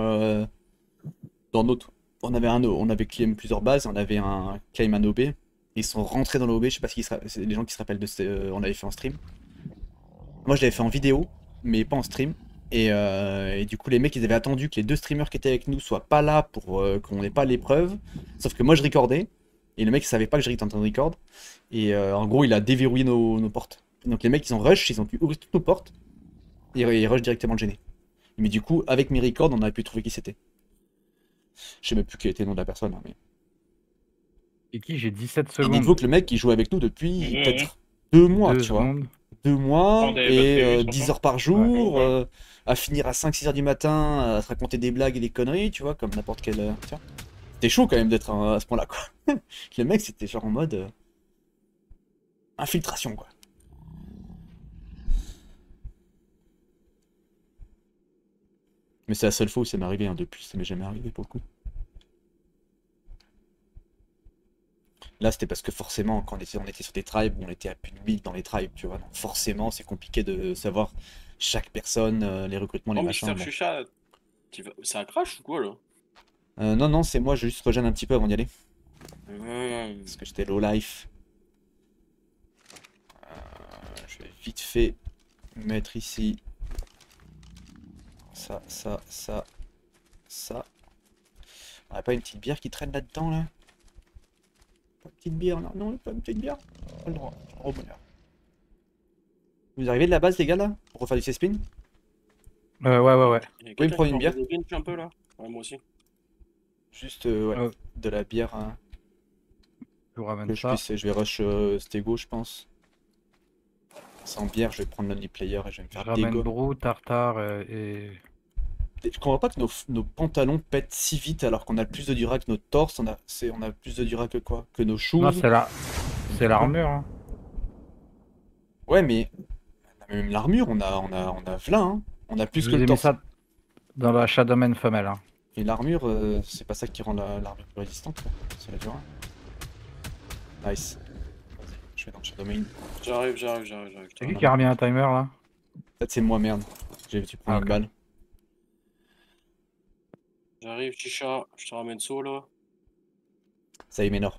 dans notre. On avait claim plusieurs bases, on avait un claim un OB. Et ils sont rentrés dans l'OB, je sais pas si c'est les gens qui se rappellent de ce on avait fait en stream. Moi je l'avais fait en vidéo, mais pas en stream. Et du coup, les mecs, ils avaient attendu que les 2 streamers qui étaient avec nous soient pas là pour qu'on n'ait pas l'épreuve. Sauf que moi, je recordais. Et le mec, il savait pas que j'étais en train de record. Et en gros, il a déverrouillé nos portes. Donc les mecs, ils ont rush, ils ont pu ouvrir toutes nos portes. Et ils rush directement le gêner. Mais du coup, avec mes records, on a pu trouver qui c'était. Je sais même plus quel était le nom de la personne. Hein, mais... Et qui j'ai 17 Et secondes. dites-vous que le mec, il jouait avec nous depuis Mhm. peut-être 2 mois, 2 tu vois. secondes. 2 mois Attendez, et parce que, 10 surtout. heures par jour, Ouais. à finir à 5-6 heures du matin, à se raconter des blagues et des conneries, tu vois, comme n'importe quel... tiens. C'était chaud quand même d'être à ce point-là, quoi. Le mec, c'était genre en mode... infiltration, quoi. Mais c'est la seule fois où ça m'est arrivé, hein, depuis, ça m'est jamais arrivé pour le coup. Là, c'était parce que forcément, quand on était sur des tribes, on était à plus de 1000 dans les tribes, tu vois. Donc forcément, c'est compliqué de savoir chaque personne, les recrutements, les Oh, machins. Mister bon. Chucha, c'est un crash ou quoi là? Non, non, c'est moi, je juste rejoindre un petit peu avant d'y aller. Mmh. Parce que j'étais low life. Je vais vite fait mettre ici. Ça. On a pas une petite bière qui traîne là-dedans, là? Pas une petite bière, là? Non, pas une petite bière? Pas le droit. Oh, bonheur. Vous arrivez de la base, les gars, là? Pour refaire du C-spin? Ouais. Il y a Vous pouvez me quelqu'un prendre qui une bière? m'envoie des drinks un peu là? Ouais, moi aussi. Juste, ouais, de la bière, hein, Je vous ramène que je ça. puisse, je vais rush Stego, je pense. Sans bière, je vais prendre l'only player et je vais me Je faire ramène dégo. Brou, Tartare et... Je comprends pas que nos pantalons pètent si vite alors qu'on a plus de dura que notre torse, on a plus de dura que quoi? Que nos Non, choses. c'est l'armure. Hein. Ouais, mais même l'armure, on a plein, hein. On a plus Je que vous le ai mis torse. ça dans la Shadowman femelle. Hein. Et l'armure, c'est pas ça qui rend l'armure plus résistante, quoi. C'est la dura. Nice. Vas-y, je vais dans le Shadow Main. J'arrive. C'est qui a remis un timer là? Peut-être c'est moi, merde. Tu prends Ah, une ok. balle. J'arrive, Chicha, je te ramène saut là. Ça y est, Ménor.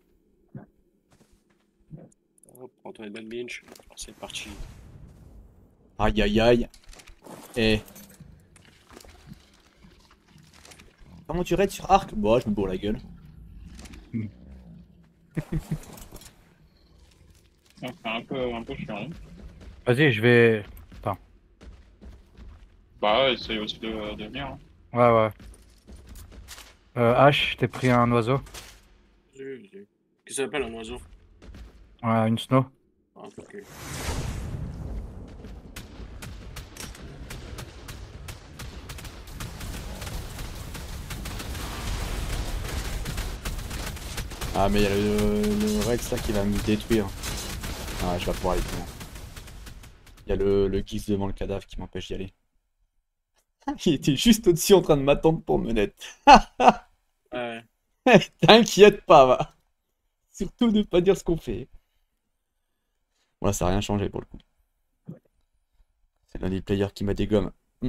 Hop, prends-toi une bonne binge. C'est parti. Aïe aïe aïe. Eh. Comment tu raides sur arc? Bon, je me bourre la gueule. C'est un peu chiant. Vas-y, je vais. Bah, essaye aussi de venir. Hein. Ouais. H, je t'ai pris un oiseau. Qu'est-ce que ça s'appelle un oiseau? Ouais, une snow. Ah, ok. Ah, mais il y a le Rex là qui va me détruire. Ah, je vais pouvoir aller plus loin. Il y a le Geese devant le cadavre qui m'empêche d'y aller. Il était juste au-dessus en train de m'attendre pour me net. Ouais. T'inquiète pas, va. Surtout ne pas dire ce qu'on fait. Bon, là, ça n'a rien changé pour le coup. C'est l'un des players qui m'a dégomme.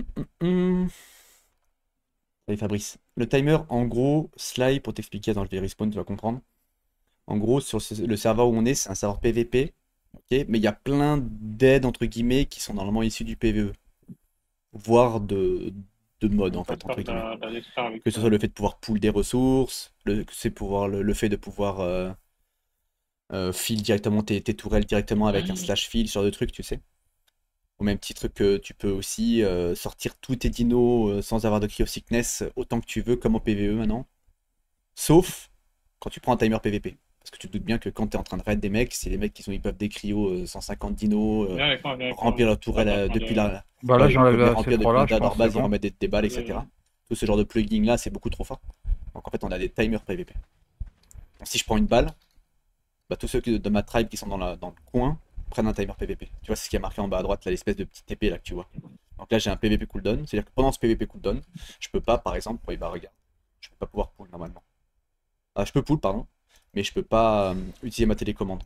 Allez, Fabrice. Le timer, en gros, Sly, pour t'expliquer, attends, je vais respawn, tu vas comprendre. En gros, sur le serveur où on est, c'est un serveur PVP. Ok, mais il y a plein d'aides, entre guillemets, qui sont normalement issues du PVE. Voire de mode, en fait, entre guillemets. Que ce soit le fait de pouvoir pool des ressources, le fait de pouvoir fill directement tes tourelles directement avec un slash fill sur de trucs, tu sais. Au même titre que tu peux aussi sortir tous tes dinos sans avoir de cryo sickness autant que tu veux, comme au PVE maintenant. Sauf quand tu prends un timer PVP. Parce que tu te doutes bien que quand tu es en train de raid des mecs, c'est les mecs qui peuvent des cryos 150 dinos, remplir leur tourelle depuis la. Bah là, j'enlève la remplir depuis C3 là, je leur pense base, c'est ils bon. remettent des balles, etc. Tout ce genre de plugin là, c'est beaucoup trop fort. Donc en fait, on a des timers PVP. Donc, si je prends une balle, bah, tous ceux de ma tribe qui sont dans le coin prennent un timer PVP. Tu vois, c'est ce qui est marqué en bas à droite, là, l'espèce de petit épée là que tu vois. Donc là, j'ai un PVP cooldown. C'est-à-dire que pendant ce PVP cooldown, je peux pas, par exemple, bah regarde, je peux pas pouvoir pull normalement. Ah, je peux pull, pardon, mais je peux pas utiliser ma télécommande.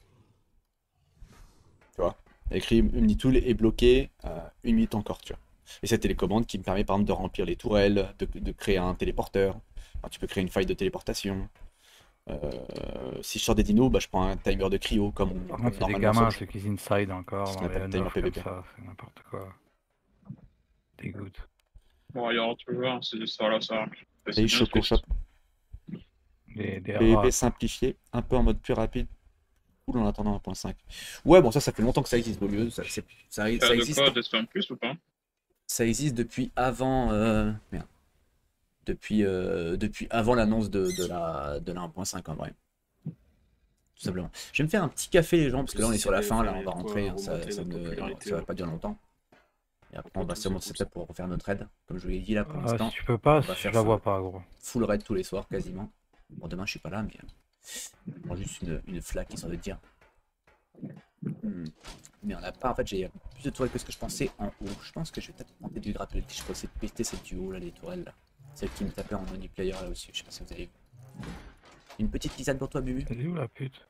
Tu vois, écrit Omnitool est bloqué 1 minute encore, tu vois. Et cette télécommande qui me permet par exemple de remplir les tourelles, de créer un téléporteur. Enfin, tu peux créer une faille de téléportation. Si je sors des dinos, bah, je prends un timer de cryo comme Par contre, c'est des normalement gamins, sur- ceux qui inside encore, Ce dans qu'on appelle les timer nerfs comme PVP. ça, c'est n'importe quoi. Dégoûte. Bon, il y aura toujours un, c'est ça là, ça. Et Choco Shop. Des PVP rats. simplifié, un peu en mode plus rapide. Cool en attendant 1.5. Ouais, bon, ça fait longtemps que ça existe, beau lieu. Ça T'as existe. de quoi d'Espagne plus ou pas? Ça existe depuis avant. Merde. Depuis avant l'annonce de la 1.5 en vrai. Tout simplement. Je vais me faire un petit café les gens parce que là on est sur la fin, là on va rentrer, hein, ça va pas durer longtemps. Et après on va sûrement se setup pour refaire notre raid, comme je vous l'ai dit là pour Ah, l'instant. si tu peux pas, va je faire la ça. vois pas, gros. Full raid tous les soirs quasiment. Bon demain je suis pas là mais je prends juste une flaque histoire de dire. Mais on a pas, en fait j'ai plus de tourelles que ce que je pensais en haut. Je pense que je vais peut-être tenter du grappler, je peux essayer de péter cette duo là, les tourelles là. Celle qui me tapait en multiplayer là aussi, je sais pas si vous avez vu. Une petite tisane pour toi Bubu. Elle est où la pute?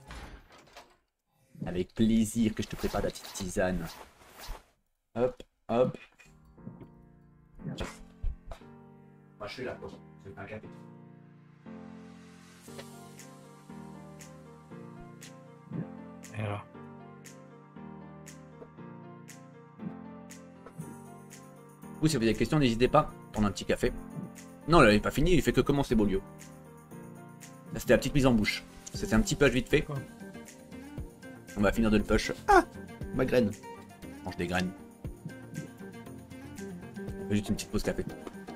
Avec plaisir que je te prépare ta petite tisane. Hop, hop. Tiens. Moi je suis là, bon. Je fais un café. Et là. Vous, si vous avez des questions, n'hésitez pas. Prendre un petit café. Non, là, il n'est pas fini, il fait que commencer, Beaulieu. Là, c'était la petite mise en bouche. C'était un petit push vite fait. On va finir de le push. Ah, ma graine. Je mange des graines. Juste une petite pause café.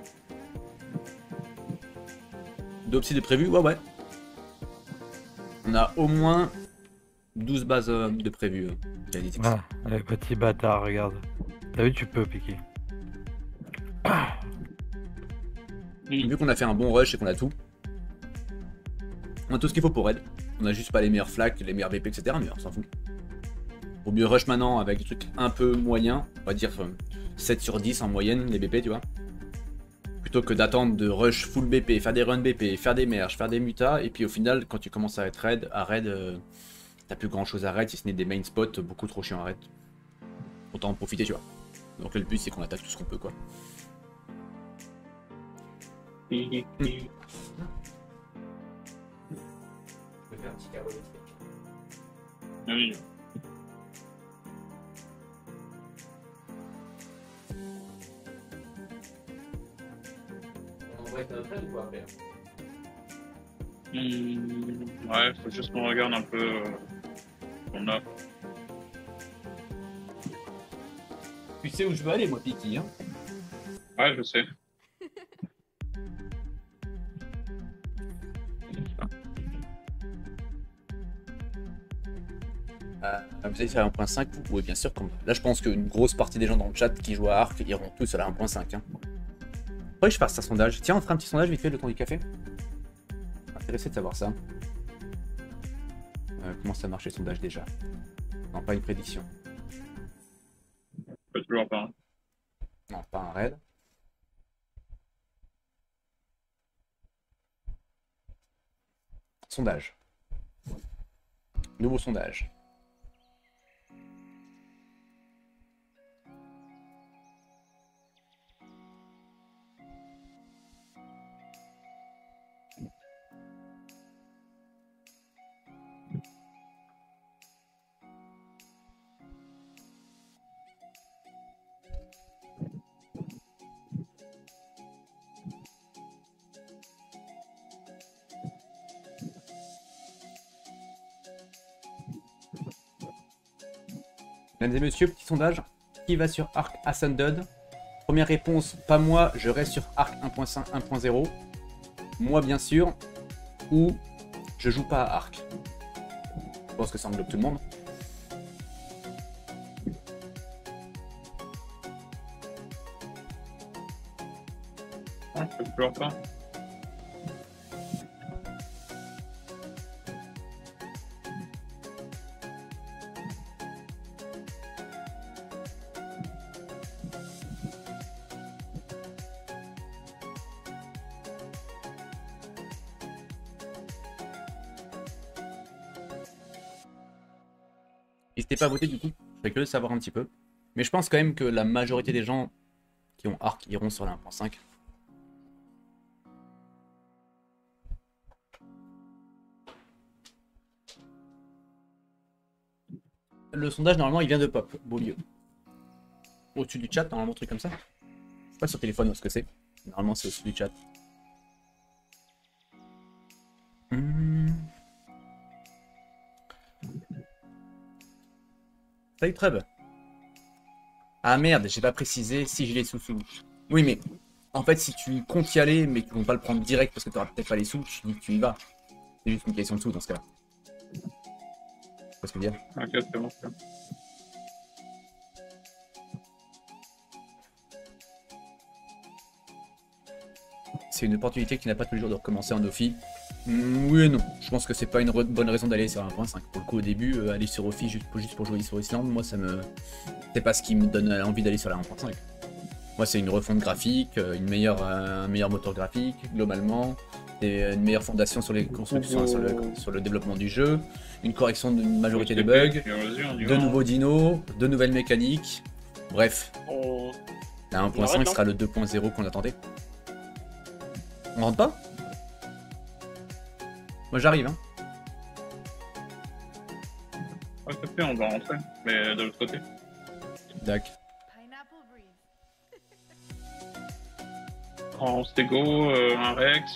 2 psy de prévu, ouais. On a au moins 12 bases de prévu. Ah, les petits bâtards, regarde. T'as vu, tu peux piquer. Vu qu'on a fait un bon rush et qu'on a tout, on a tout ce qu'il faut pour raid. On a juste pas les meilleurs flags, les meilleurs BP, etc. Mais on s'en fout. Vaut mieux rush maintenant avec des trucs un peu moyens, on va dire 7 sur 10 en moyenne, les BP, tu vois. Plutôt que d'attendre de rush full BP, faire des runs BP, faire des merges, faire des mutas, et puis au final, quand tu commences à être raid, t'as plus grand chose à raid si ce n'est des main spots beaucoup trop chiants à raid. Autant en profiter, tu vois. Donc le but c'est qu'on attaque tout ce qu'on peut, quoi. Oui. Ouais, faut juste qu'on regarde un peu ce qu'on a. Tu sais où je veux aller, moi, Piki, hein. Ouais, je sais. Vous allez faire 1.5, vous pouvez bien sûr. Là, je pense qu'une grosse partie des gens dans le chat qui jouent à Arc iront tous à la 1.5. Hein. Faudrait que je fasse un sondage. Tiens, on fera un petit sondage vite fait le temps du café. Intéressé de savoir ça. Comment ça marche les sondages déjà? Non, pas une prédiction. Toujours pas. Non, pas un raid. Sondage. Nouveau sondage. Mesdames et messieurs, petit sondage. Qui va sur Arc Ascended? Première réponse, pas moi, je reste sur Arc 1.5, 1.0. Moi, bien sûr. Ou je joue pas à Arc. Je pense que ça englobe tout le monde. Ouais, je peux toujours pas. N'hésitez pas à voter du coup, je serais curieux de savoir un petit peu. Mais je pense quand même que la majorité des gens qui ont Arc iront sur la 1.5. Le sondage normalement il vient de Pop, Beaulieu. Au-dessus du chat, normalement, un truc comme ça. Je sais pas sur téléphone où ce que c'est. Normalement c'est au-dessus du chat. Salut Treb. Ah merde, j'ai pas précisé si j'ai les sous-sous. Oui mais, en fait si tu comptes y aller mais qu'ils vont pas le prendre direct parce que tu auras peut-être pas les sous, je dis que tu y vas. C'est juste une question de sous dans ce cas-là. Tu vois ce que je veux dire? Ok, c'est bon. C'est une opportunité que tu n'as pas tous les jours de recommencer en Ophi. Oui et non. Je pense que c'est pas une bonne raison d'aller sur 1.5. Pour le coup, au début, aller sur Ophi juste pour jouer sur Island, moi ça me. C'est pas ce qui me donne envie d'aller sur la 1.5. Moi, c'est une refonte graphique, un meilleur moteur graphique, globalement, et une meilleure fondation sur les constructions, sur le développement du jeu, une correction d'une majorité des bugs, de nouveaux dinos, de nouvelles mécaniques. Bref, la 1.5 sera le 2.0 qu'on attendait. On rentre pas? Moi j'arrive hein. Ouais, tout à fait, on va rentrer, mais de l'autre côté. D'accord. En Stego, un Rex.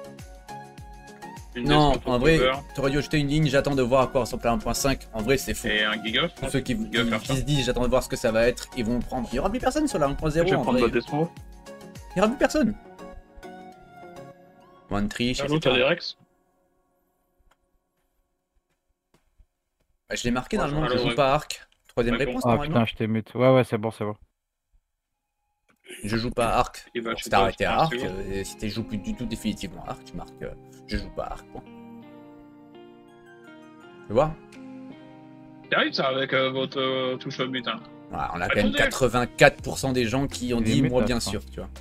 Non, en vrai, t'aurais dû jeter une ligne, j'attends de voir à quoi ressemble la 1.5. En vrai, c'est fou. Et un Giga. Tous ceux qui se disent j'attends de voir ce que ça va être, ils vont le prendre. Il y aura plus personne sur la 1.0. Je vais prendre votre espoir. Il y aura plus personne. One triche. L'autre, t'as des Rex. Bah, je l'ai marqué normalement, je joue pas Arc. Troisième réponse Ah normalement. putain, je t'ai mute. Ouais, c'est bon, c'est bon. Je joue pas à Arc. Et bah, Alors, tu si dois t'as arrêté à prendre un Arc, Stego. si tu joues plus du tout définitivement à Arc, tu marques je joue pas à Arc. Point. Tu vois? C'est vrai ça avec votre touche au but. Hein. Voilà, on a quand même Attendez. 84% des gens qui ont Il est dit moi mutable, bien hein. sûr, tu vois.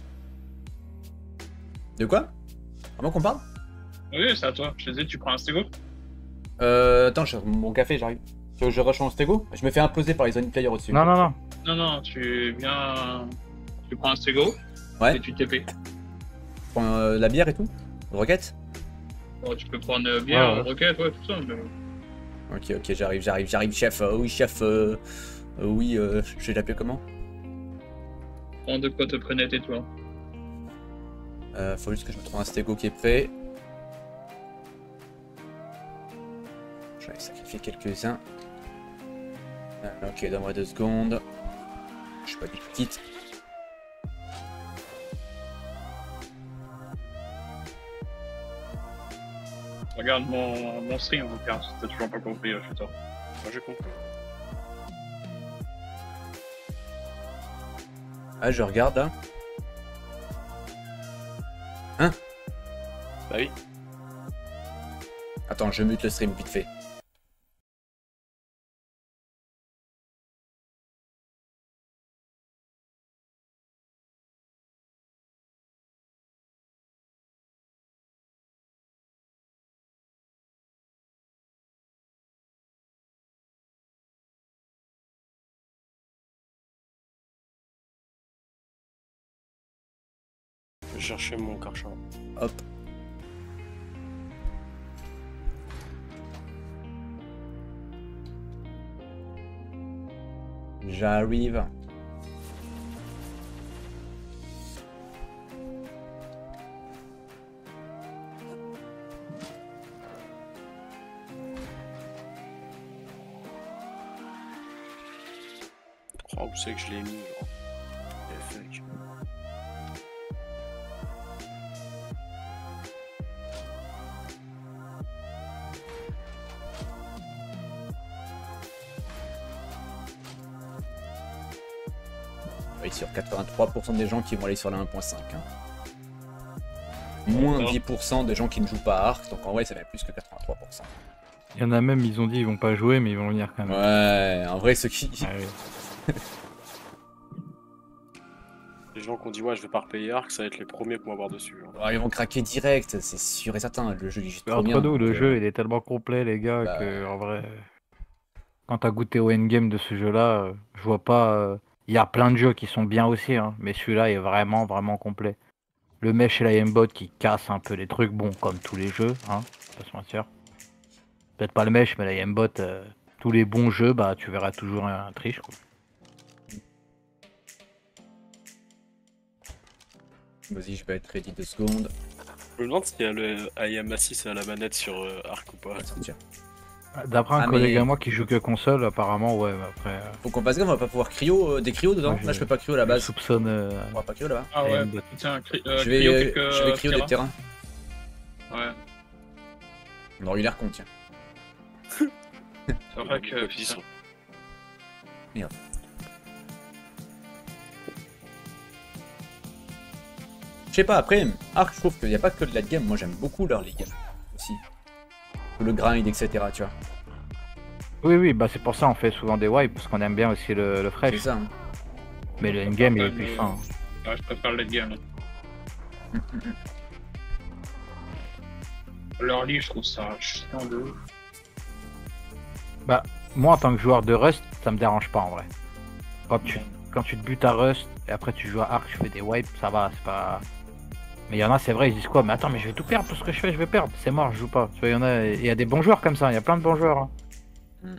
De quoi? Avant qu'on parle? Oui, c'est à toi. Je te disais, tu prends un Stego. Attends, mon café, j'arrive. Tu veux que je rush en Stego? Je me fais imploser par les Zone Players au-dessus. Non, non, non. Non, non, tu viens. Tu prends un Stego Ouais. et tu TP. Je prends la bière et tout? Roquette? Bon, tu peux prendre bien, Ouais, ouais. roquette, ouais, tout ça. Mais... Ok, j'arrive, chef. Oui, chef. Oui, je vais l'appeler comment? Prends de quoi te prenais tes toi. Faut juste que je me trouve un Stego qui est prêt. J'en ai sacrifié quelques-uns. Ok, donne-moi 2 secondes. Je suis pas du petite. Regarde mon stream, regarde, si t'as toujours pas compris, je suis tort. Moi j'ai compris. Ah, je regarde là. Hein? Bah oui. Attends, je mute le stream vite fait. Je vais chercher mon carchar. Hop. J'arrive. Oh, où c'est que je l'ai mis, genre. Eh, fuck. Oui, sur 83% des gens qui vont aller sur la 1.5. Hein. Moins 10% des gens qui ne jouent pas à Arc, donc en vrai ça fait plus que 83%. Il y en a même, ils ont dit ils vont pas jouer, mais ils vont venir quand même. Ouais, en vrai ceux qui... Ah oui. Les gens qui ont dit ouais je vais pas repayer Arc, ça va être les premiers qu'on va voir dessus. Hein. Ouais, ils vont craquer direct, c'est sûr et certain, le jeu il est juste trop Entre bien. nous, le donc, jeu il est tellement complet, les gars, bah, que en vrai, quand t'as goûté au endgame de ce jeu-là, je vois pas. Il y a plein de jeux qui sont bien aussi, hein, mais celui-là est vraiment, vraiment complet. Le mesh et la aimbot qui casse un peu les trucs, bon, comme tous les jeux, hein, faut pas se mentir. Peut-être pas le mesh, mais la aimbot, tous les bons jeux, bah tu verras toujours un triche, quoi. Vas-y, je vais être ready 2 secondes. Je me demande s'il y a le IM Assist à la manette sur Arc ou pas. Ouais, ça tient. D'après un Ah, collègue mais- à moi qui joue que console, apparemment, ouais, mais après, Faut qu'on fasse gaffe, on va pas pouvoir cryo, des cryos dedans. moi, Là je peux pas cryo à la je base. soupçonne. On va pas cryo là-bas. Ah ouais, aimbot. tiens, Je Cryo vais quelques cryo des terrains. Ouais, On aurait eu l'air con, tiens. c'est vrai que. Ils sont- Je sais pas, après, Arc, je trouve qu'il n'y a pas que de la game. Moi, j'aime beaucoup leur ligue aussi. Le grind, etc. Tu vois. Oui, oui, bah c'est pour ça on fait souvent des wipes, parce qu'on aime bien aussi le C'est fresh. ça. Hein. Mais le endgame il est Ouais, mais- puissant. Ouais, je préfère le game. Leur lit, je trouve ça chiant de ouf. Moi en tant que joueur de Rust, ça me dérange pas en vrai. Quand tu te butes à Rust et après tu joues à Arc, tu fais des wipes, ça va, c'est pas. Mais il y en a, c'est vrai, ils disent quoi? Mais attends, mais je vais tout perdre, tout ce que je fais, je vais perdre. C'est mort, je joue pas. Tu vois, il y a des bons joueurs comme ça, il y a plein de bons joueurs. Hein. Mm.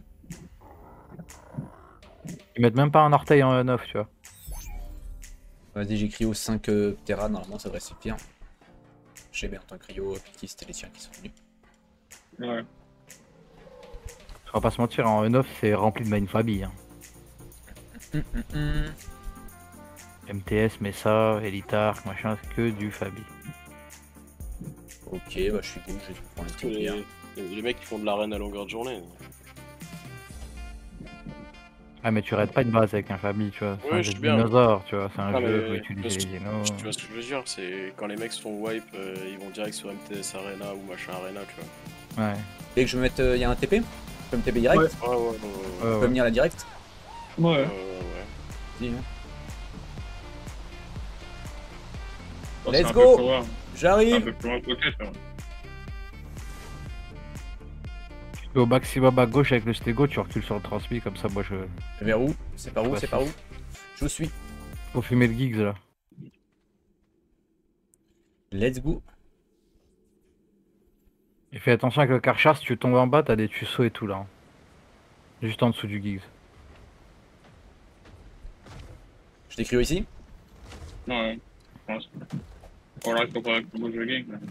Ils mettent même pas un orteil en 9, tu vois. Vas-y, j'ai cryo 5 Terra, normalement ça devrait suffire. Je sais bien, en tant que cryo, Piki, c'était les tiens qui sont venus. Ouais. On va pas se mentir, en E9 c'est rempli de mindfabi. Hein. MTS, Mesa, Elitar, machin, c'est que du Fabi. Ok, bah je suis cool, je vais prendre un Parce que petit bien. les mecs qui font de l'arène à longueur de journée. Ah, mais tu raides pas une base avec un Fabi, tu vois. C'est Ouais, un je jeu sais de bien. dinosaures, tu vois. C'est un Ah, jeu mais pour utiliser les dinos. tu vois ce que je veux dire, c'est quand les mecs se font wipe, ils vont direct sur MTS Arena ou machin Arena, tu vois. Ouais. Dès que je me mette, il y a un TP? Je peux me TP direct? Ouais. Ouais, ouais, ouais. Je Ouais, peux ouais. venir là direct? Ouais. Ouais. Si, hein. Bon, Let's c'est un go. peu plus loin. C'est un J'arrive! peu plus loin que Rocket, hein. Tu peux au maximum à gauche avec le stégo, tu recules sur le transmis, comme ça, moi je. Vers où? C'est par où? Ouais, C'est par où? Je vous suis. Faut fumer le Giggs là. Let's go. Et fais attention avec le Karchar, si tu tombes en bas, t'as des tussauds et tout là. Hein. Juste en dessous du Giggs. Je t'écris ici? Ouais, je pense. Voilà, il faut pas que moi je gagne. là.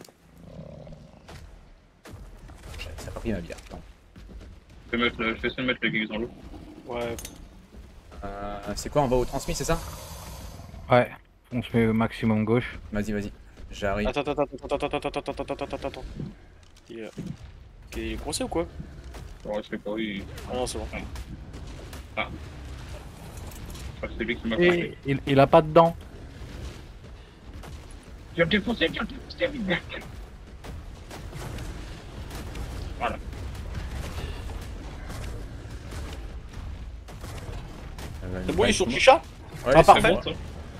Ça a pas pris ma bière. Non. Je vais essayer de mettre les gigs dans l'eau. Ouais, C'est quoi? On va au transmis, c'est ça? Ouais, on se met au maximum gauche. Vas-y, vas-y. J'arrive. attends. Il est coincé ou quoi? Ouais, je sais pas, il... Ah non, c'est bon. Ah, c'est lui qui m'a pris. Et il a pas de dents. Tu vas me défoncer, vite. Voilà. C'est bon, il est sur Chicha? Ouais, Ah, c'est parfait. bon. ça.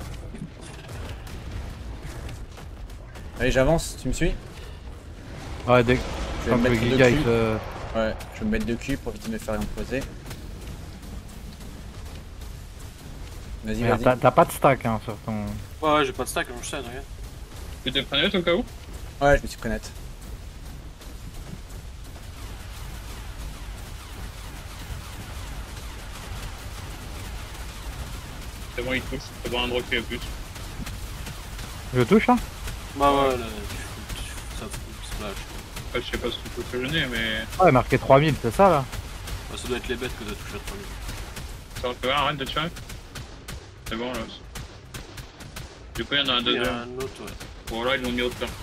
Allez, j'avance. Tu me suis? Ouais, dès Je vais quand me le mettre de Giga il cul. se. Ouais, je vais me mettre de cul pour éviter de me faire imposer. Vas-y, Merde, vas-y. t'as pas de stack hein, sur ton. Ouais, j'ai pas de stack, je sais, regarde. Tu t'es pris net au cas où? Ouais, je me suis pris net. C'est bon, il touche. C'est bon, un drop en plus. Je touche là? Bah ouais, là, ça splash. Après, je sais pas ce qu'il faut que je n'ai, mais... Ouais, marqué 3000, c'est ça là? Bah, ça doit être les bêtes que t'as touché à 3000. Ça va faire, arrête de tirer. C'est bon, là. Du coup, il y en a un Il y a deuxième. un autre, ouais. Bon, là, ils l'ont mis au pire.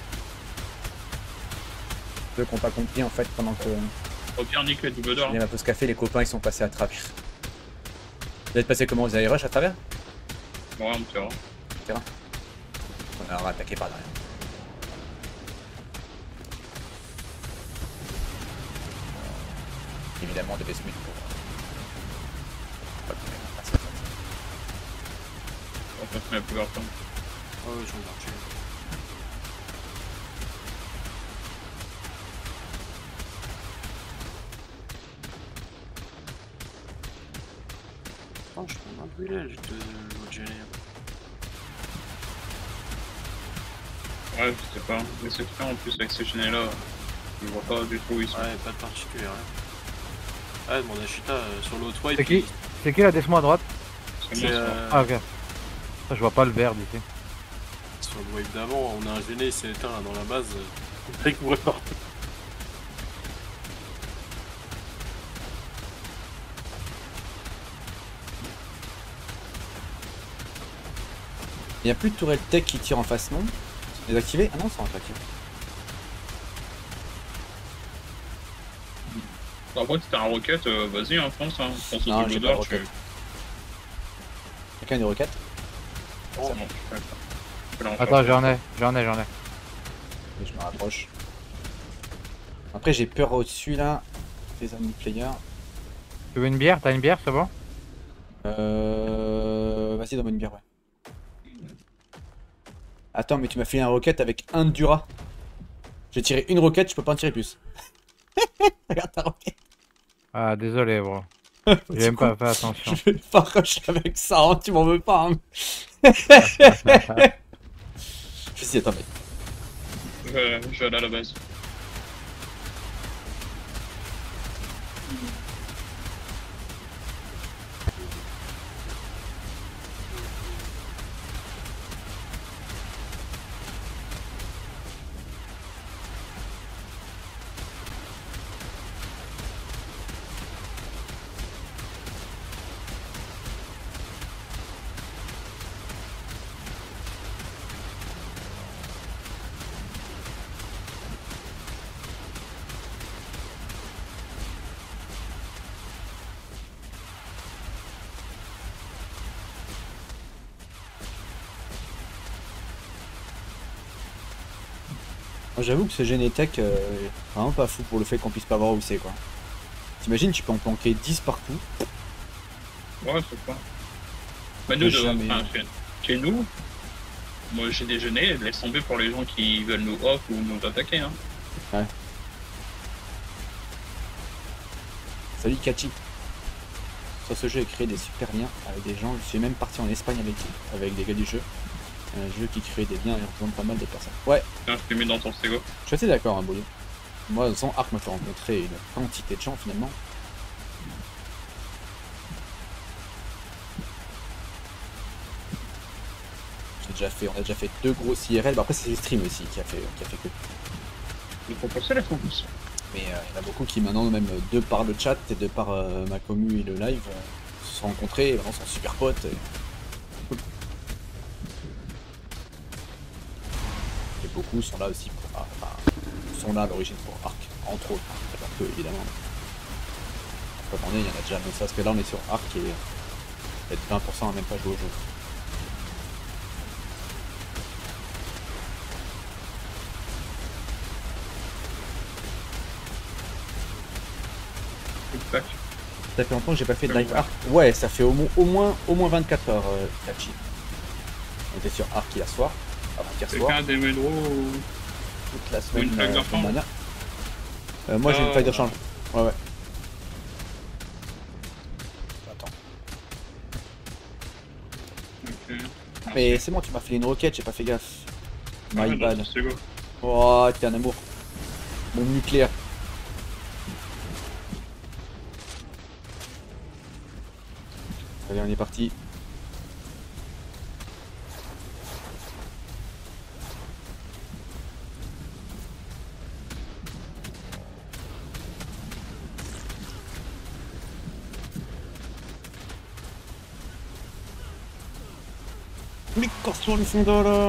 Ceux qui n'ont pas compris en fait pendant que Au pire, nique les double d'or. il y a ma pause café, les copains ils sont passés à travers. Vous êtes passé comment? Vous avez rush à travers? Ouais, on me tira. On a attaqué par derrière. Évidemment, on devait se mettre pour. Pas que les mecs passent à travers. On peut se mettre plus grave. Ah ouais, je vais marcher. Oh, je peux m'appeler, je te gêner. Ouais, je sais pas. Mais c'est clair en plus avec ces chaînes là. Je vois pas du tout où ils sont. Ouais, pas de particulier, rien. Ouais, demande à Chita sur l'autre wipe. C'est qui? C'est qui là? Descends à droite. C'est C'est moi, ça. Ah, ok. Je vois pas le vert d'ici. sur le wipe d'avant, on a un gêné, il s'est éteint là dans la base. Le mec courait partout. Il n'y a plus de tourelle tech qui tire en face, non? C'est désactivé? Ah non, c'est activé. Après, si t'as un rocket, vas-y, hein, fonce, hein. Fonce au Non, double j'ai pas de d'or, tu... rocket. Quelqu'un a des roquettes? Oh, non, je peux l'en Attends, faire. j'en ai. Et je me rapproche. Après, j'ai peur au-dessus là. Les amis players. Tu veux une bière? T'as une bière, c'est bon? Vas-y, donne-moi une bière, ouais. Attends, mais tu m'as fait un rocket avec un Dura. J'ai tiré une roquette, je peux pas en tirer plus. Regarde ta roquette. Ah, désolé, bro. J'ai même pas fait attention. Je vais pas rush avec ça, hein, tu m'en veux pas. Hein. Je dis, attends, mec. Je vais aller à la base. Moi, j'avoue que ce Genetech est vraiment pas fou pour le fait qu'on puisse pas voir où c'est quoi. T'imagines, tu peux en planquer 10 partout. Ouais, c'est pas. Bah, nous, Jamais. chez nous, moi j'ai déjeuné, laisse tomber pour les gens qui veulent nous off ou nous attaquer. Hein. Salut Kachi. Sur ce jeu, j'ai créé des super liens avec des gens. Je suis même parti en Espagne avec des gars du jeu. Un jeu qui crée des liens et représente pas mal de personnes. Ouais, Tiens, je t'ai mis dans ton stego. je suis assez d'accord, hein, Bouillon. Moi, sans Arc m'a fait rencontrer une quantité de gens finalement. On a déjà fait 2 grosses IRL. Bah, après, c'est les streams aussi qui a fait que. Il faut passer la focus. Mais il y en a beaucoup qui maintenant, même de par le chat et de par ma commu et le live, se sont rencontrés et maintenant sont super potes. Cool. Et beaucoup sont là aussi pour. Sont là à l'origine pour Arc, entre autres. Pas peu évidemment. Comme on est, il y en a déjà même ça, parce que là on est sur Arc et peut-être 20% à même pas jouer au jeu. Tac. Ça fait longtemps que j'ai pas fait de live Arc. Ouais, ça fait au moins 24 heures, Kachi. On était sur Arc hier soir, avant-hier soir, Quelqu'un a des métros ou... toute la semaine une flaque de rechange dernière. Moi j'ai une flaque de rechange. Ouais. Attends. Ok. Mais c'est bon, tu m'as fait une roquette, j'ai pas fait gaffe. Ah, My dans bad. ton stego. Oh, t'es un amour. Mon nucléaire. Allez, on est parti. Mais corson le fond là.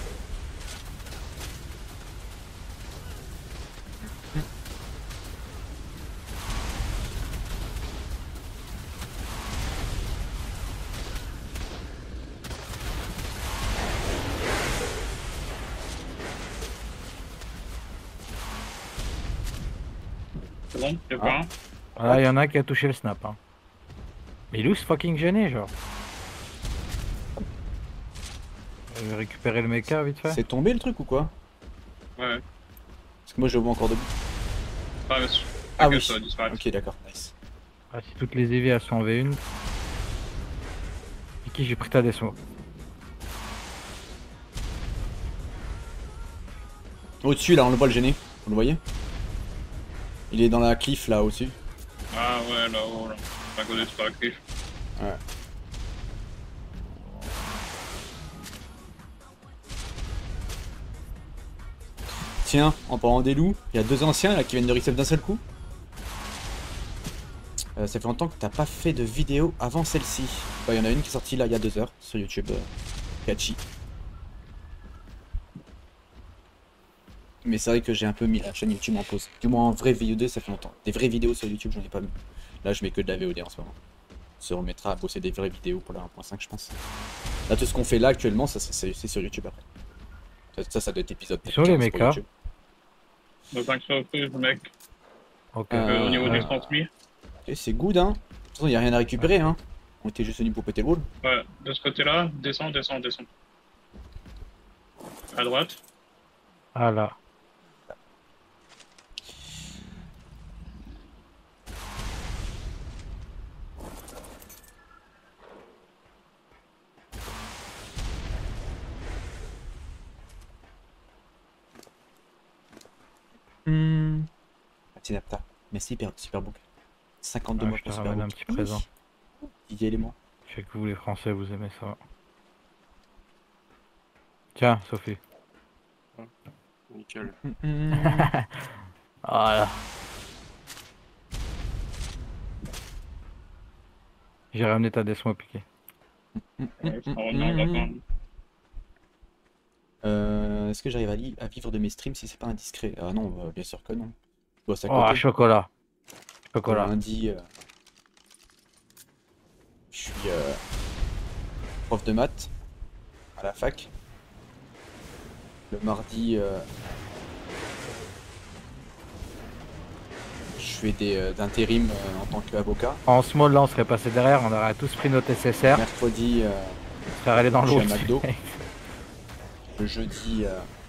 C'est bon, y'a pas un. Ah, il y en a qui a touché le snap. Hein. Mais il est où ce fucking gêné, genre? Je vais récupérer le mecha vite fait. C'est tombé le truc ou quoi? Ouais. Parce que moi je le vois encore debout. Ah, mais Ah oui. ça va disparaître. Ok, d'accord, nice. Ah, si toutes les EV elles sont en V1. Et qui j'ai pris ta desmo. Au-dessus là, on le voit le gêné. Vous le voyez? Il est dans la cliff là au-dessus. Ah ouais, là-haut, là. À côté de la cliff. Ouais. Tiens, en parlant des loups, il y a 2 anciens là qui viennent de reset d'un seul coup. Ça fait longtemps que t'as pas fait de vidéo avant celle-ci. Bah, il y en a une qui est sortie là il y a 2 heures sur YouTube. Kachi. Mais c'est vrai que j'ai un peu mis la chaîne YouTube en pause. Du moins en vraie VOD ça fait longtemps. Des vraies vidéos sur YouTube j'en ai pas mis. Là je mets que de la VOD en ce moment. On se remettra à bosser des vraies vidéos pour la 1.5 je pense. Là tout ce qu'on fait là actuellement c'est sur YouTube après. Ça doit être épisode. Sur les 15 pour mechas. YouTube. Le 5 surprises, mec. Ok. Au niveau ouais. des transmis. Ok, c'est good hein. De toute façon il n'y a rien à récupérer hein. On était juste venu pour péter le wall. Ouais, de ce côté-là, descends. À droite. Ah là. Tinapta. Merci super book. 52 Ah, mois je te pour ramène super un book. petit présent. Didier élément. Je sais que vous les Français vous aimez ça. Tiens, Sophie. Nickel. Voilà. J'ai ramené ta desmo piqué. Ouais, ça remet en lapin. Est-ce que j'arrive à vivre de mes streams si c'est pas indiscret? Ah non, bien sûr que non. Je bosse à Oh, côté. chocolat. Le Chocolat. lundi, je suis prof de maths à la fac. Le mardi, fais d'intérim en tant qu'avocat. En small, là, on serait passé derrière, on aurait tous pris notre SSR, Mercredi, on serait allé dans je suis l'eau. à McDo. Le jeudi,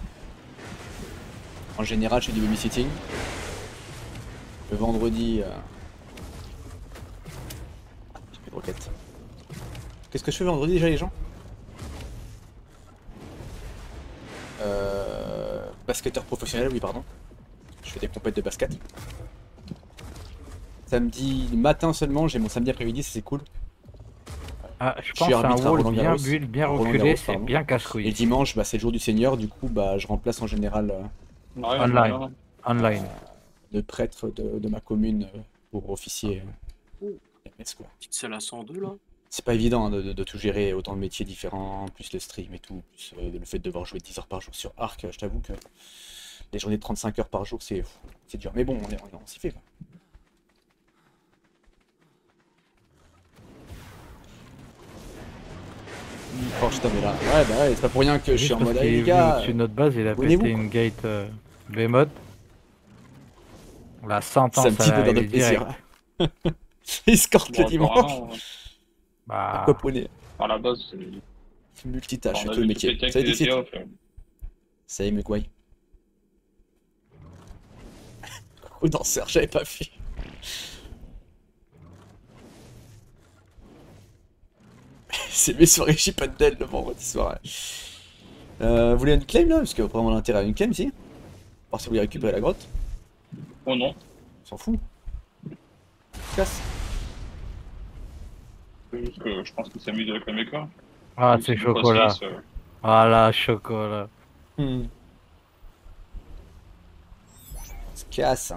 en général, je fais du babysitting. Le vendredi, j'ai plus de roquettes. Qu'est-ce que je fais le vendredi déjà, les gens? Basketteur professionnel, oui, pardon. Je fais des compètes de basket. Samedi matin seulement, j'ai mon samedi après-midi, ça c'est cool. Ah, je Je pense suis que c'est un arbitre à wall Roland bien Garros. build, bien À Roland reculé, Garros, c'est pardon. bien Et casse-couille. dimanche, bah, c'est le jour du Seigneur, du coup, bah, je remplace en général Ouais, Online. voilà. Online. le prêtre de ma commune pour officier. La messe, quoi. Petite salle à 102 là. C'est pas évident hein, de tout gérer, autant de métiers différents, plus le stream et tout, plus le fait de devoir jouer 10 heures par jour sur Arc, je t'avoue que les journées de 35 heures par jour, c'est dur. Mais bon, on s'y fait. Quoi. Oh putain, mais là, ouais, bah ouais, c'est pas pour rien que je suis Juste en parce mode, qu'il allez est les venu gars, au-dessus de notre base, il a abonnez-vous, pété quoi. une gate B-mode. La C'est un sentence, petit elle bonheur de arrive direct. plaisir. Il score le Bon, dimanche. apparemment, Bah, Aquaponé. à la base, Multitâche, on c'est a tout le vu métier. toutes les Ça techs a été qui étaient excité. off. Ça y est, McGuire. Au danseur, j'avais pas vu. C'est mes soirées Chip and Dale le vendredi soir. Vous voulez une claim là? Parce que vraiment l'intérêt à une claim ici. Voir si vous voulez récupérer la grotte. Oh non. On s'en fout. On se casse. C'est juste que je pense que c'est mieux de réclamer quoi. ah, Donc, c'est si vous chocolat. passez, Voilà, chocolat. On se casse.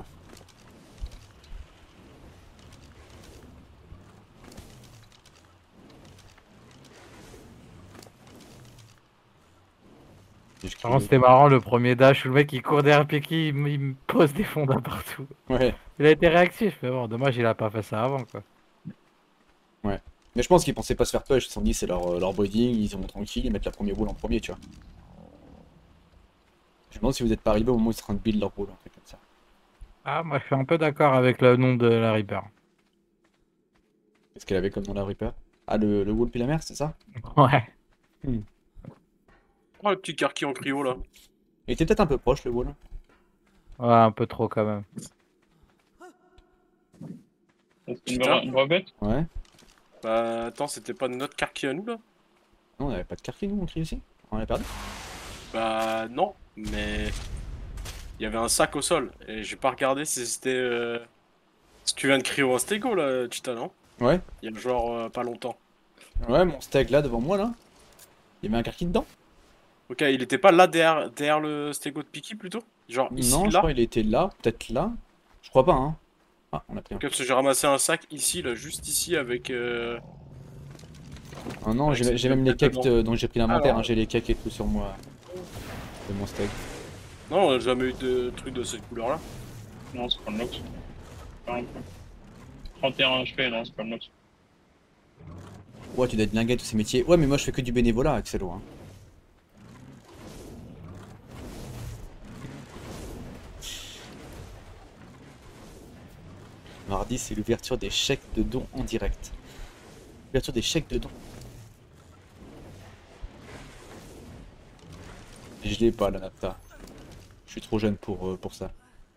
Par contre, c'était marrant le premier dash où le mec il court derrière Piki, il me pose des fondas partout. Ouais. Il a été réactif, mais bon, dommage, il a pas fait ça avant quoi. Mais je pense qu'ils pensaient pas se faire push. Ils se sont dit c'est leur breeding, ils vont tranquille, ils mettent la première wall en premier, tu vois. Je me demande si vous êtes pas arrivé au moment où ils sont en train de build leur wall, un truc comme ça. Ah, moi je suis un peu d'accord avec le nom de la Reaper. Qu'est-ce qu'elle avait comme dans la Reaper? Ah, le wall puis la mer, c'est ça? Ouais. Oh, le petit carquis en cryo là. Il était peut-être un peu proche le wall. Ouais, un peu trop quand même. c'est Putain. une vraie bête. Ouais. Bah attends, c'était pas notre carquis à nous là? Non, on avait pas de carquis nous, on crie aussi. On l'a perdu. Bah non, mais il y avait un sac au sol et j'ai pas regardé si c'était. Si tu viens de cryo un stego là, Tita, non? Ouais. Il y a genre pas longtemps. Ouais, mon steak là devant moi là. Il y avait un carquis dedans. Ok, il était pas là derrière le stego de Piki plutôt? Genre ici, Non, je là? crois qu'il était là, peut-être là. Je crois pas, hein. Ah, on a pris un. Ok, parce que j'ai ramassé un sac ici, là, juste ici avec. Ah non, Avec j'ai cette même les tête cakes dedans. dont j'ai pris l'inventaire, Alors. hein, j'ai les cakes et tout sur moi. De mon steak. Non, on a jamais eu de truc de cette couleur là. Non, c'est pas le nox. 31 HP, non, c'est pas le nox. Ouais, tu dois être dingue tous ces métiers. Ouais, mais moi je fais que du bénévolat, Axelo. Hein. Mardi, c'est l'ouverture des chèques de dons en direct. L'ouverture des chèques de dons. Je l'ai pas, la Napta. Je suis trop jeune pour ça.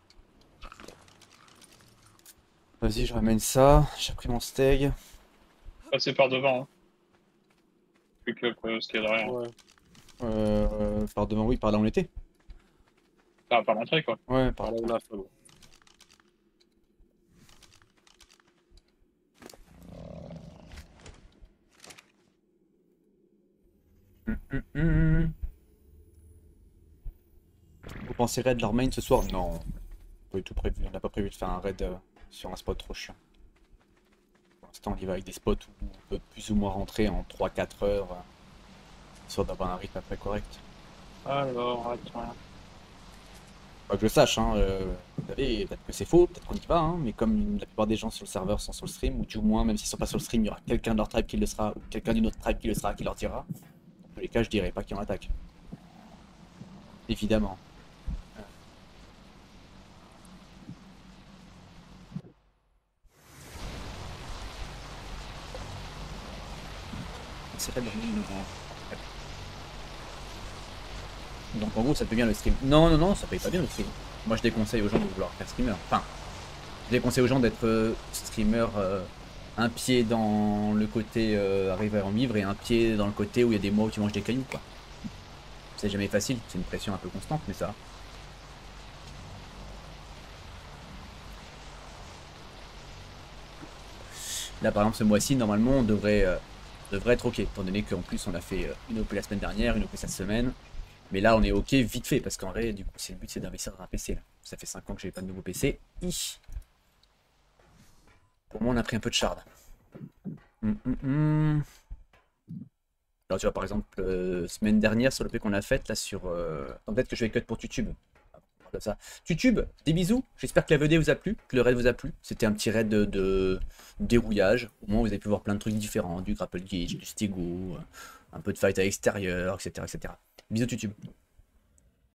Vas-y, je ramène ça. J'ai pris mon steak. Passer par devant, hein. Plus que ce qu'il y a derrière. Ouais. Par devant, oui, par là on était. Ah, par l'entrée, quoi. Ouais, par Voilà, là. on a fait bon. Vous pensez raid leur main ce soir? Non. Pas du tout prévu. On n'a pas prévu de faire un raid sur un spot trop chiant. Pour l'instant, on y va avec des spots où on peut plus ou moins rentrer en 3-4 heures. Histoire d'avoir un rythme après correct. Alors, attends. Pas que je sache, hein. Vous savez, peut-être que c'est faux, peut-être qu'on y va, hein, mais comme la plupart des gens sur le serveur sont sur le stream, ou du moins, même s'ils sont pas sur le stream, il y aura quelqu'un de leur tribe qui le sera, ou quelqu'un d'une autre tribe qui le sera, qui leur dira. Dans tous les cas, je dirais pas qu'il y en attaque. Évidemment. c'est pas bien. Donc en gros, ça paye bien le stream. Non, non, non, ça paye pas bien le stream. Moi, je déconseille aux gens de vouloir faire streamer. Enfin, je déconseille aux gens d'être streamer un pied dans le côté arriver à en vivre et un pied dans le côté où il y a des mois où tu manges des cailloux, quoi. C'est jamais facile, c'est une pression un peu constante, mais ça. Là, par exemple, ce mois-ci, normalement, on devrait être ok, étant donné qu'en plus, on a fait une OP la semaine dernière, une OP cette semaine. Mais là, on est ok vite fait, parce qu'en vrai, du coup, c'est le but, c'est d'investir dans un PC. Là. Ça fait 5 ans que j'ai pas de nouveau PC. Pour moi, on a pris un peu de shard. Alors, tu vois, par exemple, semaine dernière, sur le P qu'on a fait, là, sur... peut-être que je vais cut pour YouTube. Comme ça. YouTube, des bisous. J'espère que la VOD vous a plu, que le raid vous a plu. C'était un petit raid de dérouillage. Au moins, vous avez pu voir plein de trucs différents. Du grapple glitch, du stego, un peu de fight à l'extérieur, etc., etc. Bisous YouTube.